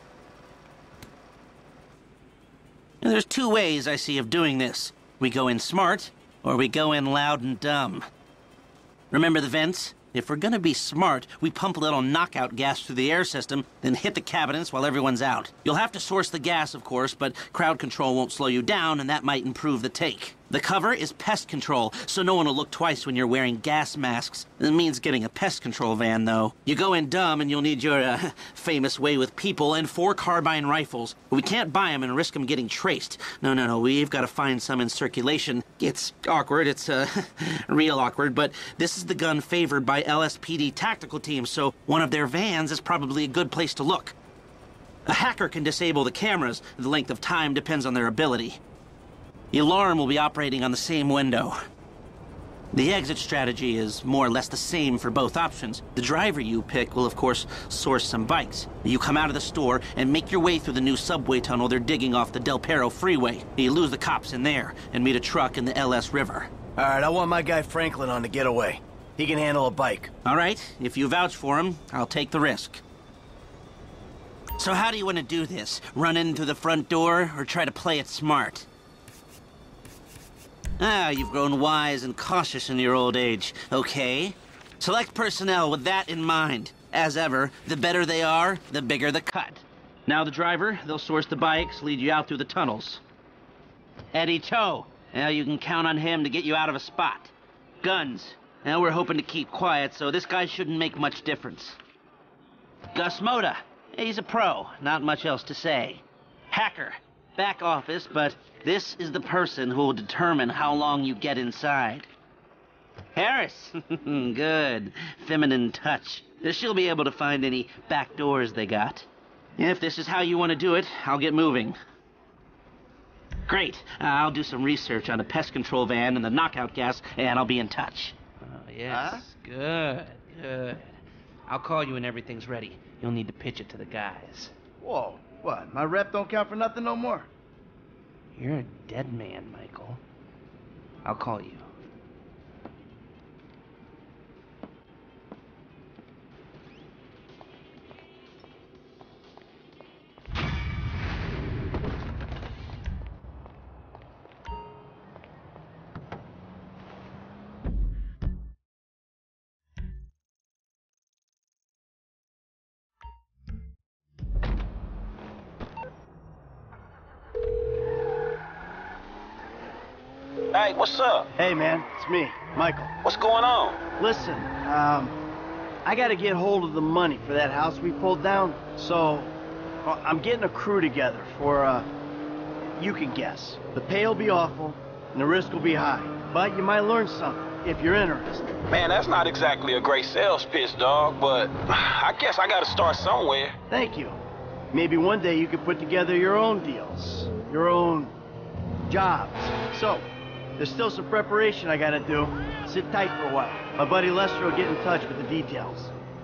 Now, there's two ways I see of doing this. We go in smart, or we go in loud and dumb. Remember the vents? If we're gonna be smart, we pump a little knockout gas through the air system, then hit the cabinets while everyone's out. You'll have to source the gas, of course, but crowd control won't slow you down, and that might improve the take. The cover is pest control, so no one will look twice when you're wearing gas masks. It means getting a pest control van, though. You go in dumb, and you'll need your, uh, famous way with people and four carbine rifles. But we can't buy them and risk them getting traced. No, no, no, we've got to find some in circulation. It's awkward, it's, uh, real awkward, but this is the gun favored by L S P D tactical teams, so one of their vans is probably a good place to look. A hacker can disable the cameras. The length of time depends on their ability. The alarm will be operating on the same window. The exit strategy is more or less the same for both options. The driver you pick will, of course, source some bikes. You come out of the store and make your way through the new subway tunnel they're digging off the Del Perro freeway. You lose the cops in there and meet a truck in the L S River. All right, I want my guy Franklin on the getaway. He can handle a bike. All right, if you vouch for him, I'll take the risk. So how do you want to do this? Run in through the front door or try to play it smart? Ah, you've grown wise and cautious in your old age. Okay. Select personnel with that in mind. As ever, the better they are, the bigger the cut. Now the driver, they'll source the bikes, lead you out through the tunnels. Eddie Toh. Now you can count on him to get you out of a spot. Guns. Now we're hoping to keep quiet, so this guy shouldn't make much difference. Gus Moda. He's a pro. Not much else to say. Hacker. Back office, but this is the person who will determine how long you get inside. Harris. Good. Feminine touch. She'll be able to find any back doors they got. If this is how you want to do it, I'll get moving. Great. I'll do some research on a pest control van and the knockout gas, and I'll be in touch. Oh, yes. Huh? Good, good. I'll call you when everything's ready. You'll need to pitch it to the guys. Whoa, what? My rep don't count for nothing no more? You're a dead man, Michael. I'll call you. Hey, what's up? Hey, man, it's me, Michael. What's going on? Listen, um, I gotta get hold of the money for that house we pulled down, so uh, I'm getting a crew together for, uh, you can guess. The pay will be awful, and the risk will be high, but you might learn something if you're interested. Man, that's not exactly a great sales pitch, dog, but I guess I gotta start somewhere. Thank you. Maybe one day you could put together your own deals, your own jobs. So, there's still some preparation I gotta do. Sit tight for a while. My buddy Lester will get in touch with the details.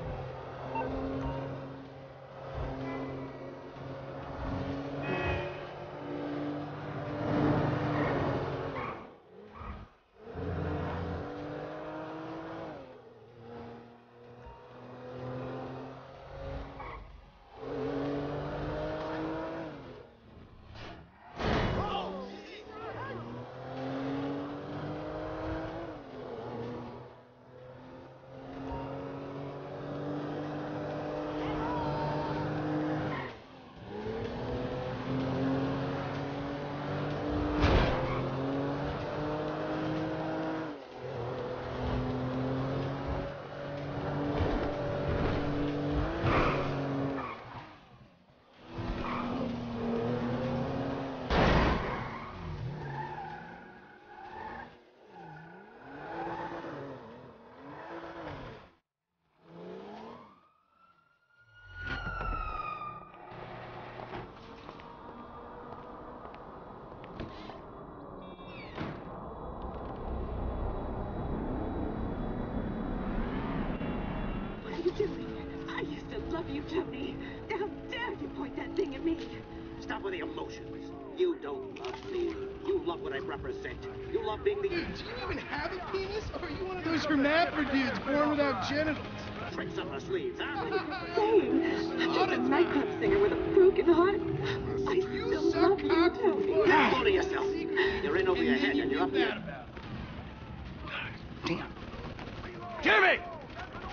You, Tony. How dare you point that thing at me? Stop with the emotions. You don't love me. You love what I represent. You love being the... Dude, do you even have a penis? Or are you one of those hermaphrodites born without genitals? Tricks up her sleeves, huh? Same. Just a nightclub singer with a broken heart. I still love you, Tony. Hold to yourself. You're in over your head and you're up there. Damn. Jimmy!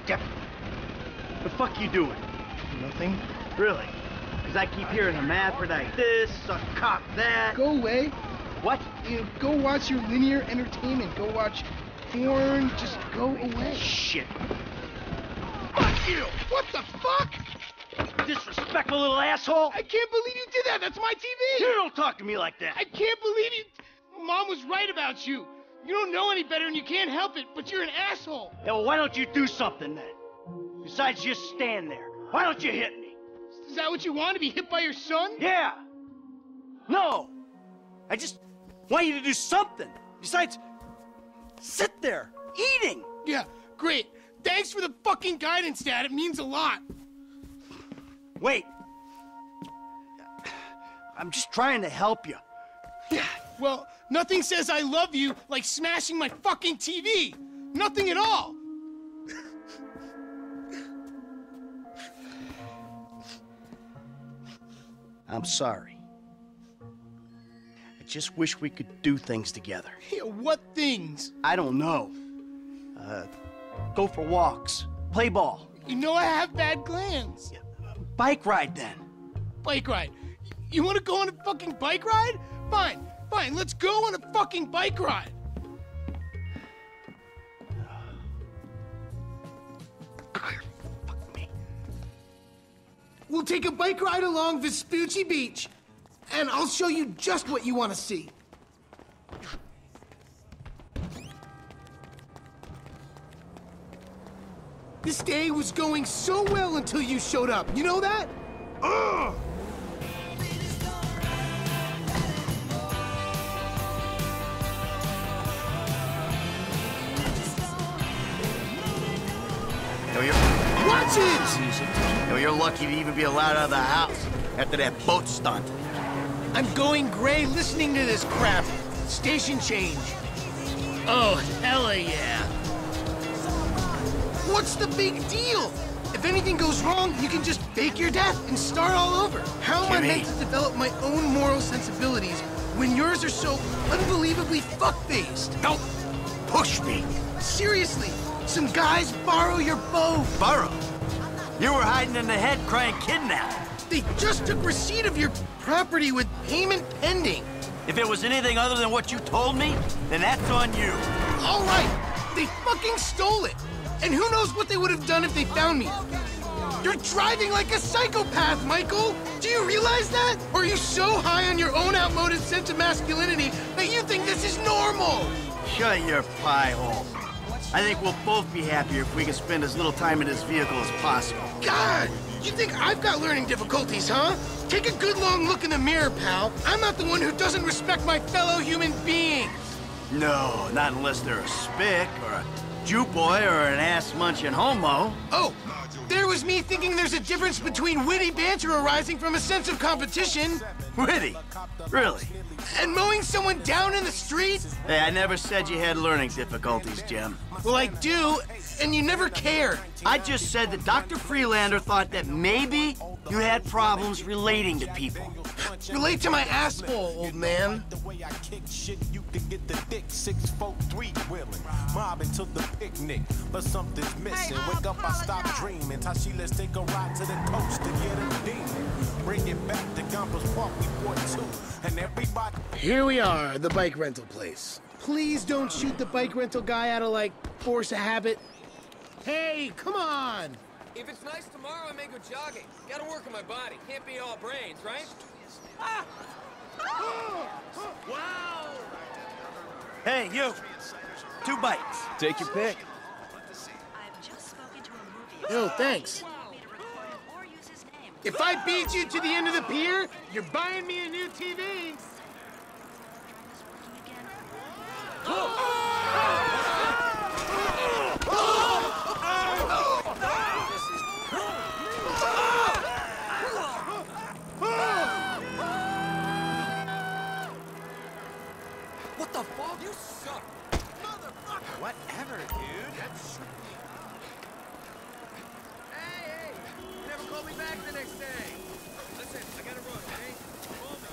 Yep. The fuck you doing? Nothing. Really? Because I keep hearing hermaphrodite this, a cock that. Go away. What? You know, go watch your linear entertainment. Go watch porn. Just go away. Shit. Fuck you! What the fuck? Disrespectful little asshole! I can't believe you did that! That's my T V! You don't talk to me like that! I can't believe you... Mom was right about you. You don't know any better and you can't help it, but you're an asshole. Yeah, well, why don't you do something then? Besides just stand there. Why don't you hit me? Is that what you want, to be hit by your son? Yeah! No! I just want you to do something. Besides, sit there, eating! Yeah, great. Thanks for the fucking guidance, Dad. It means a lot. Wait. I'm just trying to help you. Yeah, well, nothing says I love you like smashing my fucking T V. Nothing at all. I'm sorry. I just wish we could do things together. Yeah, what things? I don't know. Uh, go for walks, play ball. You know I have bad glands. Bike ride then. Bike ride? You want to go on a fucking bike ride? Fine, fine, let's go on a fucking bike ride. Fuck me. We'll take a bike ride along Vespucci Beach, and I'll show you just what you want to see. This day was going so well until you showed up. You know that? Ugh! Yo, you're... Watch it! Yo, you're lucky to even be allowed out of the house after that boat stunt. I'm going gray listening to this crap. Station change. Oh, hella yeah. What's the big deal? If anything goes wrong, you can just fake your death and start all over. How am I meant to develop my own moral sensibilities when yours are so unbelievably fuck-faced? Don't push me. Seriously, some guys borrow your bow. Borrow? You were hiding in the head crying kidnapped. They just took receipt of your property with payment pending. If it was anything other than what you told me, then that's on you. All right, they fucking stole it. And who knows what they would have done if they found me. You're driving like a psychopath, Michael! Do you realize that? Or are you so high on your own outmoded sense of masculinity that you think this is normal? Shut your pie hole. I think we'll both be happier if we can spend as little time in this vehicle as possible. God! You think I've got learning difficulties, huh? Take a good long look in the mirror, pal. I'm not the one who doesn't respect my fellow human beings. No, not unless they're a spick or a Jew boy or an ass-munching homo. Oh, there was me thinking there's a difference between witty banter arising from a sense of competition. Witty? Really? And mowing someone down in the street? Hey, I never said you had learning difficulties, Jim. Well, I do, and you never cared. I just said that Doctor Freelander thought that maybe you had problems relating to people. Relate to my asshole, old man. Mobbing to the picnic, but something's missing. Wake up, I stop dreaming. Tashi, let's take a ride to the coast to get a demon. Bring it back to Gompers Park, we bought two, and everybody. Here we are, the bike rental place. Please don't shoot the bike rental guy out of, like, force of habit. Hey, come on! If it's nice tomorrow, I may go jogging. Gotta work on my body. Can't be all brains, right? Ah! Wow! Hey, you! Two bites. Take your pick. Yo, thanks. If I beat you to the end of the pier, you're buying me a new T V. What the fuck? You suck. Motherfucker. Whatever, dude. That's... Hey, hey. You never call me back the next day. Listen, I gotta run, okay? Call me.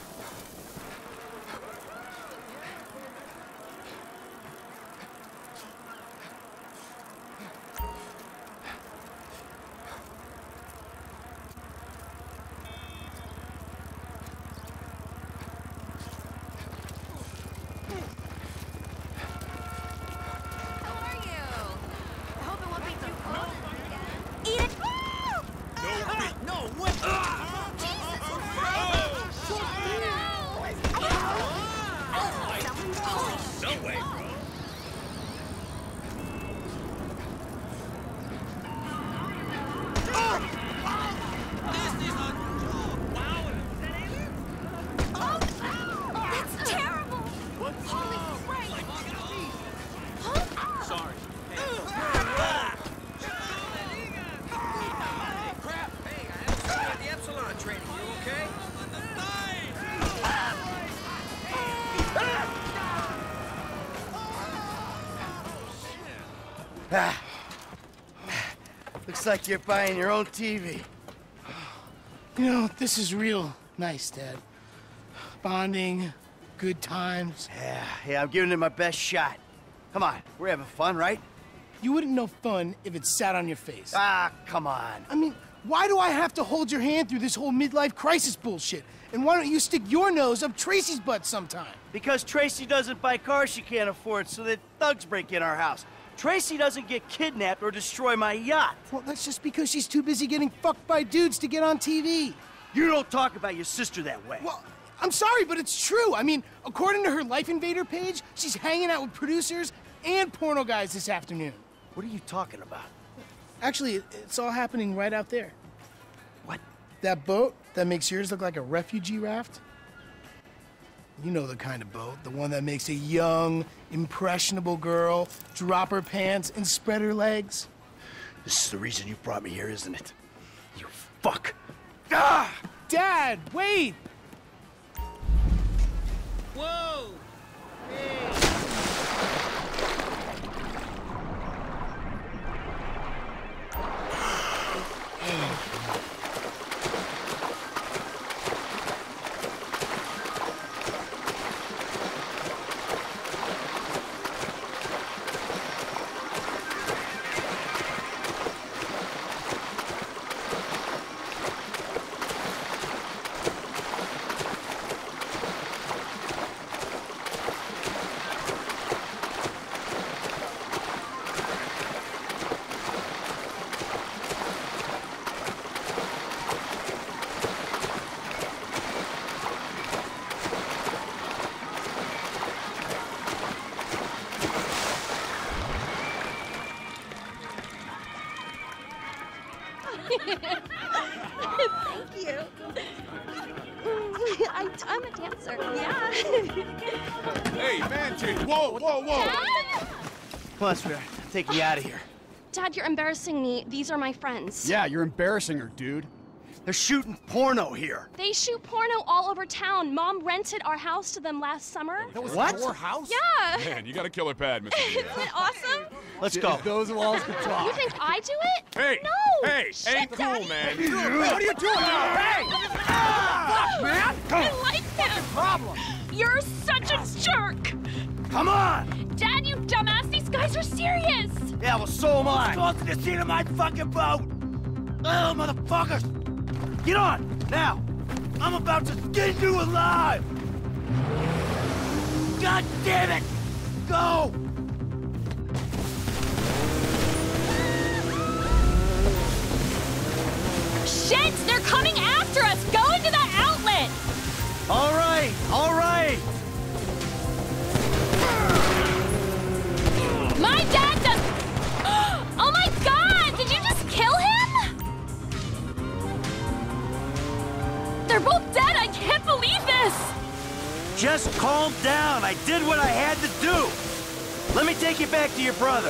Ah. Looks like you're buying your own T V. You know, this is real nice, Dad. Bonding, good times. Yeah, yeah, I'm giving it my best shot. Come on, we're having fun, right? You wouldn't know fun if it sat on your face. Ah, come on. I mean, why do I have to hold your hand through this whole midlife crisis bullshit? And why don't you stick your nose up Tracy's butt sometime? Because Tracy doesn't buy cars she can't afford, so that thugs break in our house. Tracy doesn't get kidnapped or destroy my yacht. Well, that's just because she's too busy getting fucked by dudes to get on T V. You don't talk about your sister that way. Well, I'm sorry, but it's true. I mean, according to her Life Invader page, she's hanging out with producers and porno guys this afternoon. What are you talking about? Actually, it's all happening right out there. What? That boat that makes yours look like a refugee raft? You know the kind of boat, the one that makes a young, impressionable girl drop her pants and spread her legs. This is the reason you brought me here, isn't it? You fuck. Ah! Dad, wait! Whoa! Hey! Thank you. I, I'm a dancer. Yeah. Hey, man, Jay. Whoa, whoa, whoa. Dad? Come on, sweetheart. Take me out of here. Dad, you're embarrassing me. These are my friends. Yeah, you're embarrassing her, dude. They're shooting porno here. They shoot porno all over town. Mom rented our house to them last summer. That was What? your house? Yeah. Man, you got a killer pad, Mister Isn't it awesome? Let's go. Those walls can talk. You think I do it? Hey! No! Hey! Shit, Ain't cool, Daddy. man. What are you doing? Hey! Fuck, man! I like him. Problem. You're such a jerk. Come on! Dad, you dumbass. These guys are serious. Yeah, well, so am I. Go to the scene of my fucking boat. Oh, motherfuckers! Get on, now! I'm about to skin you alive! God damn it! Go! Shit, they're coming after us. Go into that outlet. All right, all right! My dad does... Oh my God, did you just kill him? They're both dead, I can't believe this! Just calm down, I did what I had to do! Let me take you back to your brother.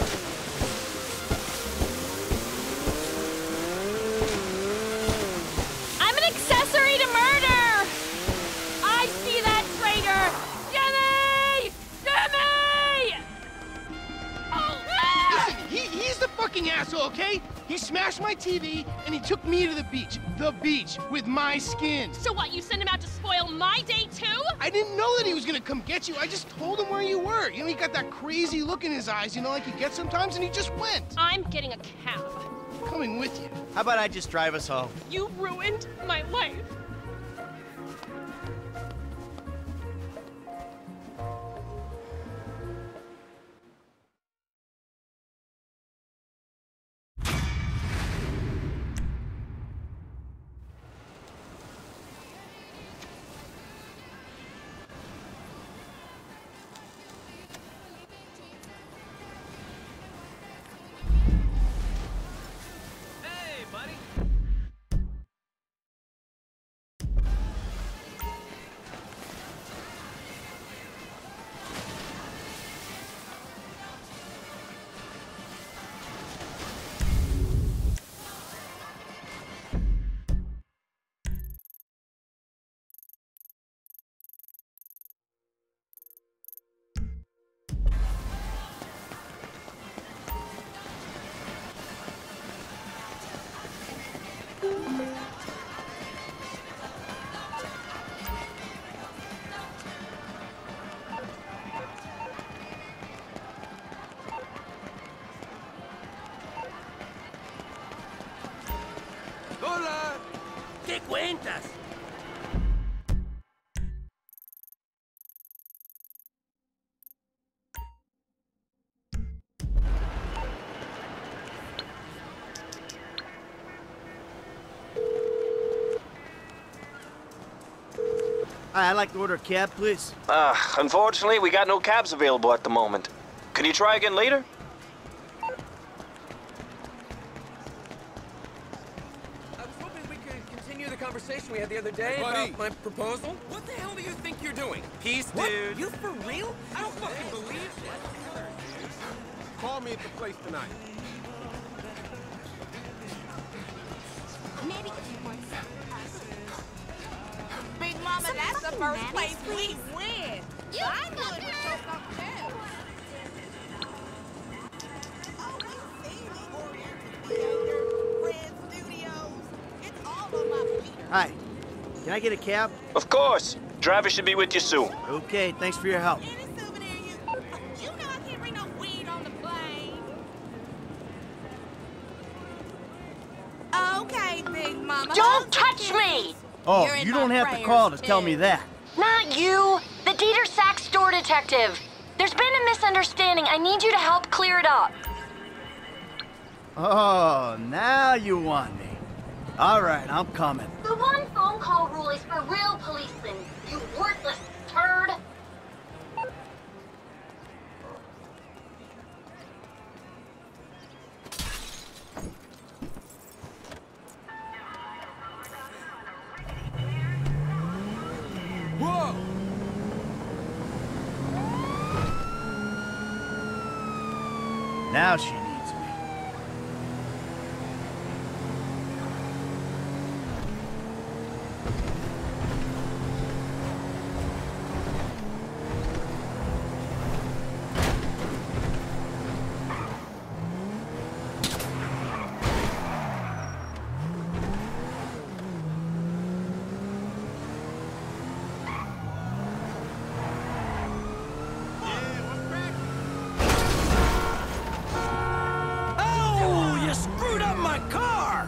I'm an accessory to murder! I see that traitor! Jimmy! Jimmy! Oh, ah! Listen, he, he's the fucking asshole, okay? He smashed my T V and he took me to the beach. The beach with my skin. So what, you sent him out to spoil my day too? I didn't know that he was gonna come get you. I just told him where you were. You know, he got that crazy look in his eyes, you know, like he gets sometimes, and he just went. I'm getting a cab. Coming with you. How about I just drive us home? You ruined my life. ¿Qué cuentas? Hi, I'd like to order a cab, please. Uh, unfortunately, we got no cabs available at the moment. Can you try again later? I was hoping we could continue the conversation we had the other day Hey, buddy. about my proposal. What the hell do you think you're doing? Peace, What? dude. You for real? I don't fucking believe it. Call me at the place tonight. Maybe Big Mama, that's the first place we win. I'm good with your cocktail. Hi. Can I get a cab? Of course. Driver should be with you soon. Okay, thanks for your help. You know I can't bring no weed on the plane. Okay, Big Mama. Don't touch me! Oh, You're in you my don't have to prayers, call to too. tell me that. Not you! The Dieter Sachs store detective! There's been a misunderstanding. I need you to help clear it up. Oh, now you want me. All right, I'm coming. The one phone call rule is for real policemen, you worthless turd! Whoa! Now she needs me. Oh, you screwed up my car!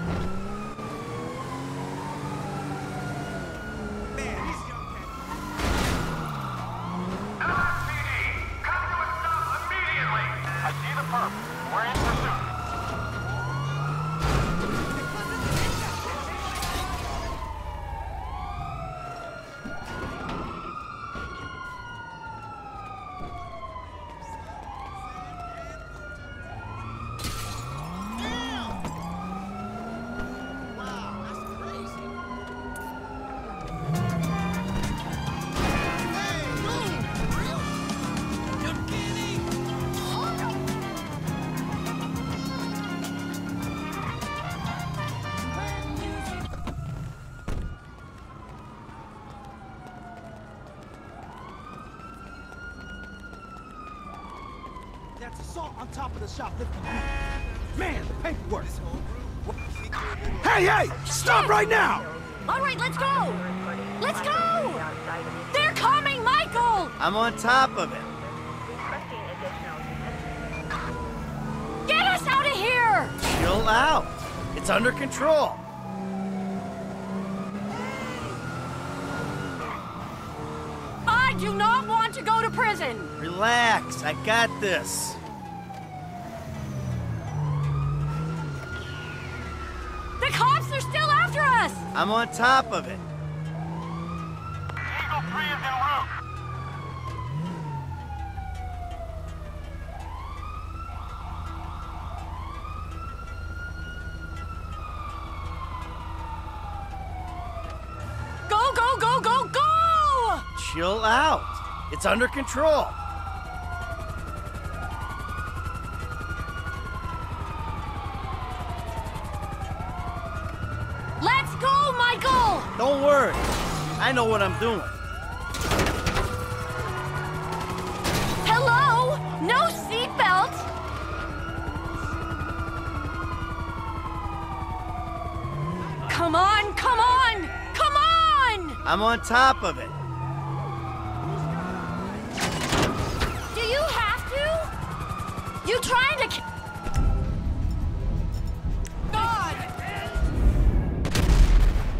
I see the perp. We're in pursuit. That's assault on top of the shoplifting. Man, the paperwork. Hey, hey! Stop right now! All right, let's go! Let's go! They're coming, Michael! I'm on top of it. Get us out of here! Chill out. It's under control. I do not want to go to prison! Relax, I got this. The cops are still after us! I'm on top of it. Eagle three is en route. Go, go, go, go, go! Chill out. It's under control. Let's go, Michael! Don't worry. I know what I'm doing. Hello? No seatbelt? Come on, come on, come on! I'm on top of it. Do you have to? You trying to ki- God!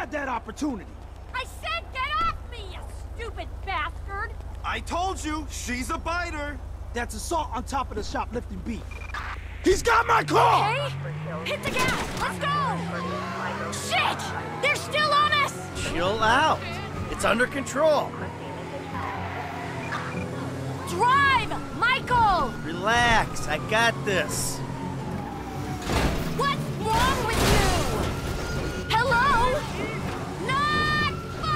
had that opportunity. I said get off me, you stupid bastard! I told you, she's a biter. That's assault on top of the shoplifting beat. He's got my car! Okay, hit the gas, let's go! Shit! They're still on us! Chill out. It's under control. Drive, Michael! Relax, I got this. What's wrong with you? Hello? Not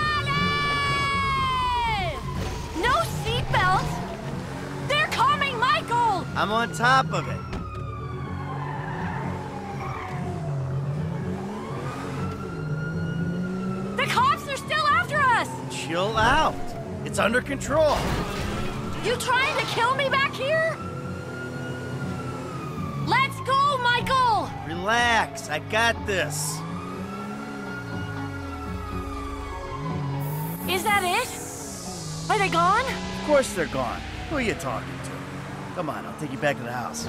funny! No seatbelt! They're coming, Michael! I'm on top of it. The cops are still after us! Chill out. It's under control. You trying to kill me back here? Let's go, Michael! Relax, I got this. Is that it? Are they gone? Of course they're gone. Who are you talking to? Come on, I'll take you back to the house.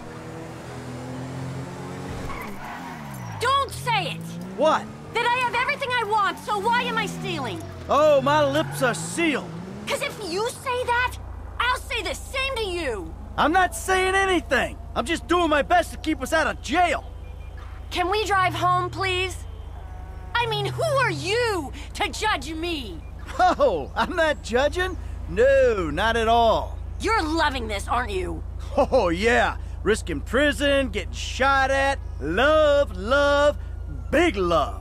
Don't say it! What? That I have everything I want, so why am I stealing? Oh, my lips are sealed. Cause if you say that, I'll say the same to you. I'm not saying anything. I'm just doing my best to keep us out of jail. Can we drive home, please? I mean, who are you to judge me? Oh, I'm not judging? No, not at all. You're loving this, aren't you? Oh, yeah. Risking prison, getting shot at. Love, love, big love.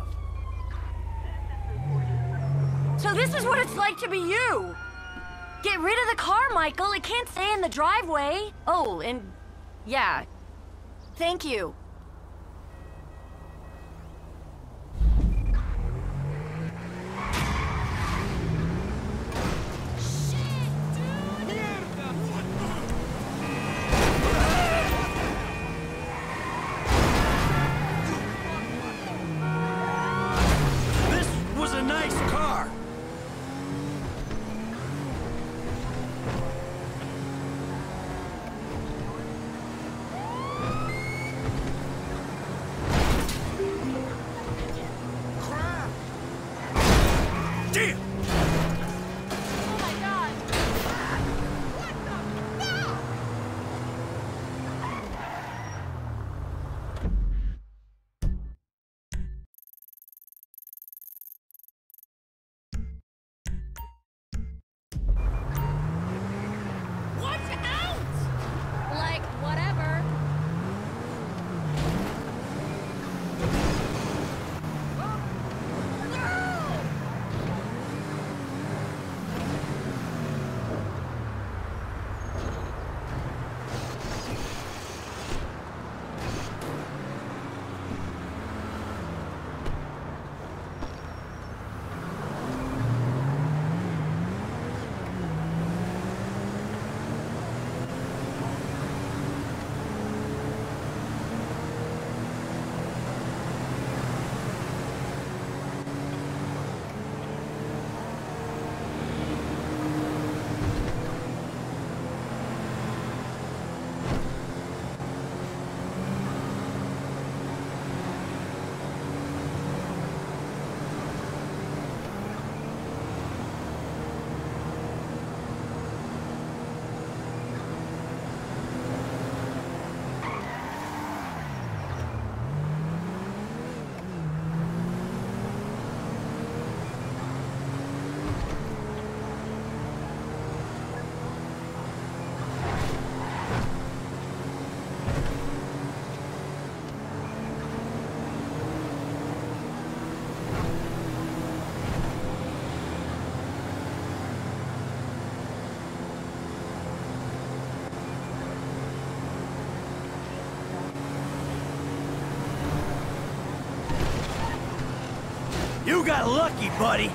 So this is what it's like to be you. Get rid of the car, Michael. It can't stay in the driveway. Oh, and yeah. Thank you. This was a nice car. Damn! Oh my God! What the fuck? Watch out! Like, whatever. You got lucky, buddy.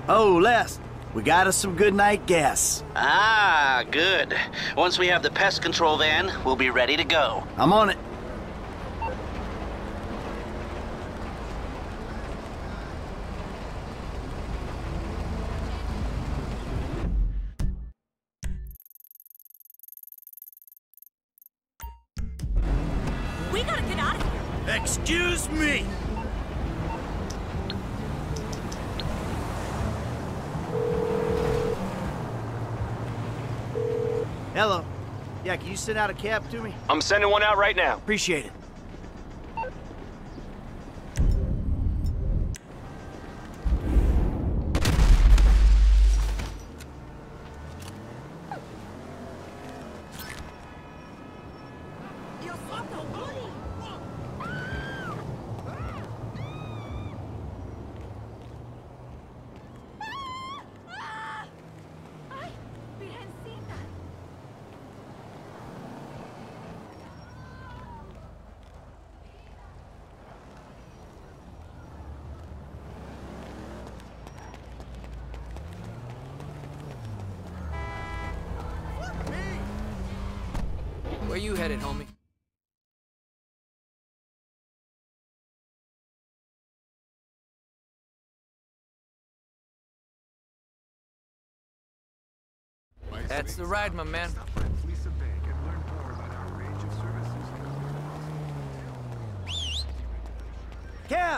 Oh, Les, we got us some good night gas. Ah, good. Once we have the pest control van, we'll be ready to go. I'm on it. We gotta get out of here. Excuse me. Hello. Yeah, can you send out a cab to me? I'm sending one out right now. Appreciate it. Where you headed, homie? That's the ride, my man. Cab!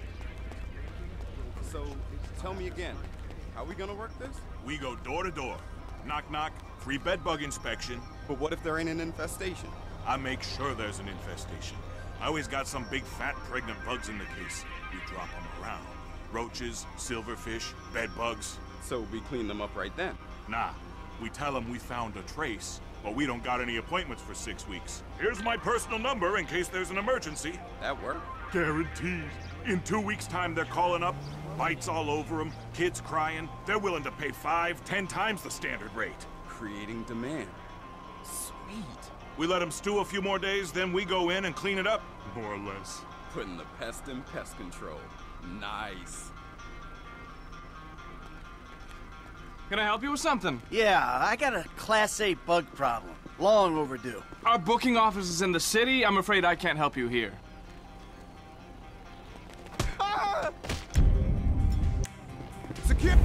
So, tell me again, how are we gonna work this? We go door to door. Knock, knock, free bed bug inspection. But what if there ain't an infestation? I make sure there's an infestation. I always got some big fat pregnant bugs in the case. We drop them around. Roaches, silverfish, bed bugs. So we clean them up right then? Nah, we tell them we found a trace, but we don't got any appointments for six weeks. Here's my personal number in case there's an emergency. That work? Guaranteed. In two weeks' time, they're calling up, bites all over them, kids crying. They're willing to pay five, ten times the standard rate. Creating demand. Sweet. We let them stew a few more days, then we go in and clean it up, more or less. Putting the pest in pest control. Nice. Can I help you with something? Yeah, I got a Class A bug problem. Long overdue. Our booking office is in the city. I'm afraid I can't help you here. Ah! Secure.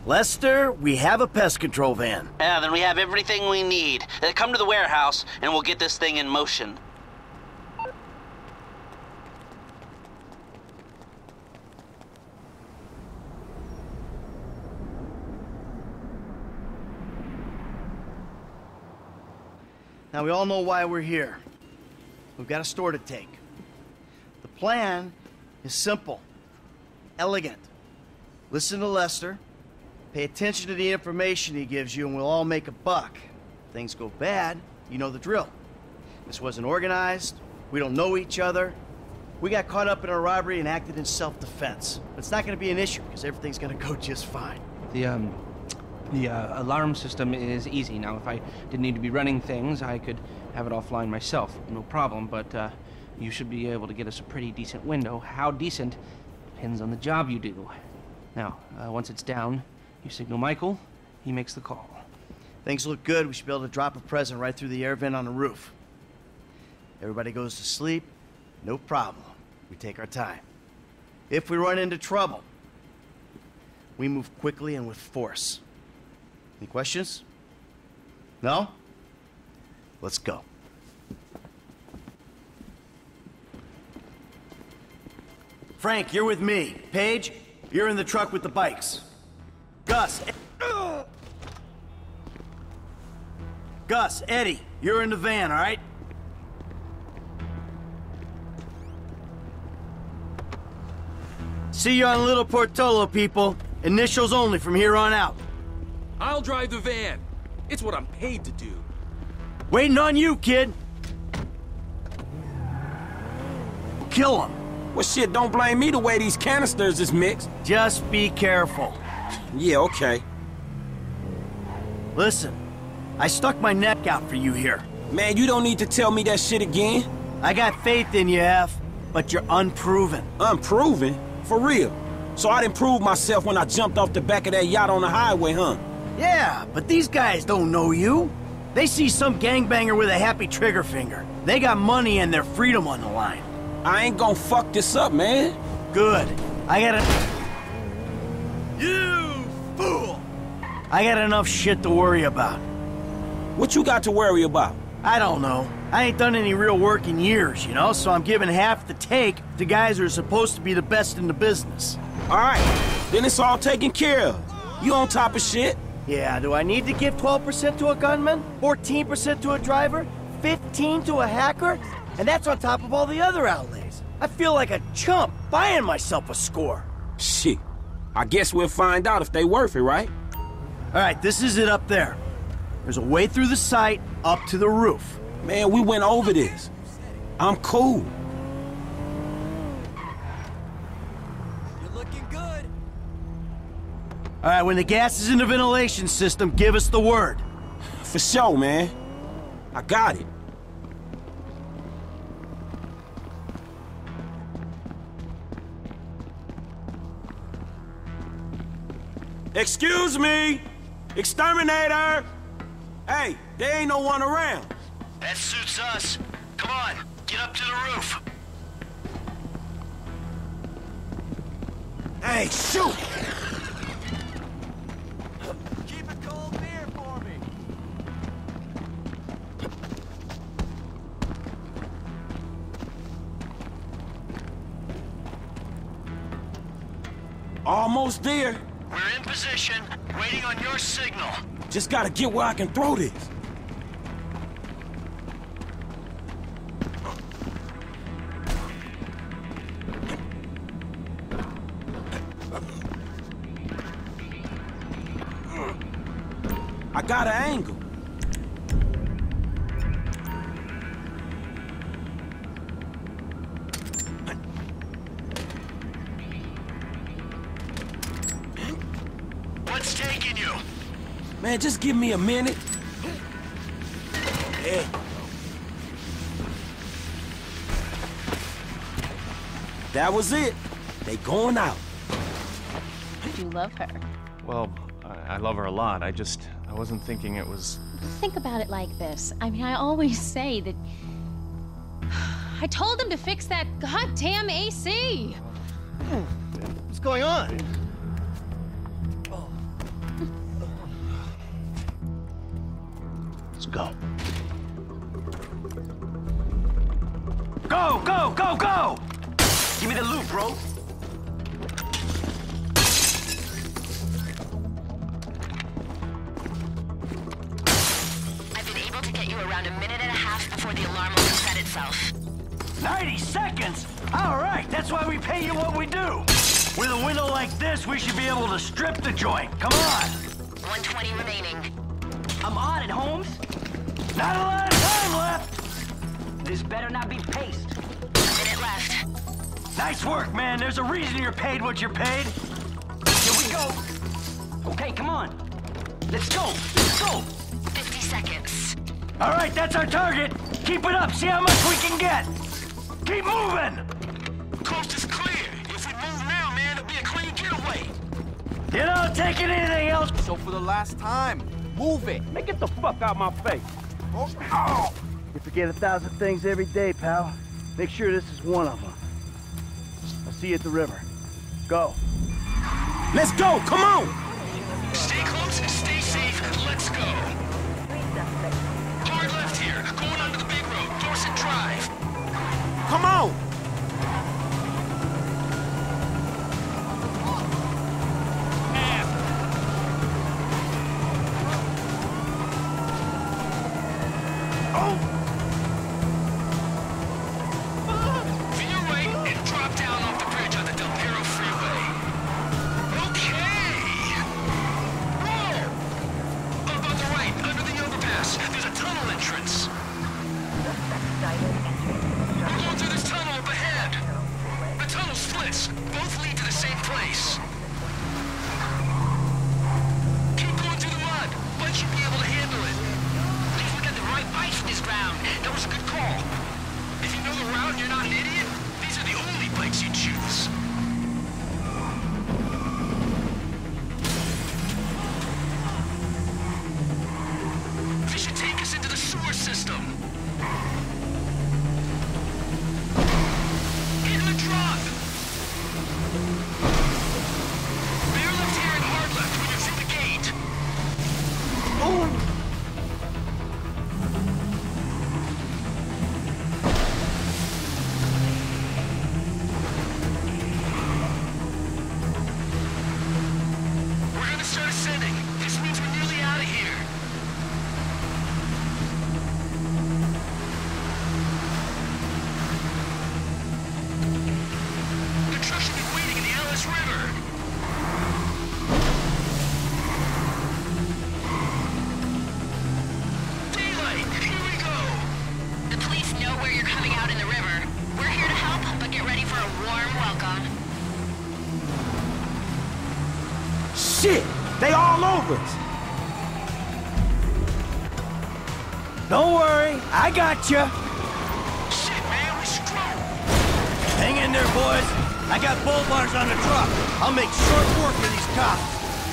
Lester, we have a pest control van. Yeah, then we have everything we need. Uh, come to the warehouse, and we'll get this thing in motion. Now, we all know why we're here. We've got a store to take. The plan is simple, elegant. Listen to Lester, pay attention to the information he gives you, and we'll all make a buck. If things go bad, you know the drill. This wasn't organized, we don't know each other. We got caught up in a robbery and acted in self-defense. But it's not gonna be an issue, because everything's gonna go just fine. The, um... The uh, alarm system is easy. Now, if I didn't need to be running things, I could have it offline myself. No problem, but uh, you should be able to get us a pretty decent window. How decent depends on the job you do. Now, uh, once it's down, you signal Michael, he makes the call. Things look good. We should be able to drop a present right through the air vent on the roof. Everybody goes to sleep, no problem. We take our time. If we run into trouble, we move quickly and with force. Any questions? No? Let's go. Frank, you're with me. Paige, you're in the truck with the bikes. Gus. E- Gus, Eddie, you're in the van, all right? See you on Little Portola, people. Initials only from here on out. I'll drive the van. It's what I'm paid to do. Waiting on you, kid. Kill him. Well, shit, don't blame me the way these canisters is mixed. Just be careful. Yeah, okay. Listen, I stuck my neck out for you here. Man, you don't need to tell me that shit again. I got faith in you, F, but you're unproven. Unproven? For real? So I didn't prove myself when I jumped off the back of that yacht on the highway, huh? Yeah, but these guys don't know you. They see some gangbanger with a happy trigger finger. They got money and their freedom on the line. I ain't gonna fuck this up, man. Good. I got a... You fool! I got enough shit to worry about. What you got to worry about? I don't know. I ain't done any real work in years, you know, so I'm giving half the take to guys who are supposed to be the best in the business. All right, then it's all taken care of. You on top of shit. Yeah, do I need to give twelve percent to a gunman? fourteen percent to a driver? fifteen to a hacker? And that's on top of all the other outlays. I feel like a chump buying myself a score. Shit. I guess we'll find out if they worth it, right? All right, this is it up there. There's a way through the site up to the roof. Man, we went over this. I'm cool. You're looking good. All right, when the gas is in the ventilation system, give us the word. For sure, man. I got it. Excuse me! Exterminator! Hey, there ain't no one around. That suits us. Come on, get up to the roof. Hey, shoot! Keep a cold beer for me. Almost there. We're in position, waiting on your signal. Just gotta get where I can throw this. I got an angle. What's taking you? Man, just give me a minute. Yeah. That was it. They going out. You love her. Well, I, I love her a lot. I just, I wasn't thinking it was... Think about it like this. I mean, I always say that... I told him to fix that goddamn A C! What's going on? go. Go, go, go, go! Give me the loot, bro. I've been able to get you around a minute and a half before the alarm will reset itself. ninety seconds? All right, that's why we pay you what we do. With a window like this, we should be able to strip the joint. Come on. one twenty remaining. I'm on it, Holmes. Not a lot of time left. This better not be paste. A minute left. Nice work, man. There's a reason you're paid what you're paid. Here we go. Okay, come on. Let's go. Let's go. fifty seconds. All right, that's our target. Keep it up. See how much we can get. Keep moving. Coast is clear. If we move now, man, it'll be a clean getaway. You don't take anything else. So for the last time, move it. Man, get the fuck out my face. Oh. You forget a thousand things every day, pal. Make sure this is one of them. I'll see you at the river. Go. Let's go, come on! Stay close and stay safe, and let's go. Hard left here, going onto the big road, Dorset Drive. Come on! Shit! They all over us! Don't worry, I got you. Shit, man, we screwed. Hang in there, boys. I got bull bars on the truck. I'll make short work of these cops.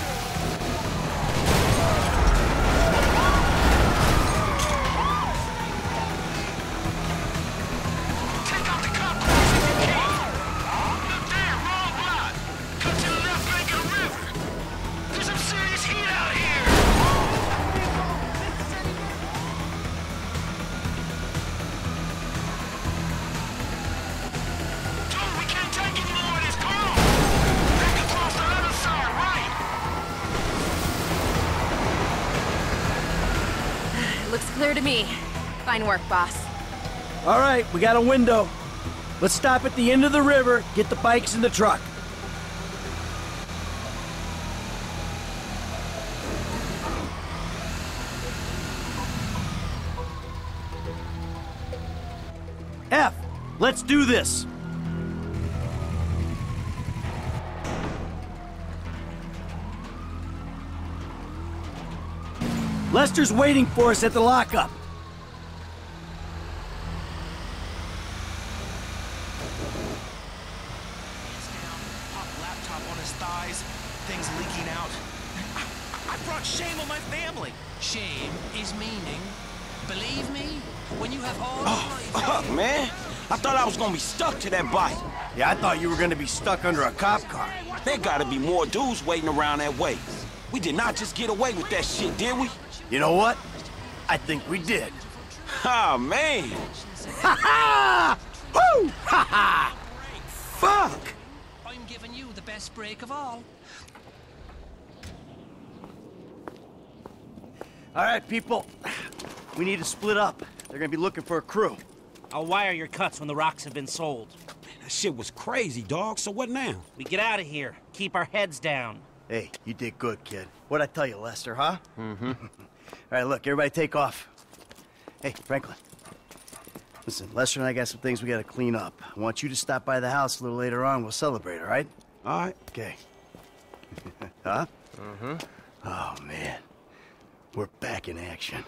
Looks clear to me. Fine work, boss. All right, we got a window. Let's stop at the end of the river, get the bikes in the truck. F, let's do this. Lester's waiting for us at the lockup. Laptop on his thighs, things leaking out. I brought shame on my family. Shame is meaning. Believe me, when you have all Oh, fuck, man. I thought I was gonna be stuck to that bike. Yeah, I thought you were gonna be stuck under a cop car. There gotta be more dudes waiting around that way. We did not just get away with that shit, did we? You know what? I think we did. Oh, man. Ha ha! Woo! Ha ha! Fuck! I'm giving you the best break of all. All right, people. We need to split up. They're gonna be looking for a crew. I'll wire your cuts when the rocks have been sold. That shit was crazy, dog. So what now? We get out of here. Keep our heads down. Hey, you did good, kid. What'd I tell you, Lester, huh? Mm-hmm. All right, look, everybody take off. Hey, Franklin. Listen, Lester and I got some things we gotta clean up. I want you to stop by the house a little later on. We'll celebrate, all right? All right. Okay. Huh? Mm-hmm. Oh, man. We're back in action.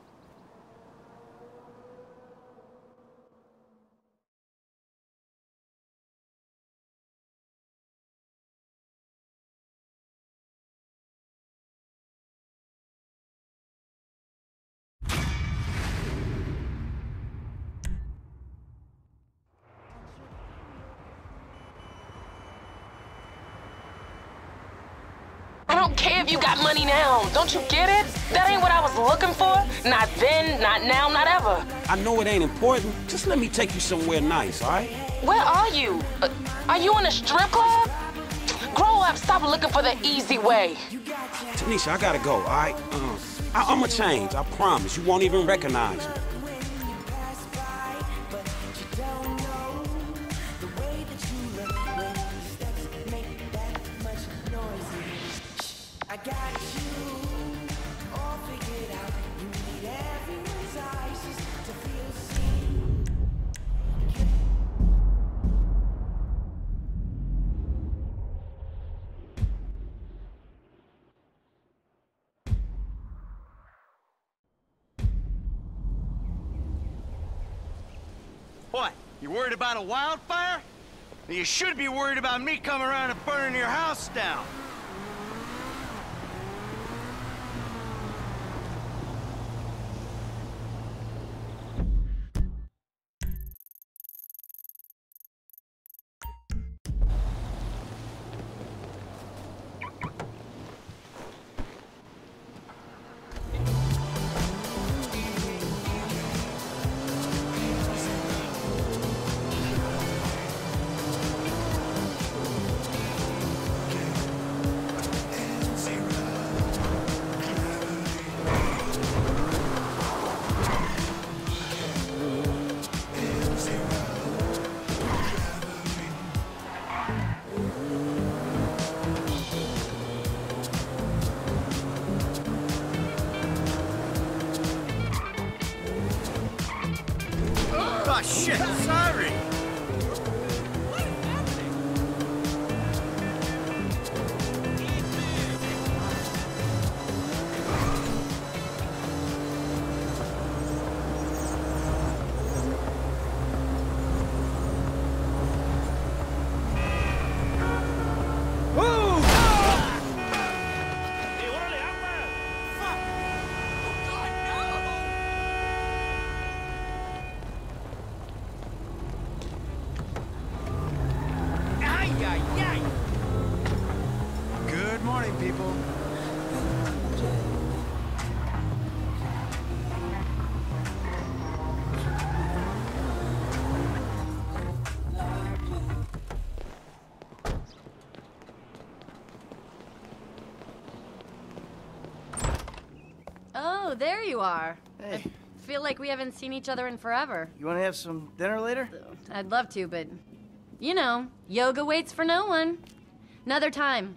I don't care if you got money now. Don't you get it? That ain't what I was looking for. Not then, not now, not ever. I know it ain't important. Just let me take you somewhere nice, all right? Where are you? Uh, are you in a strip club? Grow up, stop looking for the easy way. Tanisha, I gotta go, all right? Uh, I I'ma change, I promise. You won't even recognize me. What? You worried about a wildfire? You should be worried about me coming around and burning your house down. Oh, shit, sorry. Good morning, people. Oh, there you are. Hey. I feel like we haven't seen each other in forever. You want to have some dinner later? I'd love to, but you know, yoga waits for no one. Another time.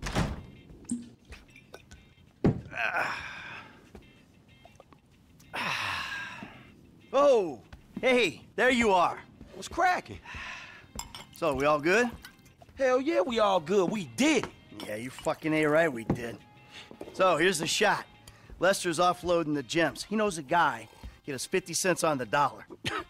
Oh, hey, there you are. What's cracking? So, we all good? Hell yeah, we all good. We did it. Yeah, you fucking A right, we did. So, here's the shot. Lester's offloading the gems. He knows a guy. Get us fifty cents on the dollar.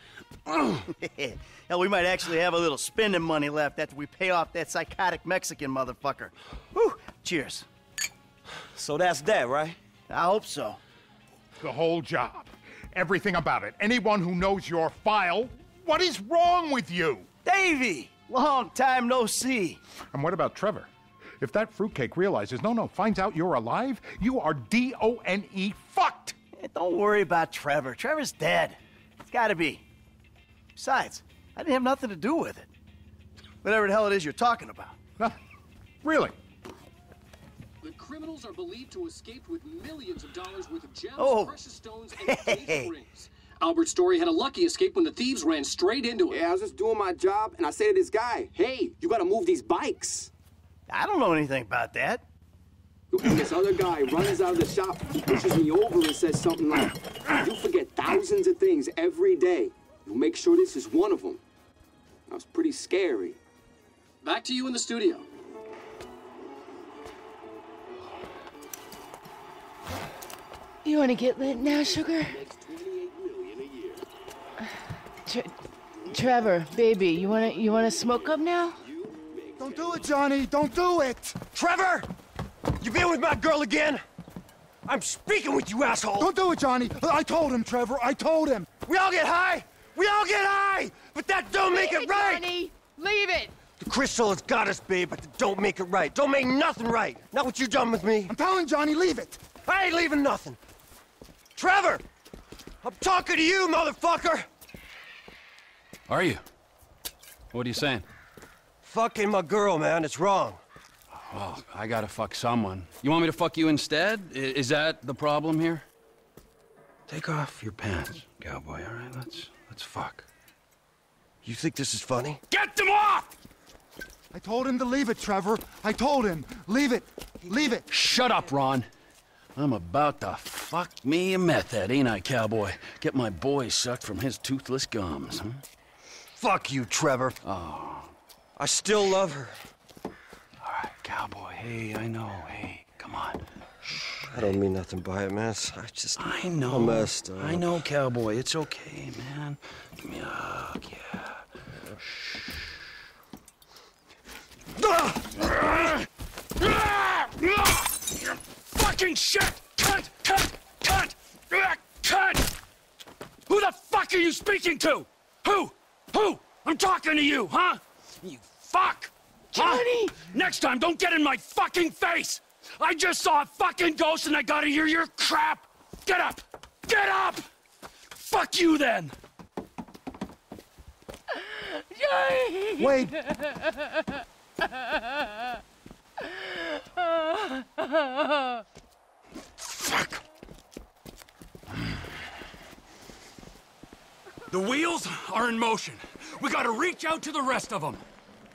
Hell, we might actually have a little spending money left after we pay off that psychotic Mexican motherfucker. Whew, cheers. So that's that, right? I hope so. The whole job. Everything about it. Anyone who knows your file, what is wrong with you? Davey! Long time no see. And what about Trevor? If that fruitcake realizes, no, no, finds out you're alive, you are D O N E fucked. Hey, don't worry about Trevor. Trevor's dead. It's gotta be. Besides, I didn't have nothing to do with it. Whatever the hell it is you're talking about. Huh? Really? The criminals are believed to have escaped with millions of dollars worth of gems, Oh. precious stones, and engagement rings. Albert Story had a lucky escape when the thieves ran straight into him. Yeah, I was just doing my job, and I say to this guy, hey, you gotta move these bikes. I don't know anything about that. And this other guy runs out of the shop, pushes me over and says something like, you forget thousands of things every day. You make sure this is one of them. That was pretty scary. Back to you in the studio. You want to get lit now, sugar? Tre Trevor, baby, you wanna you wanna smoke up now? Don't do it, Johnny. Don't do it. Trevor! You been with my girl again? I'm speaking with you, asshole! Don't do it, Johnny. I told him, Trevor. I told him. We all get high! We all get high! But that don't make Leave it it, right! Johnny. Leave it! The crystal has got us, babe, but that don't make it right. Don't make nothing right. Not what you done with me. I'm telling Johnny, leave it. I ain't leaving nothing. Trevor! I'm talking to you, motherfucker! Are you? What are you saying? Fucking my girl, man. It's wrong. Well, I gotta fuck someone. You want me to fuck you instead? I is that the problem here? Take off your pants, cowboy, all right? Let's, let's fuck. You think this is funny? Get them off! I told him to leave it, Trevor. I told him. Leave it. Leave it. Shut up, Ron. I'm about to fuck me a meth head, ain't I, cowboy? Get my boy sucked from his toothless gums, huh? Fuck you, Trevor. Oh. I still love her. All right, cowboy. Hey, I know. Hey, come on. I don't mean nothing by it, man. I just... I know. I'm messed up. I know, cowboy. It's okay, man. Give me a hug, yeah. Fucking shit! Cut! Cut! Cut! Cut! Who the fuck are you speaking to? Who? Who? I'm talking to you, huh? You fuck! Johnny! Huh? Next time, don't get in my fucking face! I just saw a fucking ghost and I gotta hear your crap! Get up! Get up! Fuck you then! Johnny! Wait. Fuck! The wheels are in motion. We gotta reach out to the rest of them.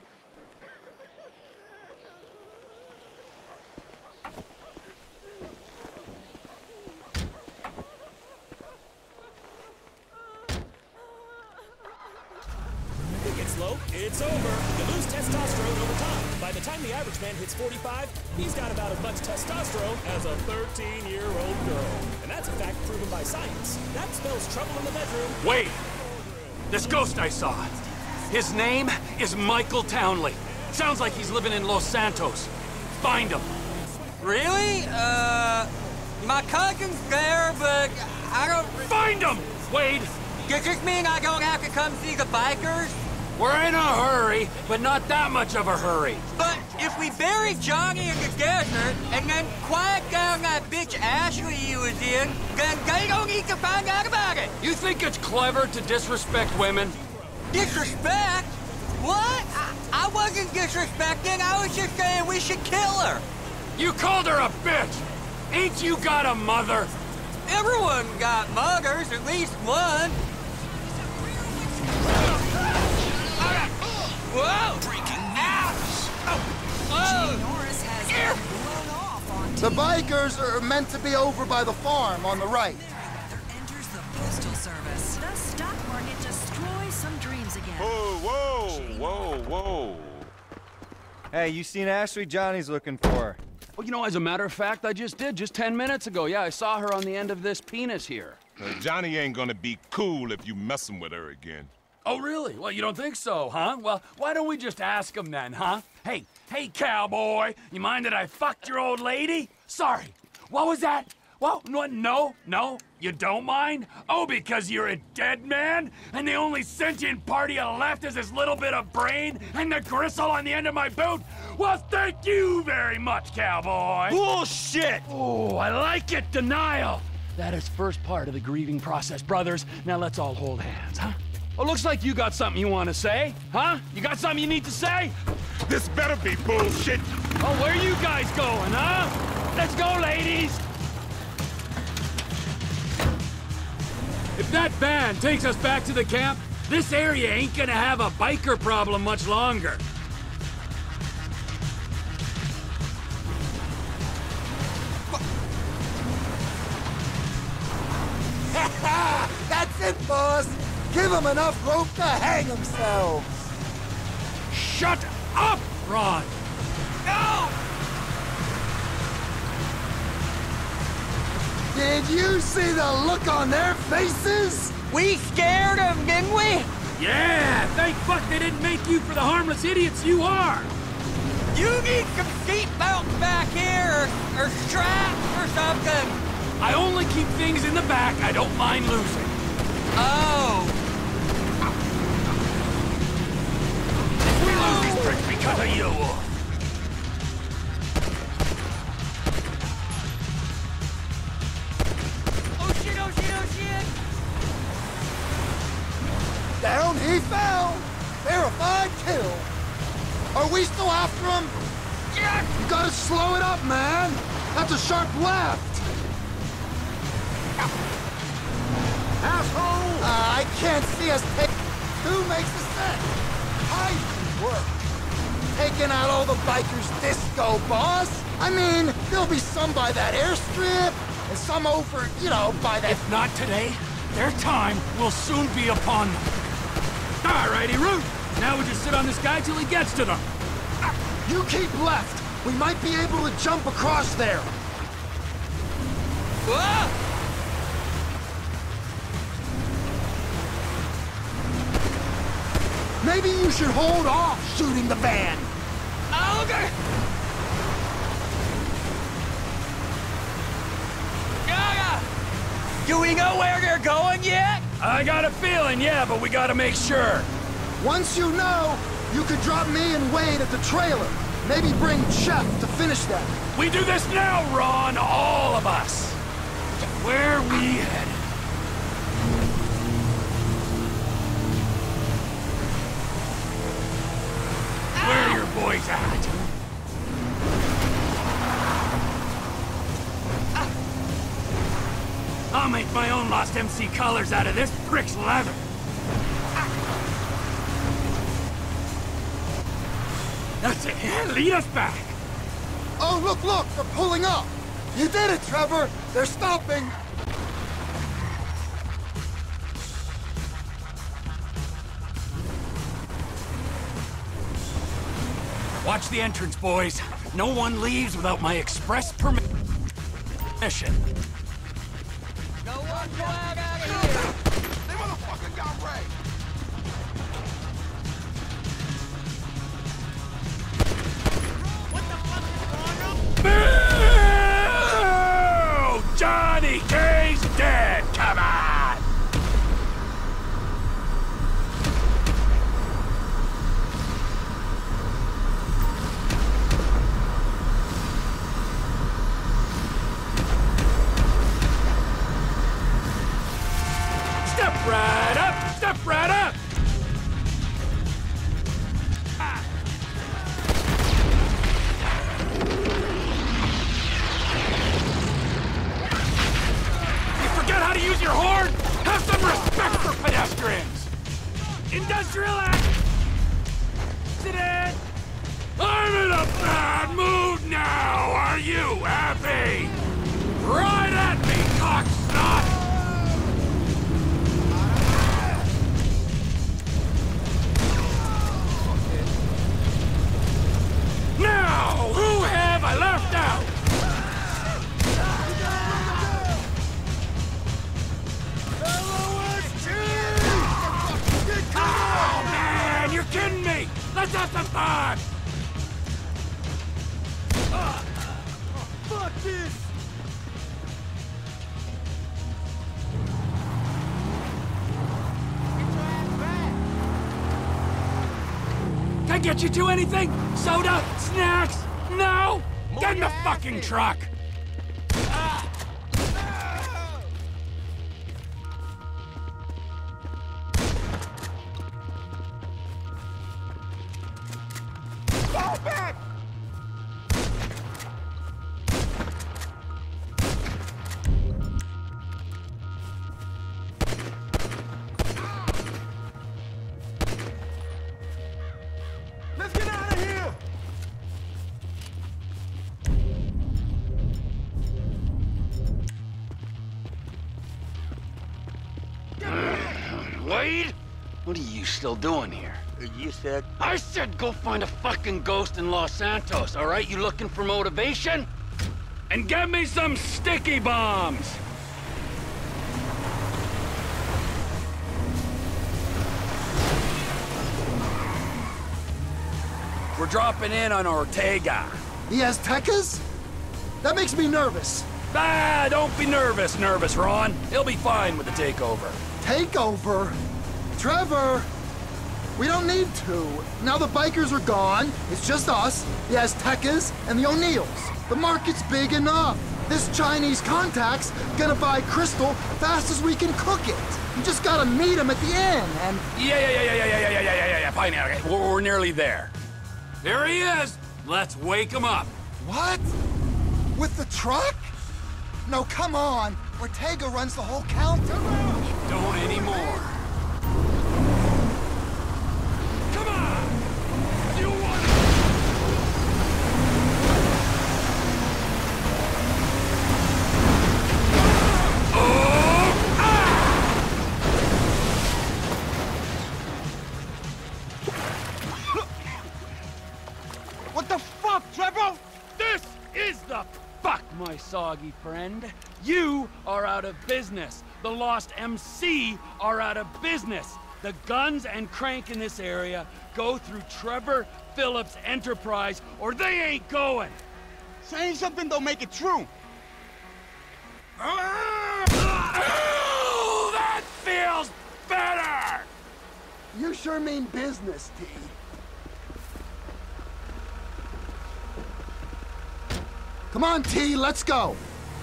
It gets low, it's over. You lose testosterone over time. By the time the average man hits forty-five, he's got about as much testosterone as a thirteen-year-old girl. And that's a fact proven by science. That spells trouble in the bedroom. Wait! This ghost I saw. His name is Michael Townley. Sounds like he's living in Los Santos. Find him. Really? Uh, my cousin's there, but I don't... Find him, Wade! Does this mean I don't have to come see the bikers? We're in a hurry, but not that much of a hurry. But if we bury Johnny in the desert and then quiet down that bitch Ashley he was in, then they don't need to find out about it. You think it's clever to disrespect women? Disrespect? What? I, I wasn't disrespecting. I was just saying we should kill her. You called her a bitch. Ain't you got a mother? Everyone got mothers, at least one. Whoa! Breaking news. Oh. Gene Norris has been blown off on The bikers are meant to be over by the farm on the right. enters the Postal Service. The stock market destroys some dreams again. Whoa, whoa, whoa, whoa. Hey, you seen Ashley? Johnny's looking for her. Well, you know, as a matter of fact, I just did, just ten minutes ago. Yeah, I saw her on the end of this penis here. Uh, Johnny ain't gonna be cool if you messing with her again. Oh, really? Well, you don't think so, huh? Well, why don't we just ask him then, huh? Hey, hey, cowboy, you mind that I fucked your old lady? Sorry. What was that? Well, no, no, no, you don't mind? Oh, because you're a dead man? And the only sentient part of you left is this little bit of brain and the gristle on the end of my boot? Well, thank you very much, cowboy. Bullshit! Oh, I like it, denial. That is first part of the grieving process, brothers. Now let's all hold hands, huh? Oh, looks like you got something you want to say, huh? You got something you need to say? This better be bullshit. Oh, where you guys going, huh? Let's go, ladies! If that van takes us back to the camp, this area ain't gonna have a biker problem much longer. That's it, boss! Give them enough rope to hang themselves! Shut up, Ron! No! Did you see the look on their faces? We scared them, didn't we? Yeah, thank fuck they didn't make you for the harmless idiots you are! You need some seatbelts back here, or, or straps or something! I only keep things in the back I don't mind losing. Oh! We lose these bricks because of you! Oh shit, oh shit, oh shit! Down he fell! Verified kill! Are we still after him? Yes! You gotta slow it up, man! That's a sharp left! Asshole! Uh, I can't see us take... Who makes the set? High work. Taking out all the bikers' disco, boss. I mean, there'll be some by that airstrip, and some over, you know, by that... If not today, their time will soon be upon them. Alrighty, Root. Now we just sit on this guy till he gets to them. You keep left. We might be able to jump across there. Whoa! Maybe you should hold off shooting the van. Okay. Gaga! Do we know where they're going yet? I got a feeling, yeah, but we gotta make sure. Once you know, you could drop me and Wade at the trailer. Maybe bring Chef to finish that. We do this now, Ron, all of us. Where we headed? Where are your boys at? I'll make my own Lost M C colors out of this prick's leather. That's it. Lead us back. Oh, look, look, they're pulling up. You did it, Trevor. They're stopping. Watch the entrance, boys. No one leaves without my express permission. No one go out of here! They motherfucking got Ray! What the fuck is going on? Boo! Johnny K's dead! Come on! Step right up! Step right up! Ah. You forget how to use your horn? Have some respect for pedestrians! Industrial accident! I'm in a bad mood now! Are you happy? Right at me, cocksnot! Now, who have I left out? Oh, man, you're kidding me! Let's have some fun! Uh, fuck this! Can I get you two anything? Soda? Snacks? No? Get in the fucking truck! Wade? What are you still doing here? You said? I said go find a fucking ghost in Los Santos, all right? You looking for motivation? And get me some sticky bombs! We're dropping in on Ortega. The Aztecas? That makes me nervous. Ah, don't be nervous, nervous, Ron. He'll be fine with the takeover. Takeover? Trevor! We don't need to. Now the bikers are gone. It's just us, the Aztecas, and the O'Neills. The market's big enough. This Chinese contact's gonna buy Crystal fast as we can cook it. You just gotta meet him at the inn, and... Yeah, yeah, yeah, yeah, yeah, yeah, yeah, yeah, yeah, yeah, fine, yeah, okay. We're, we're nearly there. There he is! Let's wake him up. What? With the truck? No, come on. Ortega runs the whole counter. Don't anymore. Come on! You want it? Oh! Ah! What the fuck, Trevor? This is the fuck, my soggy friend. You are out of business. The Lost M C are out of business. The guns and crank in this area go through Trevor Phillips Enterprise, or they ain't going. Saying something don't make it true. Oh, that feels better! You sure mean business, T. Come on, T, let's go.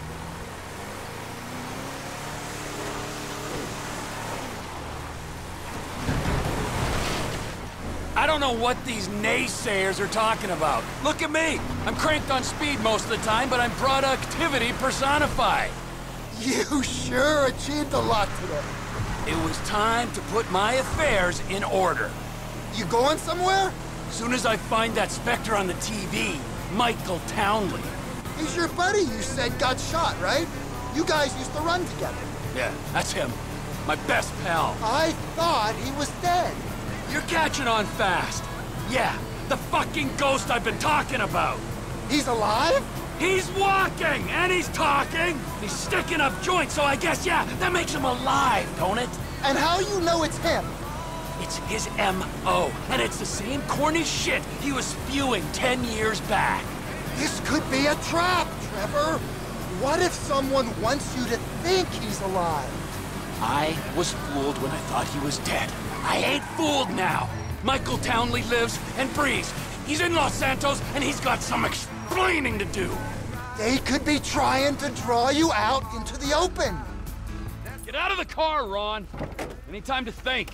I don't know what these naysayers are talking about. Look at me. I'm cranked on speed most of the time, but I'm productivity personified. You sure achieved a lot today. It was time to put my affairs in order. You going somewhere? Soon as I find that Spectre on the T V, Michael Townley. He's your buddy you said got shot, right? You guys used to run together. Yeah, that's him. My best pal. I thought he was dead. You're catching on fast. Yeah, the fucking ghost I've been talking about. He's alive? He's walking, and he's talking. He's sticking up joints, so I guess, yeah, that makes him alive, don't it? And how you know it's him? It's his M O, and it's the same corny shit he was spewing ten years back. This could be a trap, Trevor. What if someone wants you to think he's alive? I was fooled when I thought he was dead. I ain't fooled now. Michael Townley lives and breathes. He's in Los Santos, and he's got some explaining to do. They could be trying to draw you out into the open. Get out of the car, Ron. Any time to think.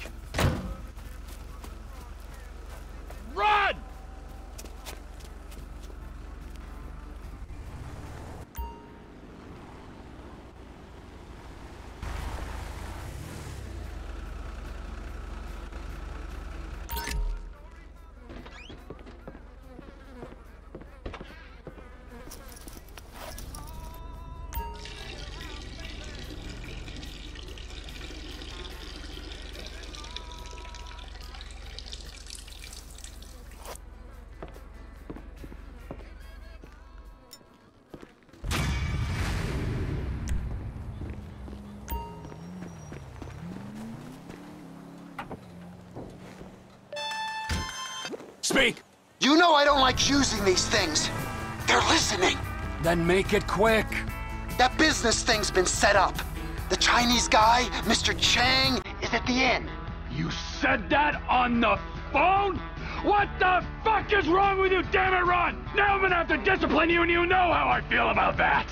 Run! Speak! You know I don't like using these things. They're listening. Then make it quick. That business thing's been set up. The Chinese guy, Mister Chang, is at the inn. You said that on the phone? What the fuck is wrong with you, damn it, Ron? Now I'm gonna have to discipline you, and you know how I feel about that.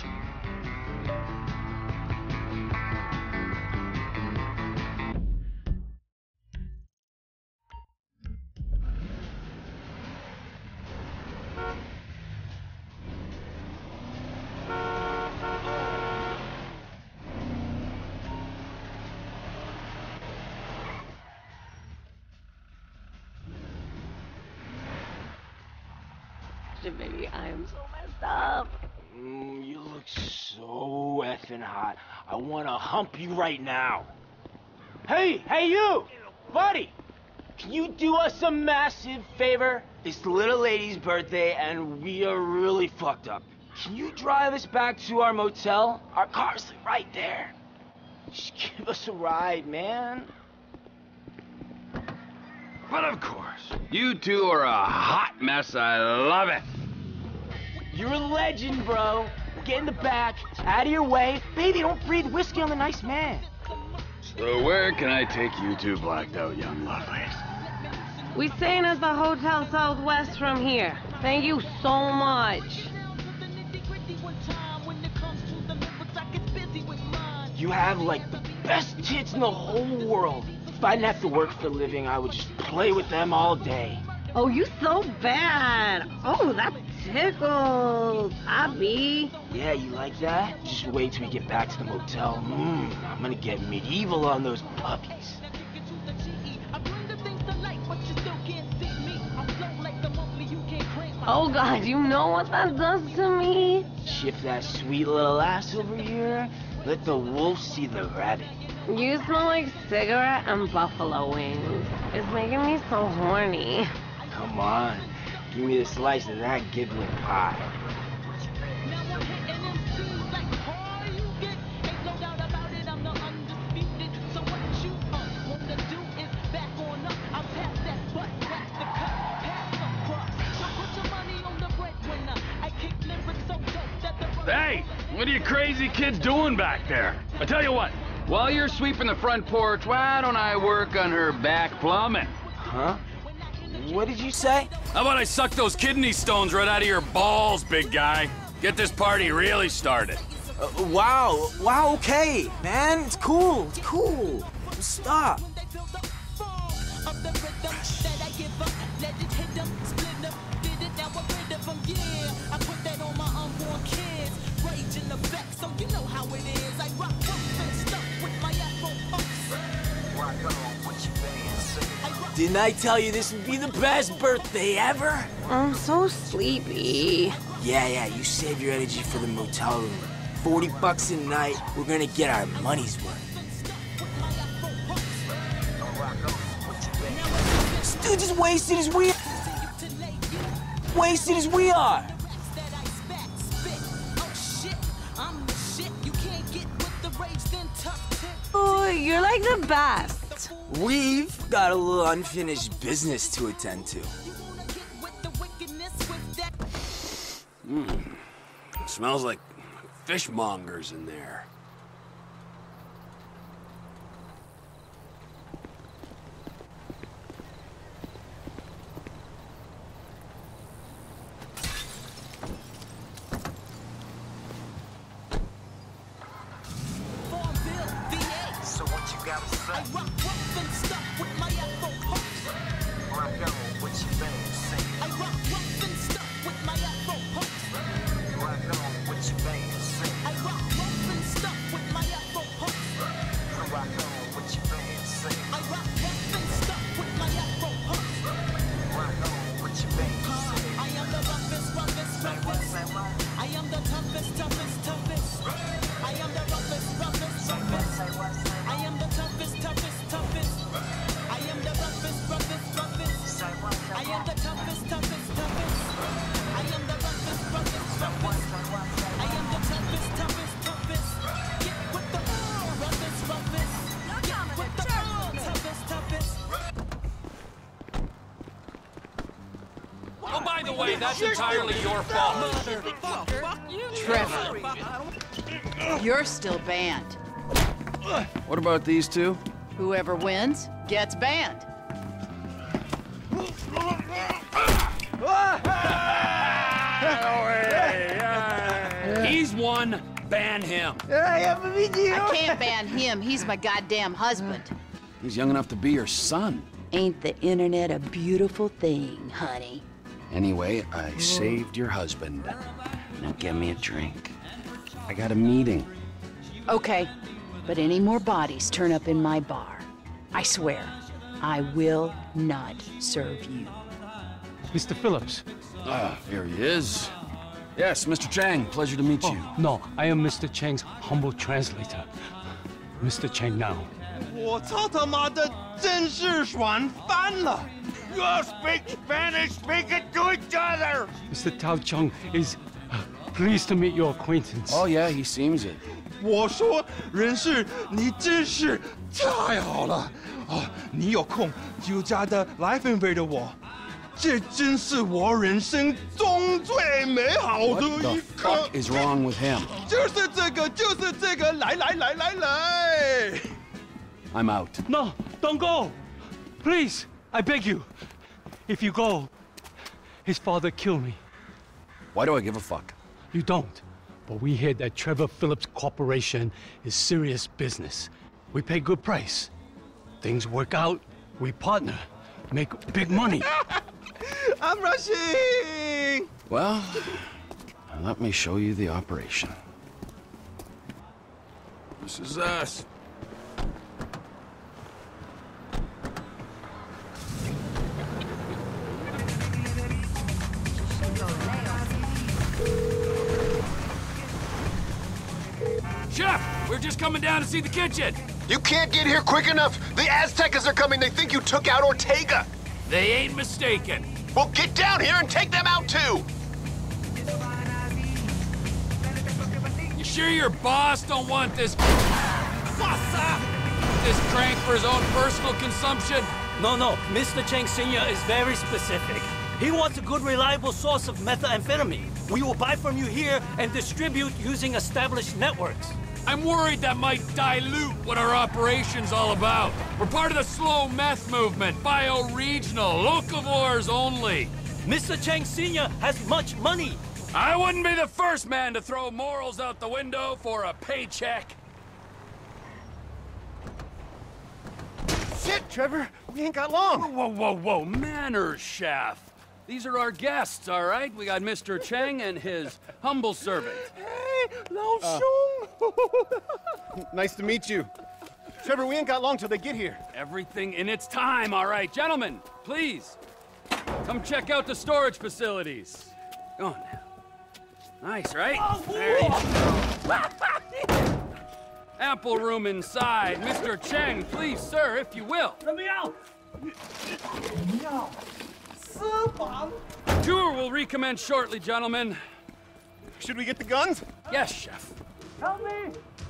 Baby, I am so messed up. Mm, you look so effing hot. I want to hump you right now. Hey, hey you! Buddy! Can you do us a massive favor? It's the little lady's birthday and we are really fucked up. Can you drive us back to our motel? Our car's right there. Just give us a ride, man. But of course, you two are a hot mess. I love it. You're a legend, bro. Get in the back, out of your way. Baby, don't breathe whiskey on the nice man. So where can I take you two blacked out young lovelies? We staying at the Hotel Southwest from here. Thank you so much. You have, like, the best tits in the whole world. If I didn't have to work for a living, I would just play with them all day. Oh, you so bad. Oh, that tickles. Abby. Yeah, you like that? Just wait till we get back to the motel. Mmm, I'm gonna get medieval on those puppies. Oh, God, you know what that does to me? Shift that sweet little ass over here. Let the wolf see the rabbit. You smell like cigarette and buffalo wings. It's making me so horny. Come on, give me a slice of that giblet pie. Hey, what are you crazy kids doing back there? I tell you what, while you're sweeping the front porch, why don't I work on her back plumbing? Huh? What did you say? How about I suck those kidney stones right out of your balls, big guy? Get this party really started. Uh, wow, wow, okay, man, it's cool, it's cool. Stop. Didn't I tell you this would be the best birthday ever? I'm so sleepy. Yeah, yeah, you save your energy for the motel room. forty bucks a night, we're gonna get our money's worth. This dude just wasted as we Wasted as we are. Oh, you're like the best. We've got a little unfinished business to attend to. Mmm. It smells like fishmongers in there. So what you gotta say? I rock rough and stuff with my Afro pumps. Rock on what you bang say. I rock rough and stuff with my Afro pumps. Rock on what you bang say. I rock rough and stuff with my Afro pumps. Rock on what you bang say. I rock rough and stuff with my Afro pumps. Rock on what you bang say. I am the roughest, roughest, roughest. I am the toughest, toughest, toughest. I am the roughest, roughest, roughest. I am the toughest, toughest, toughest. I am the roughest, roughest, roughest. I am the toughest, toughest, toughest. I am the roughest, roughest, roughest. I am the toughest, toughest, toughest. Get with the roughest, roughest. Get with the toughest, toughest. Oh, by the way, that's entirely your fault. Trevor, you're still banned. What about these two? Whoever wins gets banned. He's one, ban him. I can't ban him. He's my goddamn husband. He's young enough to be your son. Ain't the internet a beautiful thing, honey? Anyway, I saved your husband. Now get me a drink. I got a meeting. Okay, but any more bodies turn up in my bar, I swear, I will not serve you. Mister Phillips. Ah, here he is. Yes, Mister Chang, pleasure to meet oh, you. No, I am Mister Chang's humble translator. Mister Chang now. 我操他妈的，真是软翻了 You all speak Spanish, speak it to each other! Mister Tao Chung is uh, pleased to meet your acquaintance. Oh, yeah, he seems it. 我说，人事，你真是太好了啊！你有空就加的来分飞的我，这真是我人生中最美好的 What 一 the 刻。 fuck is wrong with him? 就是这个，就是这个，来来来来来。 I'm out. No, don't go! Please, I beg you. If you go, his father killed me. Why do I give a fuck? You don't. But we hear that Trevor Phillips Corporation is serious business. We pay good price. Things work out, we partner, make big money. I'm rushing! Well, let me show you the operation. This is us. Chef, we're just coming down to see the kitchen. You can't get here quick enough. The Aztecas are coming. They think you took out Ortega. They ain't mistaken. Well, get down here and take them out, too. You sure your boss don't want this... this crank for his own personal consumption? No, no. Mister Cheng Senior is very specific. He wants a good, reliable source of methamphetamine. We will buy from you here and distribute using established networks. I'm worried that might dilute what our operation's all about. We're part of the slow meth movement, bioregional, locavores only. Mister Cheng Senior has much money. I wouldn't be the first man to throw morals out the window for a paycheck. Shit, Trevor, we ain't got long. Whoa, whoa, whoa, whoa, manners, chef. These are our guests, all right? We got Mister Cheng and his humble servant. Hey, Lao Shung. Nice to meet you. Trevor, we ain't got long till they get here. Everything in its time, all right. Gentlemen, please, come check out the storage facilities. Go on now. Nice, right? There you go. Ample room inside. Mister Cheng, please, sir, if you will. Let me out! No. Tour will recommence shortly, gentlemen. Should we get the guns? Yes, chef. Help me!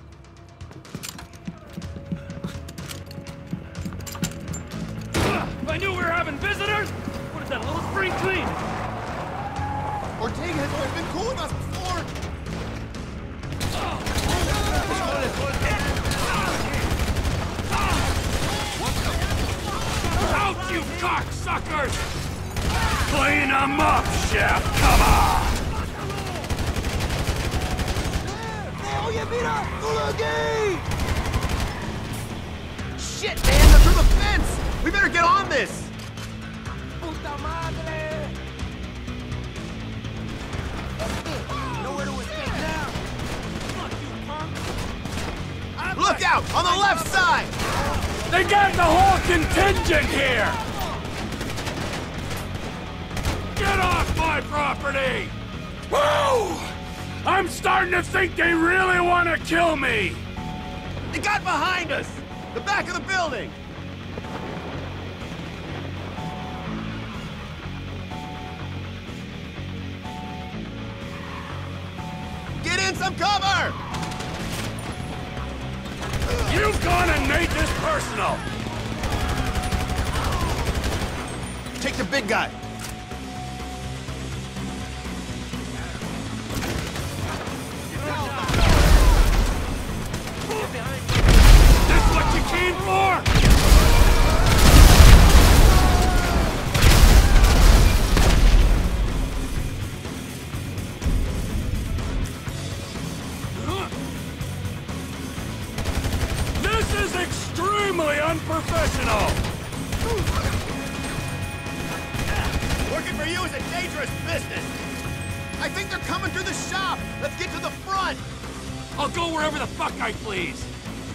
If I knew we were having visitors, what is that, a little spring clean? Ortega has always been cool with us before. Out, you cocksuckers! Clean them up, chef! Come on! Oye, mira! Tulagi! Shit, man! They're through the fence! We better get on this! Puta madre! Nowhere to escape now! Fuck you, punk! Look out! On the left side! They got the whole contingent here! Get off my property! Whoa! I'm starting to think they really want to kill me! They got behind us! The back of the building! Get in some cover! You've gone and made this personal! Take the big guy! This what you came for? This is extremely unprofessional! Working for you is a dangerous business! I think they're coming through the shop! Let's get to the front! I'll go wherever the fuck I please!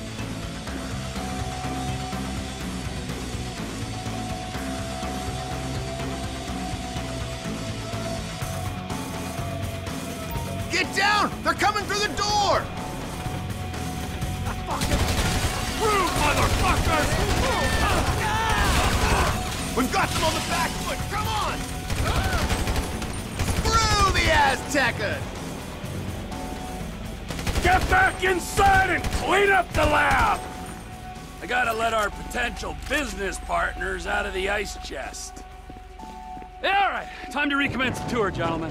Get down! They're coming through the door! Rude motherfucker! Aztecas! Get back inside and clean up the lab! I gotta let our potential business partners out of the ice chest. Yeah, all right. Time to recommence the tour, gentlemen.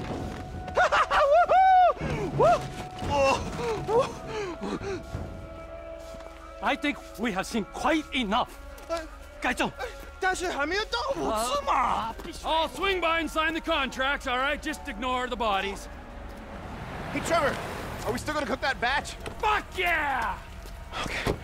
I think we have seen quite enough. 该中。 但是还没有到五次嘛。 I'll swing by and sign the contracts, all right? Just ignore the bodies. Hey, Trevor, are we still gonna cook that batch? Fuck yeah! Okay.